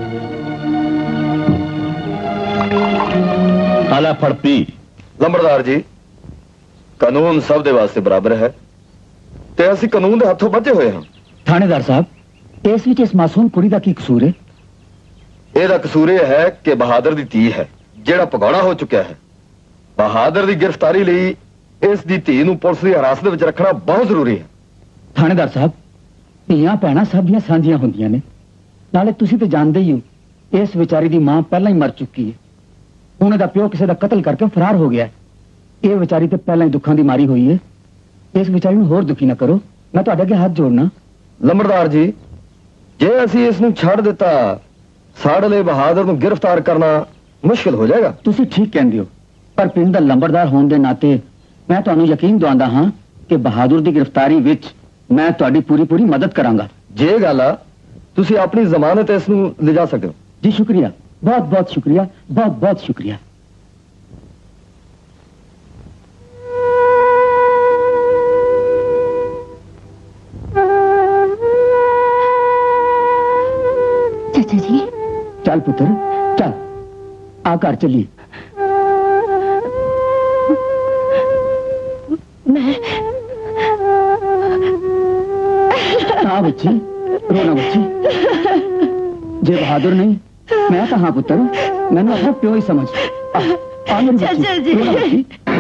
आला फड़ पी लंबड़दार जी कानून सब दे वास्ते बराबर है ते असी कानून दे हथों बचे हुए हैं थानेदार साहब इस विच इस मासूम कुड़ी दा की कसूर है ਇਹਦਾ ਕਸੂਰ ਇਹ ਹੈ ਕਿ ਬਹਾਦਰ ਦੀ ਧੀ ਹੈ ਜਿਹੜਾ ਭਗੌੜਾ ਹੋ ਚੁੱਕਿਆ ਹੈ ਬਹਾਦਰ ਦੀ ਗ੍ਰਿਫਤਾਰੀ ਲਈ ਇਸ ਦੀ ਧੀ ਨੂੰ ਪੁਲਿਸ ਦੀ ਹਿਰਾਸਤ ਵਿੱਚ ਰੱਖਣਾ ਬਹੁਤ ਜ਼ਰੂਰੀ ਹੈ थानेदार साहब ਧੀਆਂ ਭੈਣਾਂ ਸਭ ਦੀਆਂ ਸਾਂਝੀਆਂ ਹੁੰਦੀਆਂ ਨੇ ਨਾਲੇ ਤੁਸੀਂ ਤੇ ਜਾਣਦੇ ਹੀ ਹੋ ਇਸ ਵਿਚਾਰੀ ਦੀ ਮਾਂ ਪਹਿਲਾਂ ਹੀ ਮਰ ਚੁੱਕੀ ਹੈ ਹੁਣ ਇਹਦਾ ਪਿਓ ਕਿਸੇ ਦਾ ਕਤਲ ਕਰਕੇ ਫਰਾਰ ਹੋ ਗਿਆ ਇਹ ਵਿਚਾਰੀ ਤੇ ਪਹਿਲਾਂ ਹੀ ਦੁੱਖਾਂ ਦੀ ਮਾਰੀ ਹੋਈ ਹੈ ਇਸ ਵਿਚਾਰੀ ਨੂੰ ਹੋਰ ਦੁਖੀ ਨਾ ਕਰੋ ਮੈਂ ਤੁਹਾਡੇ ਅੱਗੇ ਹੱਥ ਜੋੜਨਾ ਲੰਬੜਦਾਰ ਜੀ ਜੇ ਅਸੀਂ ਇਸ ਨੂੰ ਛੱਡ ਦਿੱਤਾ ਸਾਡੇ ਲਈ ਬਹਾਦਰ ਨੂੰ ਗ੍ਰਿਫਤਾਰ ਕਰਨਾ ਮੁਸ਼ਕਿਲ ਹੋ ਜਾਏਗਾ ਤੁਸੀਂ ਠੀਕ ਕਹਿੰਦੇ ਹੋ ਪਰ ਪਿੰਡ ਦਾ ਲੰਬੜਦਾਰ ਹੋਣ ਦੇ ਨਾਤੇ ਮੈਂ ਤੁਹਾਨੂੰ ਯਕੀਨ ਦਿਵਾਉਂਦਾ ਹਾਂ ਕਿ ਬਹਾਦਰ ਦੀ ਗ੍ਰਿਫਤਾਰੀ ਵਿੱਚ ਮੈਂ ਤੁਹਾਡੀ ਪੂਰੀ ਪੂਰੀ ਮਦਦ ਕਰਾਂਗਾ ਜੇ ਗੱਲ ਆ ਤੁਸੀਂ ਆਪਣੀ ਜ਼ਮਾਨਤ ਇਸ ਨੂੰ ਲਿਜਾ ਸਕਦੇ ਹੋ ਜੀ ਸ਼ੁਕਰੀਆ ਬਹੁਤ ਬਹੁਤ ਸ਼ੁਕਰੀਆ ਬਹੁਤ ਬਹੁਤ ਸ਼ੁਕਰੀਆ चाचा जी चल पुत्र चल आकर चलिए मैं हाँ बच्ची रोना बच्ची जे बहादुर नहीं मैं कहाँ पुत्र मैंने अपना प्यो ही समझ आ, आ मेरी बच्ची रोना बच्ची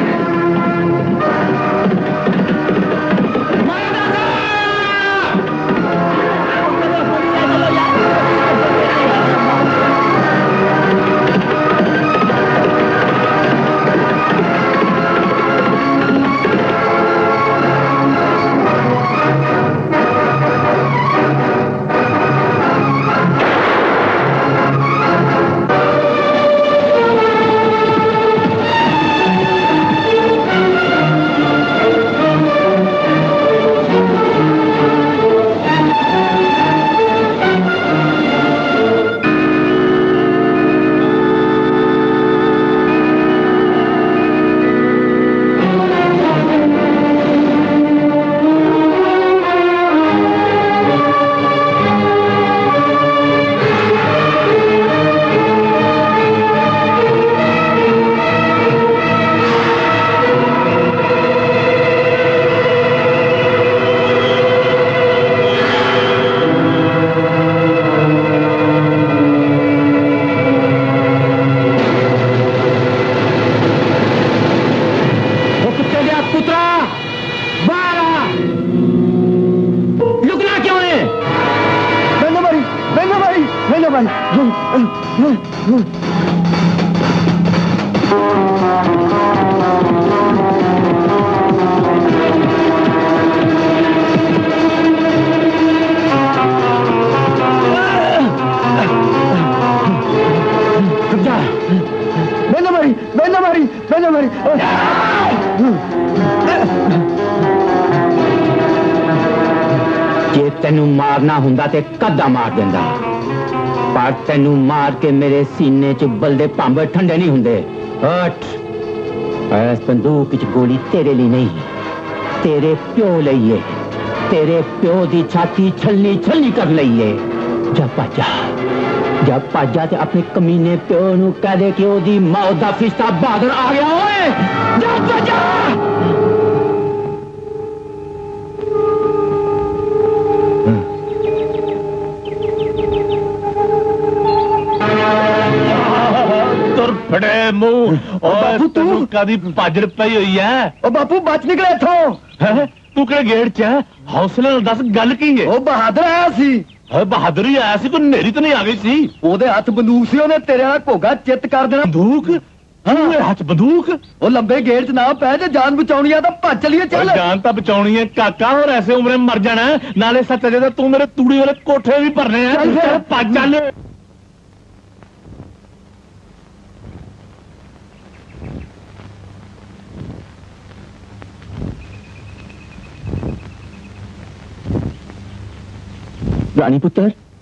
जे तेनू मारना हुंदा ते कद्दा मार देंदा पर तेनू मार के मेरे सीने च बलदे भांबे ठंडे नहीं हुंदे हट इस बंदूक च गोली तेरे लिए नहीं, तेरे प्यो लिए। तेरे प्यो दी छाती छलनी छलनी कर लईए। जा पाजा, जा पाजा ते अपने कमीने प्यो नू कह दे कि ओदी मौत दा फरिश्ता बहादुर आ गया। ओए जा पाजा। फड़े मुंह और तू कदी पाजड़ पई हुई है। ओ बापू बच निकले इथों। तू किहड़े गेट च है? हौसले नाल दस गल की है? ओ बहादुर आया सी। बहादुर ही आया सी, कोई नेरी तो नहीं आ गई सी? ओदे हथ बंदूक सी, ओने तेरे नाल घोगा चित कर देना। बंदूक? हाँ हथ बंदूक? ओ लंबे गेट च ना पै, जे जान बचाउणी आ तां भज चलिए। चल जान तां बचाउणी है काका, और ऐसे उम्रे मर जाना। नाले सच अजे तू मेरे तूड़ी वाले कोठे भी भरने हैं। चल भज चल। रानी पुत्र,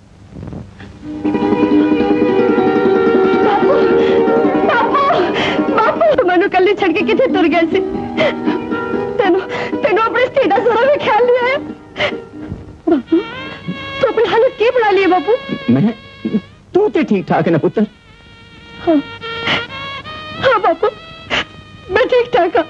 बापू बापू बापू मैनू कल्ली छड़ के किथे तुर गए सी? तेनू तेनू अपने स्टेटा सारा भी ख्याल लिया है? बापू तू अपनी हालत क्या बना ली है बापू? मैं तू तो ठीक ठाक है ना पुत्र? हाँ हाँ बापू मैं ठीक ठाक हाँ।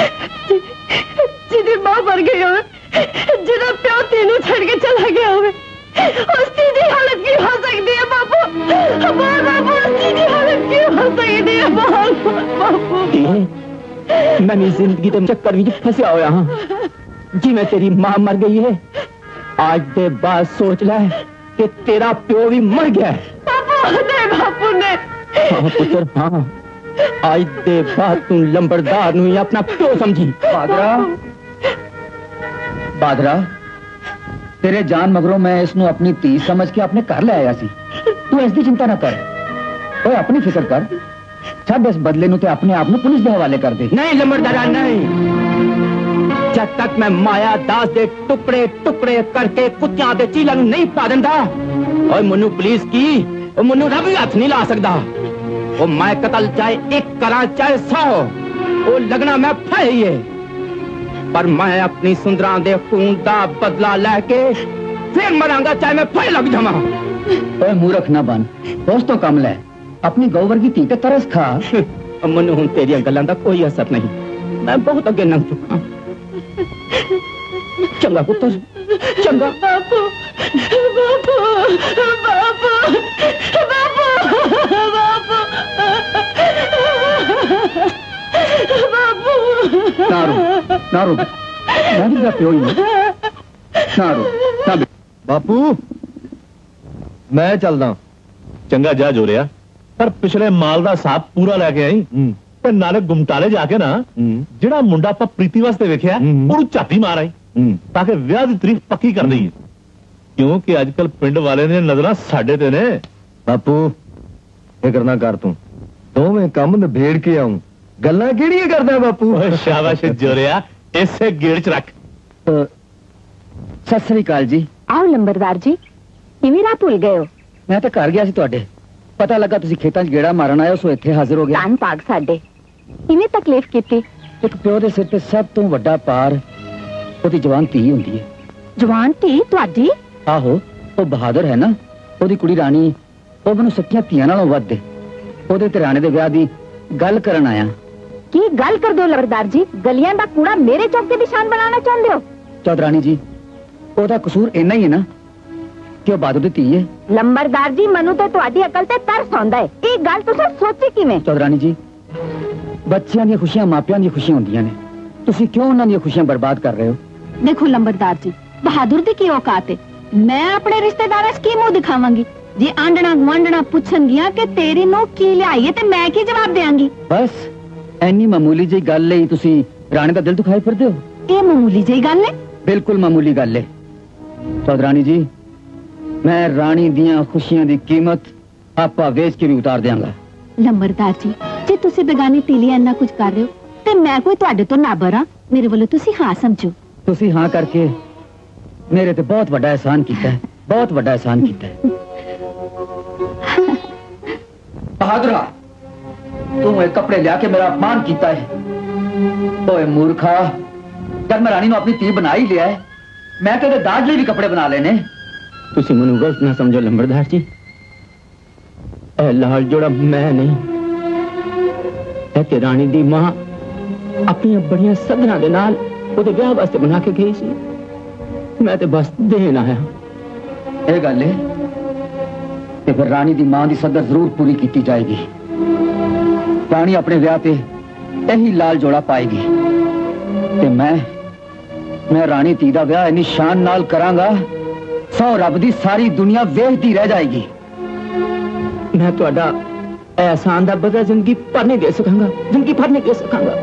जिदी मां मर गई हो, जिदा प्यो तीनों छड़ के चला गया हो, उसकी दी हालत की हो सकती है बापू? बोल बापू, उसकी दी हालत की हो सकती है? बोल बापू। मैं मेरी जिंदगी के चक्कर में फंसा होया हाँ जी। मैं तेरी मां मर गई है, आज दे बाद सोच ले कि तेरा प्यो भी मर गया है। बापू ने बापू ने हाँ पुत्र हाँ, आज दे बाद तू लंबरदार नू ही अपना प्यो समझी। बादरा बादरा तेरे जान मगरों मैं इसनू अपनी धी समझ के अपने घर ले आया सी। तू इसकी चिंता ना कर, ओए अपनी फिक्र कर। छड़ इस बदले नू ते अपने आप नू पुलिस के हवाले कर दे। नहीं लंबरदारा नहीं, जब तक मैं माया दास दे टुकड़े टुकड़े करके कुत्तियां दे चीला नू नहीं पा दिंदा, और मनु पुलिस की और मनु रब भी हाथ नहीं ला सकता। वो मैं कतल चाहे एक करा चाहे सौ, वो लगना मैं फै ही है, पर मैं अपनी सुंदरा दे खून दा बदला लेके फिर मरांगा, चाहे मैं फै लग जावा। ओए मूर्ख ना बन, दोस्तों कम ले, अपनी गौवर की धी के तरस खा। मनु हुन तेरी गल्लां दा कोई असर नहीं, मैं बहुत अगे लंघ चुका। चंगा पुत्र चंगा। बापू बापू बापू बापू बापू बापू ना रो ना रो, मैं भी तेरा प्यो ही हूं। ना रो ना। बापू मैं चलदा। चंगा जा जो रहा, पर पिछले माल दा हिसाब पूरा लेके आई ते नाले गुमटाले जाके ना जेड़ा मुंडा ਆਪਾਂ प्रीति वास्ते वेखिया ਉਹਨੂੰ ਝਾਤੀ ਮਾਰ ਆਈ ਤਾਂ ਕਿ ਵਿਆਹ ਦੀ ਤਰੀਕ ਪੱਕੀ ਕਰ ਦਈਏ, ਕਿਉਂਕਿ ਅੱਜਕੱਲ ਪਿੰਡ ਵਾਲੇ ਨੇ ਨਜ਼ਰਾਂ ਸਾਡੇ ਤੇ ਨੇ। ਬਾਪੂ ਫਿਕਰ ਨਾ ਕਰ ਤੂੰ, ਦੋਵੇਂ ਕੰਮ ਨਿਬੇੜ ਕੇ ਆਉਂ। ਗੱਲਾਂ ਕਿਹੜੀਆਂ ਕਰਦਾ ਬਾਪੂ? ਓਏ ਸ਼ਾਬਾਸ਼ ਜੋਰਿਆ, ਇਸੇ ਗੇੜ ਚ ਰੱਖ। ਸਤਿ ਸ੍ਰੀ ਅਕਾਲ ਜੀ। आओ लंबरदार जी, किवें राह भुल गए हो? मैं तो घर गया सी तुहाडे, पता लगा तुसी खेतां च गेड़ा मारन आए हो, सो इत्थे हाजिर हो गया। धन भाग साडे, किवें तकलीफ कीती? एक प्यो दे सिर ते सब तो वड्डा पार ओदी जवान धी हुंदी है। जवान धी तुहाडी? आहो, वो बहादुर है ना, ओदी कुड़ी रानी, वो मैनूं सच्चियां धीआं नालों वध दे। ओदे ते राणे दे विआह दी गल करन आया। की गल कर दो लंबरदार जी, गलियां दा कूड़ा मेरे चौक ते निशान बनाना चाहते हो? चौधरानी जी, ओदा कसूर इन्ना ही है ना कि वो बहादुर दी धी है। लंबरदार जी मनु तो तुहाडी अकल ते तरस आउंदा है, ये गल तुसीं सोची किवें? चौधरानी जी, बच्चियां दी खुशियां मापियां दी खुशियां होंदियां ने, तुसीं क्यों उन्हां दी खुशियां बर्बाद कर रहे हो? देखो लंबरदार जी, बहादुर दी की औकात है? मैं अपने रिश्तेदारां च की मुंह दिखावांगी? जे आंडना गुआंढना पुछणगियां कि तेरी नूं की लिआई है ते मैं की जवाब देंगी? बस एनी मामूली जी गल लई तुसीं राणे दा दिल दुखाई फिरदे हो? ये मामूली जी गल है? बिल्कुल मामूली गल है चौधरानी जी, मैं रानी दियां खुशियां दी कीमत आपा वेच के भी उतार देंगा। लंबरदार जी, जे तुसीं बेगानी तीली इन्ना कुछ कर रहे हो ते मैं कोई तुहाडे तो नाबर हां, मेरे वालों तुसीं हां समझो। तुसीं हां करके मेरे ते बहुत बड़ा एहसान कीता है, बहुत बड़ा एहसान कीता है। बहादुरा तू ये कपड़े लिया के मेरा अपमान किया है। ओए मूर्खा, जब मैं रानी ने अपनी धी बना ही लिया है, मैं तेरे दाज लिए भी कपड़े बना लेने। तुसी मैनू गलत ना समझो लंबड़दार जी, ए लाल जोड़ा मैं नहीं, ए ते रानी दी मां अपनी बड़ियां सदना दे नाल ओदे ब्याह वास्ते बना के गई सी। मैं ते बस देन आया। ये गल है कि फिर रानी दी मां दी सदर जरूर पूरी की जाएगी। रानी अपने ब्याह पे यही लाल जोड़ा पाएगी ते मैं मैं रानी धी दा ब्याह इन्नी शान नाल करांगा, सौ रब दी सारी दुनिया वेखदी रह जाएगी। मैं तुहाडा एहसान दा बदला जिंदगी भर नहीं दे सकांगा, जिंदगी भर नहीं दे सकांगा।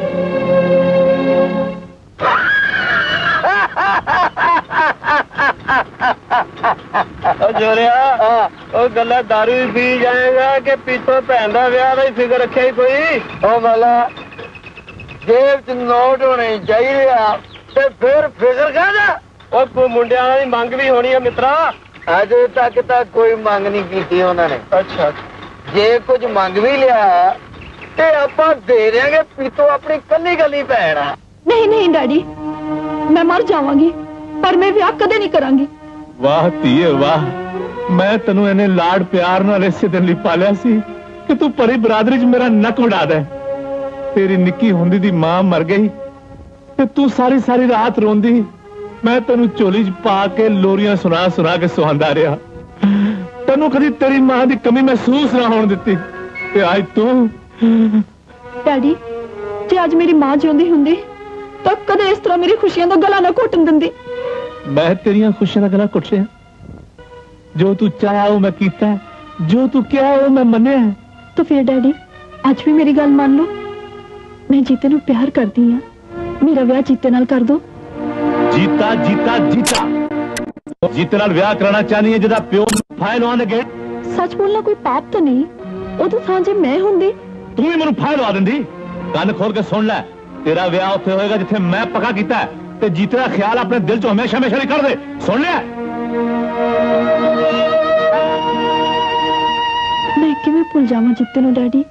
जोरिया गला दारू ही पी जाएगा कि पीछो भैन का ब्याह का ही फिक्र रखे ही कोई। ओ मला जेब च नोट होने चाहिए ते फिर फिक्र कहना। और कोई मुंडिया की मंग भी होनी है मित्रा। अजे तक तक कोई मंग नहीं की उन्होंने। अच्छा जे कुछ मंग भी लिया ते आपां दे देंगे पीतो अपनी कली कली भैन। नहीं नहीं डैडी, मैं मर जावांगी पर मैं ब्याह कदे नहीं करांगी। वाह धीए वाह, मैं तेनू इन्हें लाड प्यार नाल इसे दिन लई पालिया सी कि तू परी बरादरी च मेरा नक उड़ा दे। तेरी निक्की हुंदी दी मां मर गई ते तू सारी सारी रात रोंदी, मैं तेनू चोली च पा के लोरियां सुना सुना के सुहांदा रहा। तेनू कदी तेरी मां दी कमी महसूस ना होने दित्ती ते आज तू। डैडी, जे आज मेरी मां जिंदी हुंदी तो कदे इस तरह मेरी खुशियां दा गला ना घुटन दिंदी। मैं तेरिया खुशियां का गला घुट रहा। जो तू चाहा वो मैं कीता, जो तू क्या वो मैं मन्या। तो फिर डैडी आज भी मेरी गल मान लो, मैं जीते नू प्यार करती हाँ, मेरा ब्याह जीते नाल कर दो। जीता जीता जीता जीते नाल ब्याह कराना चाहनी है जिदा प्यो फाइल लवा दे। सच बोलना कोई पाप तो नहीं, उदों थां जे मैं हुंदी तू ही मैनू फाइल लवा दिंदी। कान खोल के सुन लै, तेरा ब्याह उत्थे होएगा जिथे मैं पक्का कीता है ते जीते का ख्याल अपने दिल चो हमेशा हमेशा नहीं कर दे। सुन लिया? मैं किवें भुल जावां जीते नू डैडी।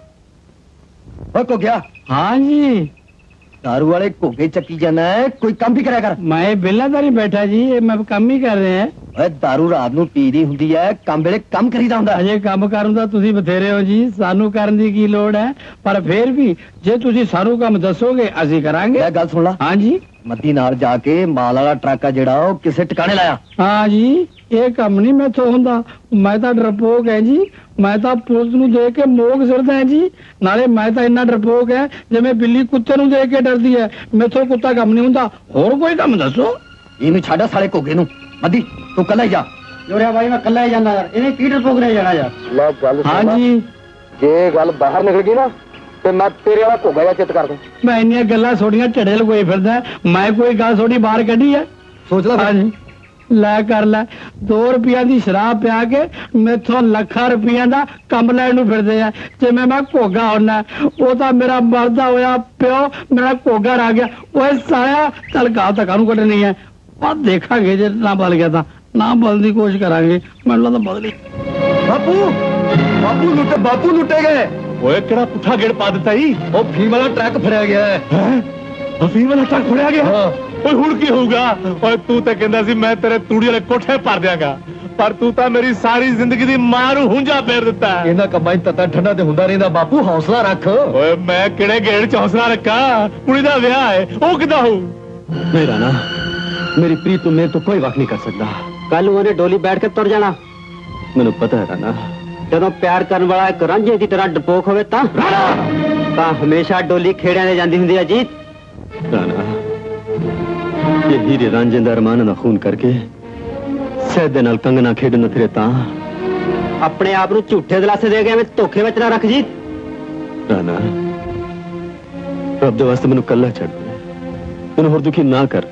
हो गया? हाँ जी। दारू वाले घोगे चक्की जाना है, कोई काम भी कराया कर। मैं बेला तो नहीं बैठा जी, मैं काम ही कर रहे हैं। ओए दारू रात नू पी दी हुंदी है, काम वेले काम करीदा हुंदा। अजे काम करन दा तुसी बथेरे हो जी, सानू करन दी की लोड़ है, पर फिर भी जे तुसी सारू काम दसोगे असी करांगे। मैं गल सुन ला। हाँ जी। मद्दी नाल जाके माल वाला ट्रक है जेड़ा ओ किसे ठिकाने लाया। हाँ जी, ये काम नहीं मैथों हुंदा, मैं तो डरपोक है जी, मैं तो पुलिस नू देख के मोग सिरदा है जी। नाले मैं तो इन्ना डरपोक है जिवें बिल्ली कुत्ते नू देख के डरदी है, मैथों कुत्ता काम नहीं हुंदा। होर कोई काम दसो। इनू छाड़ा साले घोगे नू। मद्दी तू कल्ला ही जा। जोरिया भाई मैं कल्ला ही जाना यार, इन्हें की डरपोक नहीं जाना यार। ला गल हाँ जी। जे गल बाहर निकल गई ना ते मैं तेरे वाला घोगा जा चित कर दूं। मैं इन्नियां गल्लां थोड़ियां झड़े लकोई फिरदा, मैं कोई गल थोड़ी बाहर कढ़ी है। सोच ला। हाँ जी, लै कर लै। दो रुपया दी शराब पिया के मेथों लखा रुपया दा कम लैन नूं फिरदे आ। जे मैं मैं घोगा होना, वो तो मेरा मरदा होया प्यो मेरा घोगा रह गया। ओए साया चल गाल तक कानू कटनी है, और देखांगे जे ना बल गया था ना बलने की कोशिश करांगे। मैनूं लगदा बदली। बापू बापू लुटे बापू लुटे गए। ओए केड़ा पुठा गेड़ पा दिता ही। ओ फीम वाला ट्रक फड़िया गया है। हैं? फीम वाला ट्रक फड़िया गया? ओए हुण की होऊगा? ओए तू ते कहंदा सी मैं तेरे तूड़ी वाले कोठे भर दियांगा, पर तू तां मेरी सारी जिंदगी दी मां नूं हुंजा फेर दिता। इन्हां कमाई तता ठंडा ते हुंदा रहिंदा। बापू हौसला रख। ओए मैं किहड़े गेड़ च हौसला रखा? कुड़ी दा विआह है, ओ किदां होऊ? मेरा ना मेरी प्रीत तो मेरे तो कोई वक्त नहीं कर सकता। कल उन्हें डोली बैठ के तुर जाना। मैनू पता है राना, जदों प्यार करने वाला एक रांझे की तरह डरपोक होवे तां तां हमेशा डोली खेड़ियां दे जांदी हुंदी है जी। राना, ये हीरे रांझे दा अरमान ना खून करके सैद दे नाल कंगना खेडन फिरे तां अपने आप नूं झूठे दिलासे दे के एवें धोखे विच ना रख जी। राना, रब दे वास्ते मैनू कल्ला छड्ड दे, मैनू होर दुखी ना कर।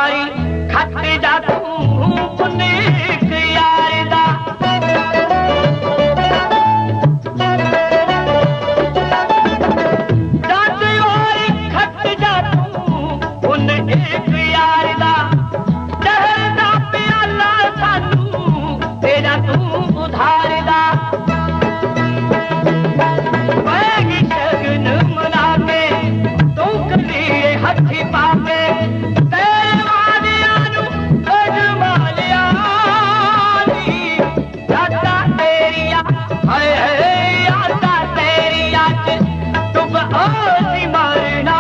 वारी खट जा तू पुनीक यार दा जाती वारी खट जा तू पुनीक यार दा जहर दा प्याला सानू तेरा तू उधार दा वैगी शगन मना के तू करिए हथी पावे तेरे वादियां नू अजमालिया नी यादा तेरिया हाय हाय यादा तेरिया तुम ओसी मारना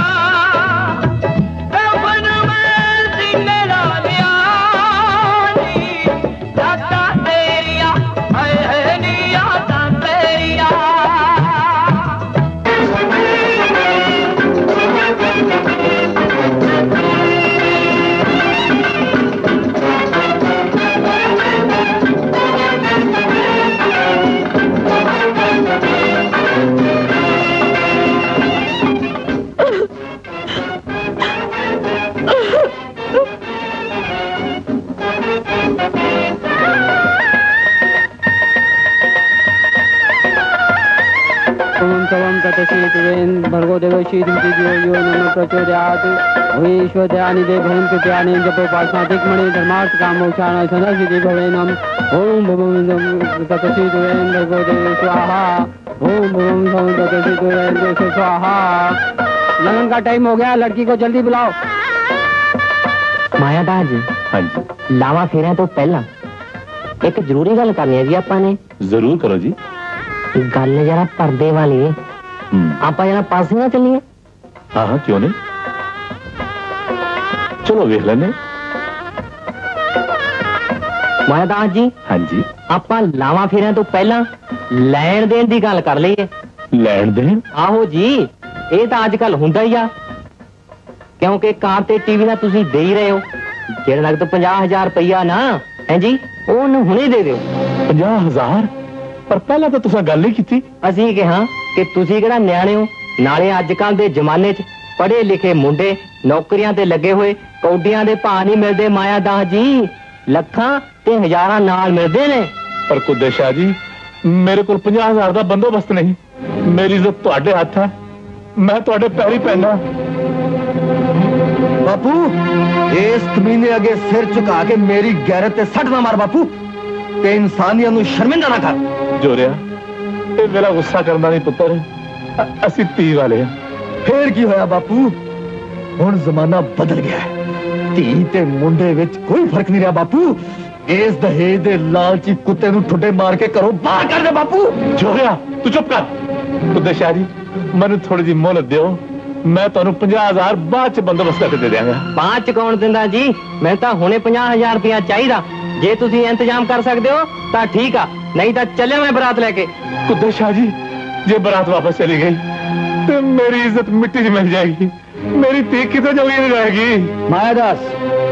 कवन में सीने ला लिया नी यादा तेरिया हाय हाय नी यादा तेरिया ओम तवम ततशीतवेन भर्गो देवो शीतमिति यो यो नमः प्रचोदयात् भवेश्वरयानि देवं कृत्यानि जपोपासनातिक मणि धर्मार्थ कामोक्षाण सदाशिति भवेनम ओम भवम ततशीतवेन भर्गो देवो स्वाहा ओम भवम तवम ततशीतवेन देवो स्वाहा। लगन का टाइम हो गया, लड़की को जल्दी बुलाओ। मायादास जी, हाँ जी, लावा फेरा तो पहला एक जरूरी गल करनी है जी आपाने। जरूर करो जी। गल जरा पर्दे वाली है, आप जरा पास ना चलिए। हाँ हाँ क्यों नहीं, चलो देख लेने। मायादास जी, हाँ जी, आप लावा फेरा तो पहला लैन देन की गल कर लीए। लैन देन? आहो जी, ये तो अजकल हुंदा ही आ, क्योंकि कार ते टीवी ना तुसी दे ही रहे हो। जेड़ा लग तो पंजाह हजार रुपया ना है जी, ओनू हुणे दे दिओ। पंजाह हजार? पर पहला तो तुसा गल नहीं कीती। असीं कहा कि तुसी किहड़ा नियाणे हो, नाले अजकल दे जमाने च पढ़े लिखे मुंडे नौकरियां ते लगे हुए कौडियां दे भाव नहीं मिलदे मायादास जी, लखां ते हजारां नाल मिलदे ने। पर कुदे शाह जी, मेरे को पंजाह हजार का बंदोबस्त नहीं। मेरी इज्जत तुहाडे हथ है, मैं तुहाडे पैरी पैना। बापू इस कमीने अगे सिर झुका के मेरी गैरत ते सट ना मार बापू, ते इंसानियत नूं शर्मिंदा ना कर। जोरिया, ये मेरा गुस्सा करना नहीं पुत्र, असी धी वाले हैं। फिर की होया बापू, हुण जमाना बदल गया है, धी ते मुंडे विच कोई फर्क नहीं रहा बापू। इस दहेज दे लालची कुत्ते नूं ठुड्डे मार के घरों बाहर कर दे बापू। जोरिया तू चुप कर। कुदे शाह जी, मैनू थोड़ी जी मोहलत दिओ, मैं तुहानू पंजाह हजार बाद च बंदोबस्त करके दे देंगा। बाद च कौन दिंदा जी, मैं तो हुणे पंजाह हजार रुपया चाहिदा। जे तुसी इंतजाम कर सकते हो तो ठीक आ, नहीं तो चले मैं बरात लेके। कुदे शाह जी, जे बरात वापस चली गई तो मेरी इज्जत मिट्टी च मिल जाएगी, मेरी धी कितने जोगी नहीं रहेगी। मायादास,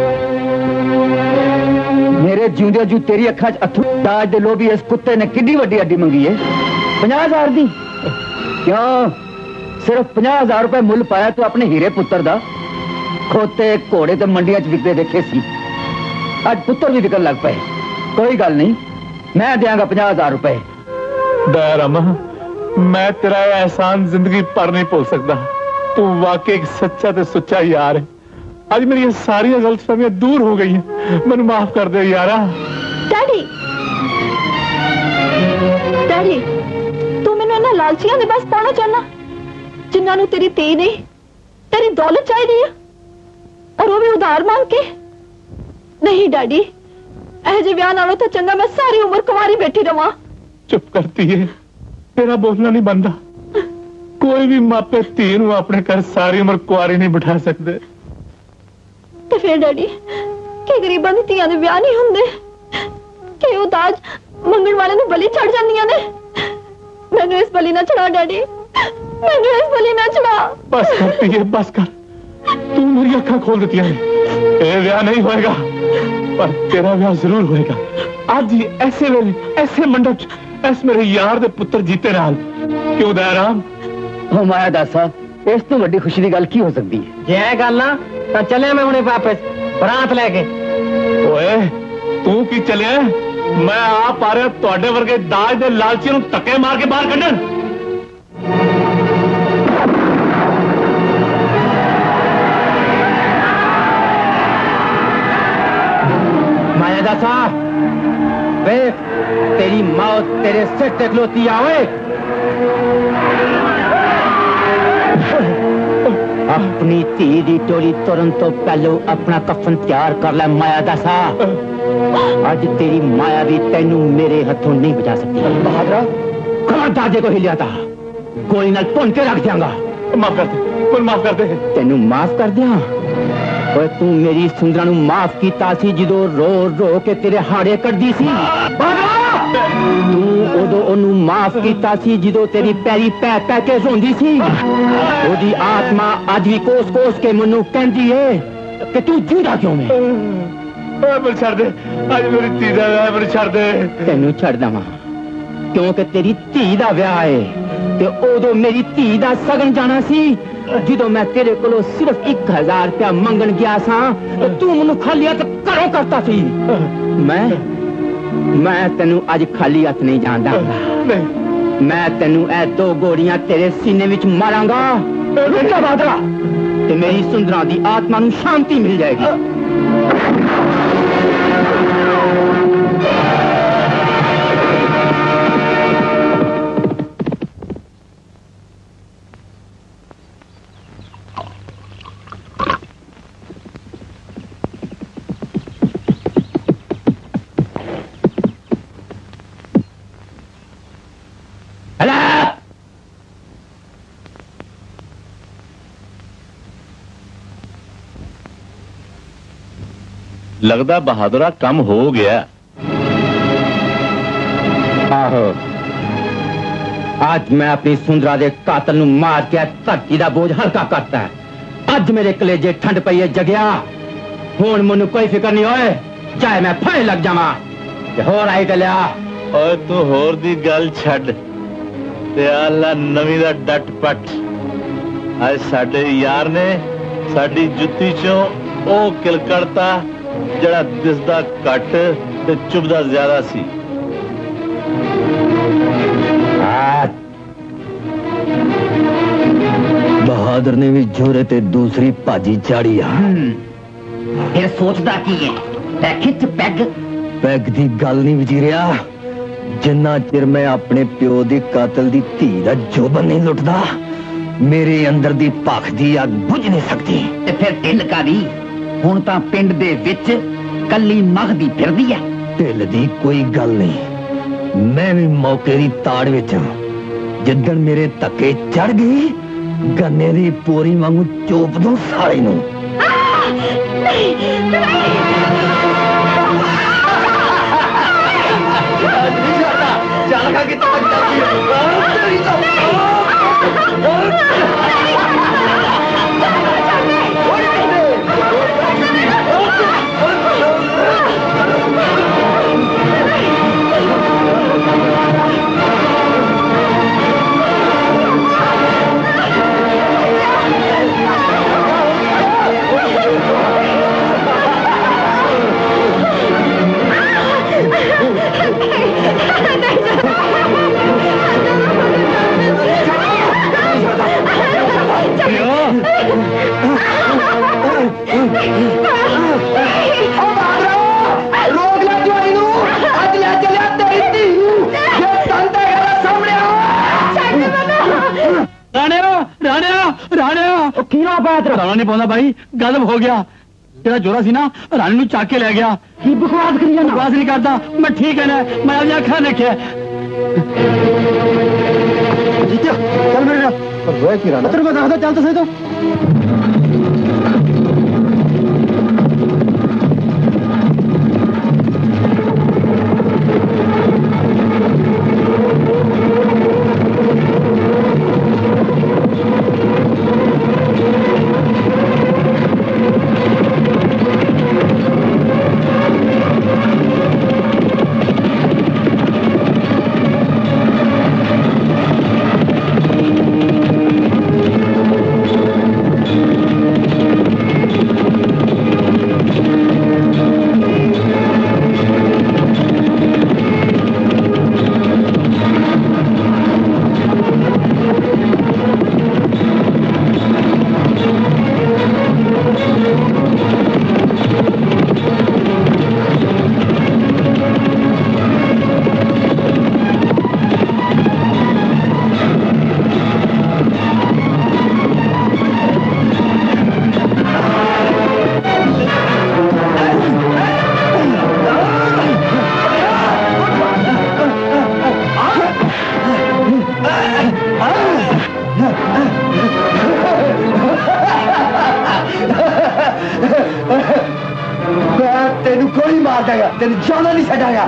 मेरे जिंदे जू तेरी अखा च अथरू दाज दे लोभी इस कुत्ते ने किड्डी वड्डी अड्डी मंगी है, पंजाह हजार दी। क्यों सिर्फ पंजाह हजार रुपए मुल पाया तू अपने हीरे पुत्र दा? खोते घोड़े तो मंडियां च विकते देखे सी, आज पुत्र भी विकन लग पे। कोई गल नहीं, मैं देंगा पंजाह हजार रुपए। दयारामा, मैं तेरा एहसान जिंदगी पर नहीं भूल सकता। तू वाकई एक सच्चा ते सुच्चा यार है। आज मेरी ये सारी गलतफहमियां दूर हो गई हैं, मैनू माफ कर दे यारा। डैडी, डैडी, तू मैनू इन्हां लालचियां दे बस पाना चाहना जिन्हां नू तेरी धी नहीं, तेरी दौलत चाहिदी है, और वो भी उधार मांग के? नहीं डैडी, ऐ जे ब्याह नालों तो चंगा मैं सारी उम्र कुंवारी बैठी रवां। चुप करती है, तेरा बोलना नहीं बनता। कोई भी मापे धी नूं अपने घर सारी उम्र कुंवारी नहीं बिठा सकते। तो फिर डैडी, कि गरीबां दी धीआं दे ब्याह नहीं हुंदे, कि वो दाज मंगण वाले नूं बलि चढ़ जांदियां ने? मैनू इस बलि ना चढ़ा डैडी, मैनू इस बलि ना चढ़ा। बस करती है, बस कर। तू मेरी अखा खोल देती है। ये ब्याह नहीं होएगा, पर तेरा ब्याह जरूर होएगा। आज ही ऐसे वेले, ऐसे मंडप, ऐसे मेरे यार दे पुत्र जीते नाल। क्यों दयाराम? ओ मायादासा, इस तो वड्डी खुशी की गल की हो सकती है? जे गल ना तो चले मैं हुणे वापस। ਬਰਾਤ ਲੈ ਕੇ। ਓਏ ਤੂੰ ਕੀ ਚੱਲਿਆ? ਮੈਂ ਆ ਪਾ ਰਿਹਾ ਤੁਹਾਡੇ ਵਰਗੇ ਦਾਜ ਦੇ ਲਾਲਚੀ ਨੂੰ ਧੱਕੇ ਮਾਰ ਕੇ ਬਾਹਰ ਕੱਢਣ। माया दासा देख तेरी मौत तेरे सिर ते खलोती आवे। अपनी धी दी टोली तुरन तो पहलो अपना कफन तैयार कर ले माया दासा। अज तेरी माया भी तेनू मेरे हथों नहीं बचा सकती। बहादुरा खबरदार जे को हिलिया था गोली नाल भुन के रख दियांगा। माफ कर दे, माफ कर दे। तेनू माफ कर दिया? ओए तू मेरी सुंदरा नू माफ कीता सी जिदों रो रो के तेरे हाड़े कड्डी सी। तू उदों ओनू माफ कीता सी जिदों तेरी पैरी पै पै के रोंदी सी। ओदी आत्मा अज भी कोस कोस के मैनू कहंदी है कि तू जिंदा क्यों है। मैं छड़ दे, अज मेरी धी दा विआह मैं छड़ दे। तेनू छड़ दवां क्योंकि तेरी धी दा विआह है ते उदों मेरी धी दा सगन जाना सी जिदों मैं तेरे कोलों सिर्फ एक हजार रुपया मंगन गया सा तू मैनू खाली हथ घरों करता सी। मैं मैं तेनू अज खाली हथ नहीं जानदा। मैं तेनू ए दो गोलियां तेरे सीने विच मारांगा बहादुरा ते मेरी सुंदरा दी आत्मा नू शांति मिल जाएगी। लगदा बहादुरा कम हो गया। आहो आज मैं अपनी सुंदरा दे कातल नू मार के धरती दा बोझ हल्का करता है। अज मेरे कलेजे ठंड पई है जगया हुण मैनू कोई फिक्र नहीं होए चाहे मैं फड़े लग जावां ते होर आई गलिया। ओए तू होर दी गल छड्ड ते आला नवीं दा डट पट। अज साडे यार ने साडी जुत्ती चों ओ किलकड़ता जड़ा दिसदा घट ते चुभदा ज्यादा सी। बहादुर ने भी जोरे ते दूसरी भाजी चाड़ी आ। फिर सोचदा की है ते खिच पैग पैग दी गल नहीं वजीरिया जिन्ना चिर मैं अपने प्यो दी कातल दी धी दा जोबन नहीं लुटदा मेरे अंदर दी भख दी अग बुझ नहीं सकती। ते फिर ढिल का दी हुण तां पिंड दे विच कल्ली मखदी फिरदी है। ढिल दी कोई गल नहीं मैं भी मौके दी ताड़ विच जिद्दन मेरे धक्के चढ़ गई गन्ने दी पोरी वांगू चोप दूं सारे नूं। चल खा के राणा नहीं पाਉਂਦਾ भाई गजब हो गया तेरा जोरा सी ना रानी ਨੂੰ ਚੱਕ ਕੇ ਲੈ ਗਿਆ। की बकवास करी जाना? बकवास नहीं करता मैं ठीक है ना मैं अपनी अखा देखिया। चल मेरे नाल रोए की राणा तेरे को दसदा चल तो सही तो। तेन कोई मार देगा, तेन जाना नहीं छड़ागा।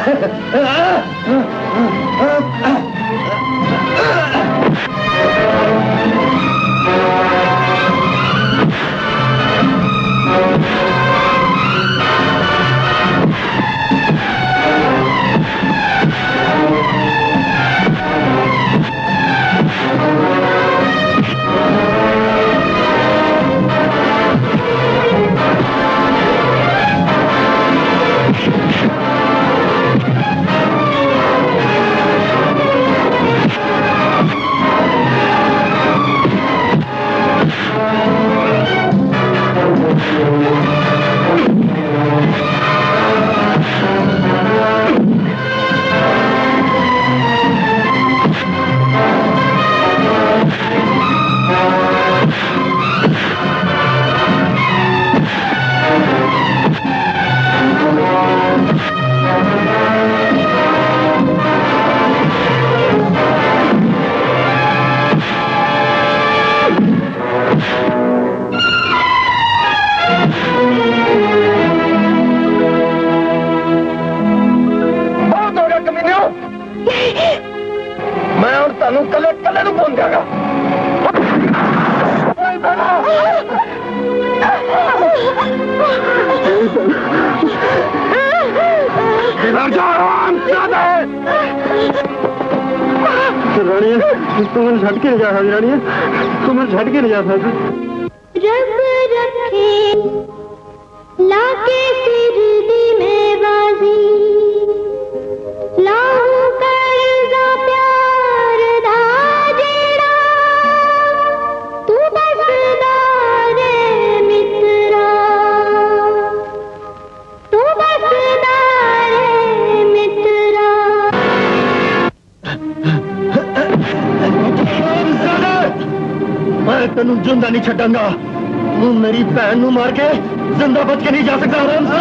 जिंदा नहीं छड़ांगा, तू मेरी भैन नू मार के जिंदा बच के नहीं जा सकता।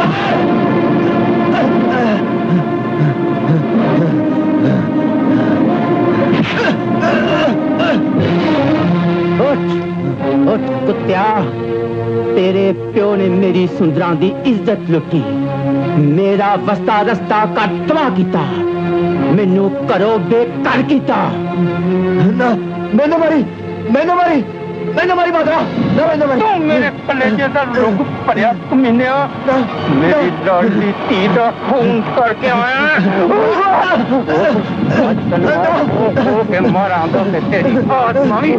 उठ उठ कुत्तिया, तेरे प्यो ने मेरी सुंदरां दी इज्जत लुटी, मेरा वस्ता रस्ता कट तबाह किया, मैनू घरों बेघर किया। ना मैनू मारी, मैनू मारी, मैंने मारी मात्रा, ना मैंने मारी। तू मेरे कलेजे दा रुग भरिया कमीने, मेरी लाडली धी दा खून करके आया। के मारा तो तेरी आत्मा भी।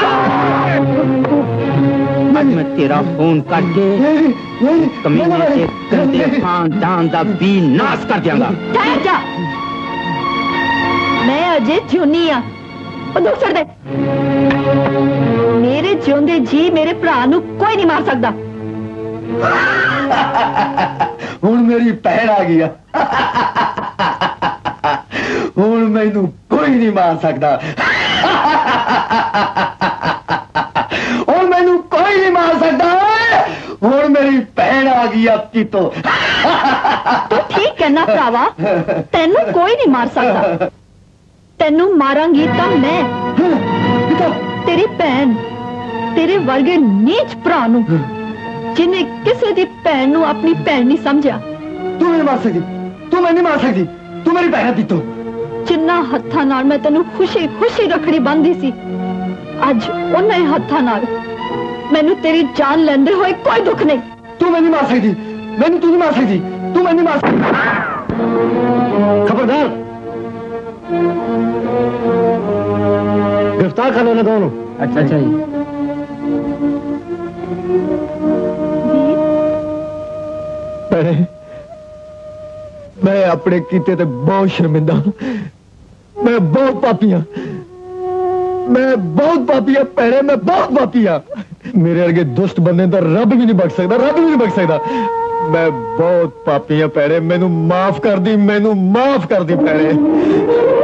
आज मैं तेरा खून करके कमीने के गंदे खानदान दा भी नाश कर दियांगा। ठहर जा, मैं अजय जिउनी आ, बंदूक छड़ दे। मेरे जिउंदे जी मेरे भरा नू कोई नहीं मार सकता। हुण मेरी भैन आ गई, हुण मैनू कोई नहीं मार सकता, हुण मैनू कोई नहीं मार सकता, हुण मेरी भैन आ गई आपकी। तो तू ठीक कहना भरावा, तेनू कोई नहीं मार सकता, तेनू मारांगी तो मैं, तेरी भैन, तेरे वर्गे नीच भरा नू जिन्हें किसी दी भैन नू अपनी भैन नहीं समझा। तू नहीं मार सकती, तू मैं नहीं मार सकती, तू मेरी भैन दी। तो जिन्ना हत्थां नाल मैं तेनू खुशी खुशी रखड़ी बंधी सी, अज उन्ने हत्थां नाल मैनू तेरी जान लेंदे होए कोई दुख नहीं। तू मैं नहीं मार सकती, मैनू तू नहीं मार सकती, तू मैं नहीं मार सकती। खबरदार, गिरफ्तार कर लेना दोनों। अच्छा अच्छा जी। मैं अपने कीते ते बहुत शर्मिंदा, मैं बहुत पापी हाँ, मैं बहुत पापी हाँ भैने, मैं बहुत पापी हाँ। मेरे अर्गे दुष्ट बंदे तो रब भी नहीं बच सकता, रब भी नहीं बच सकता। मैं बहुत पापी हाँ भैने, मैनू माफ कर दी, मैनू माफ कर दी भैने।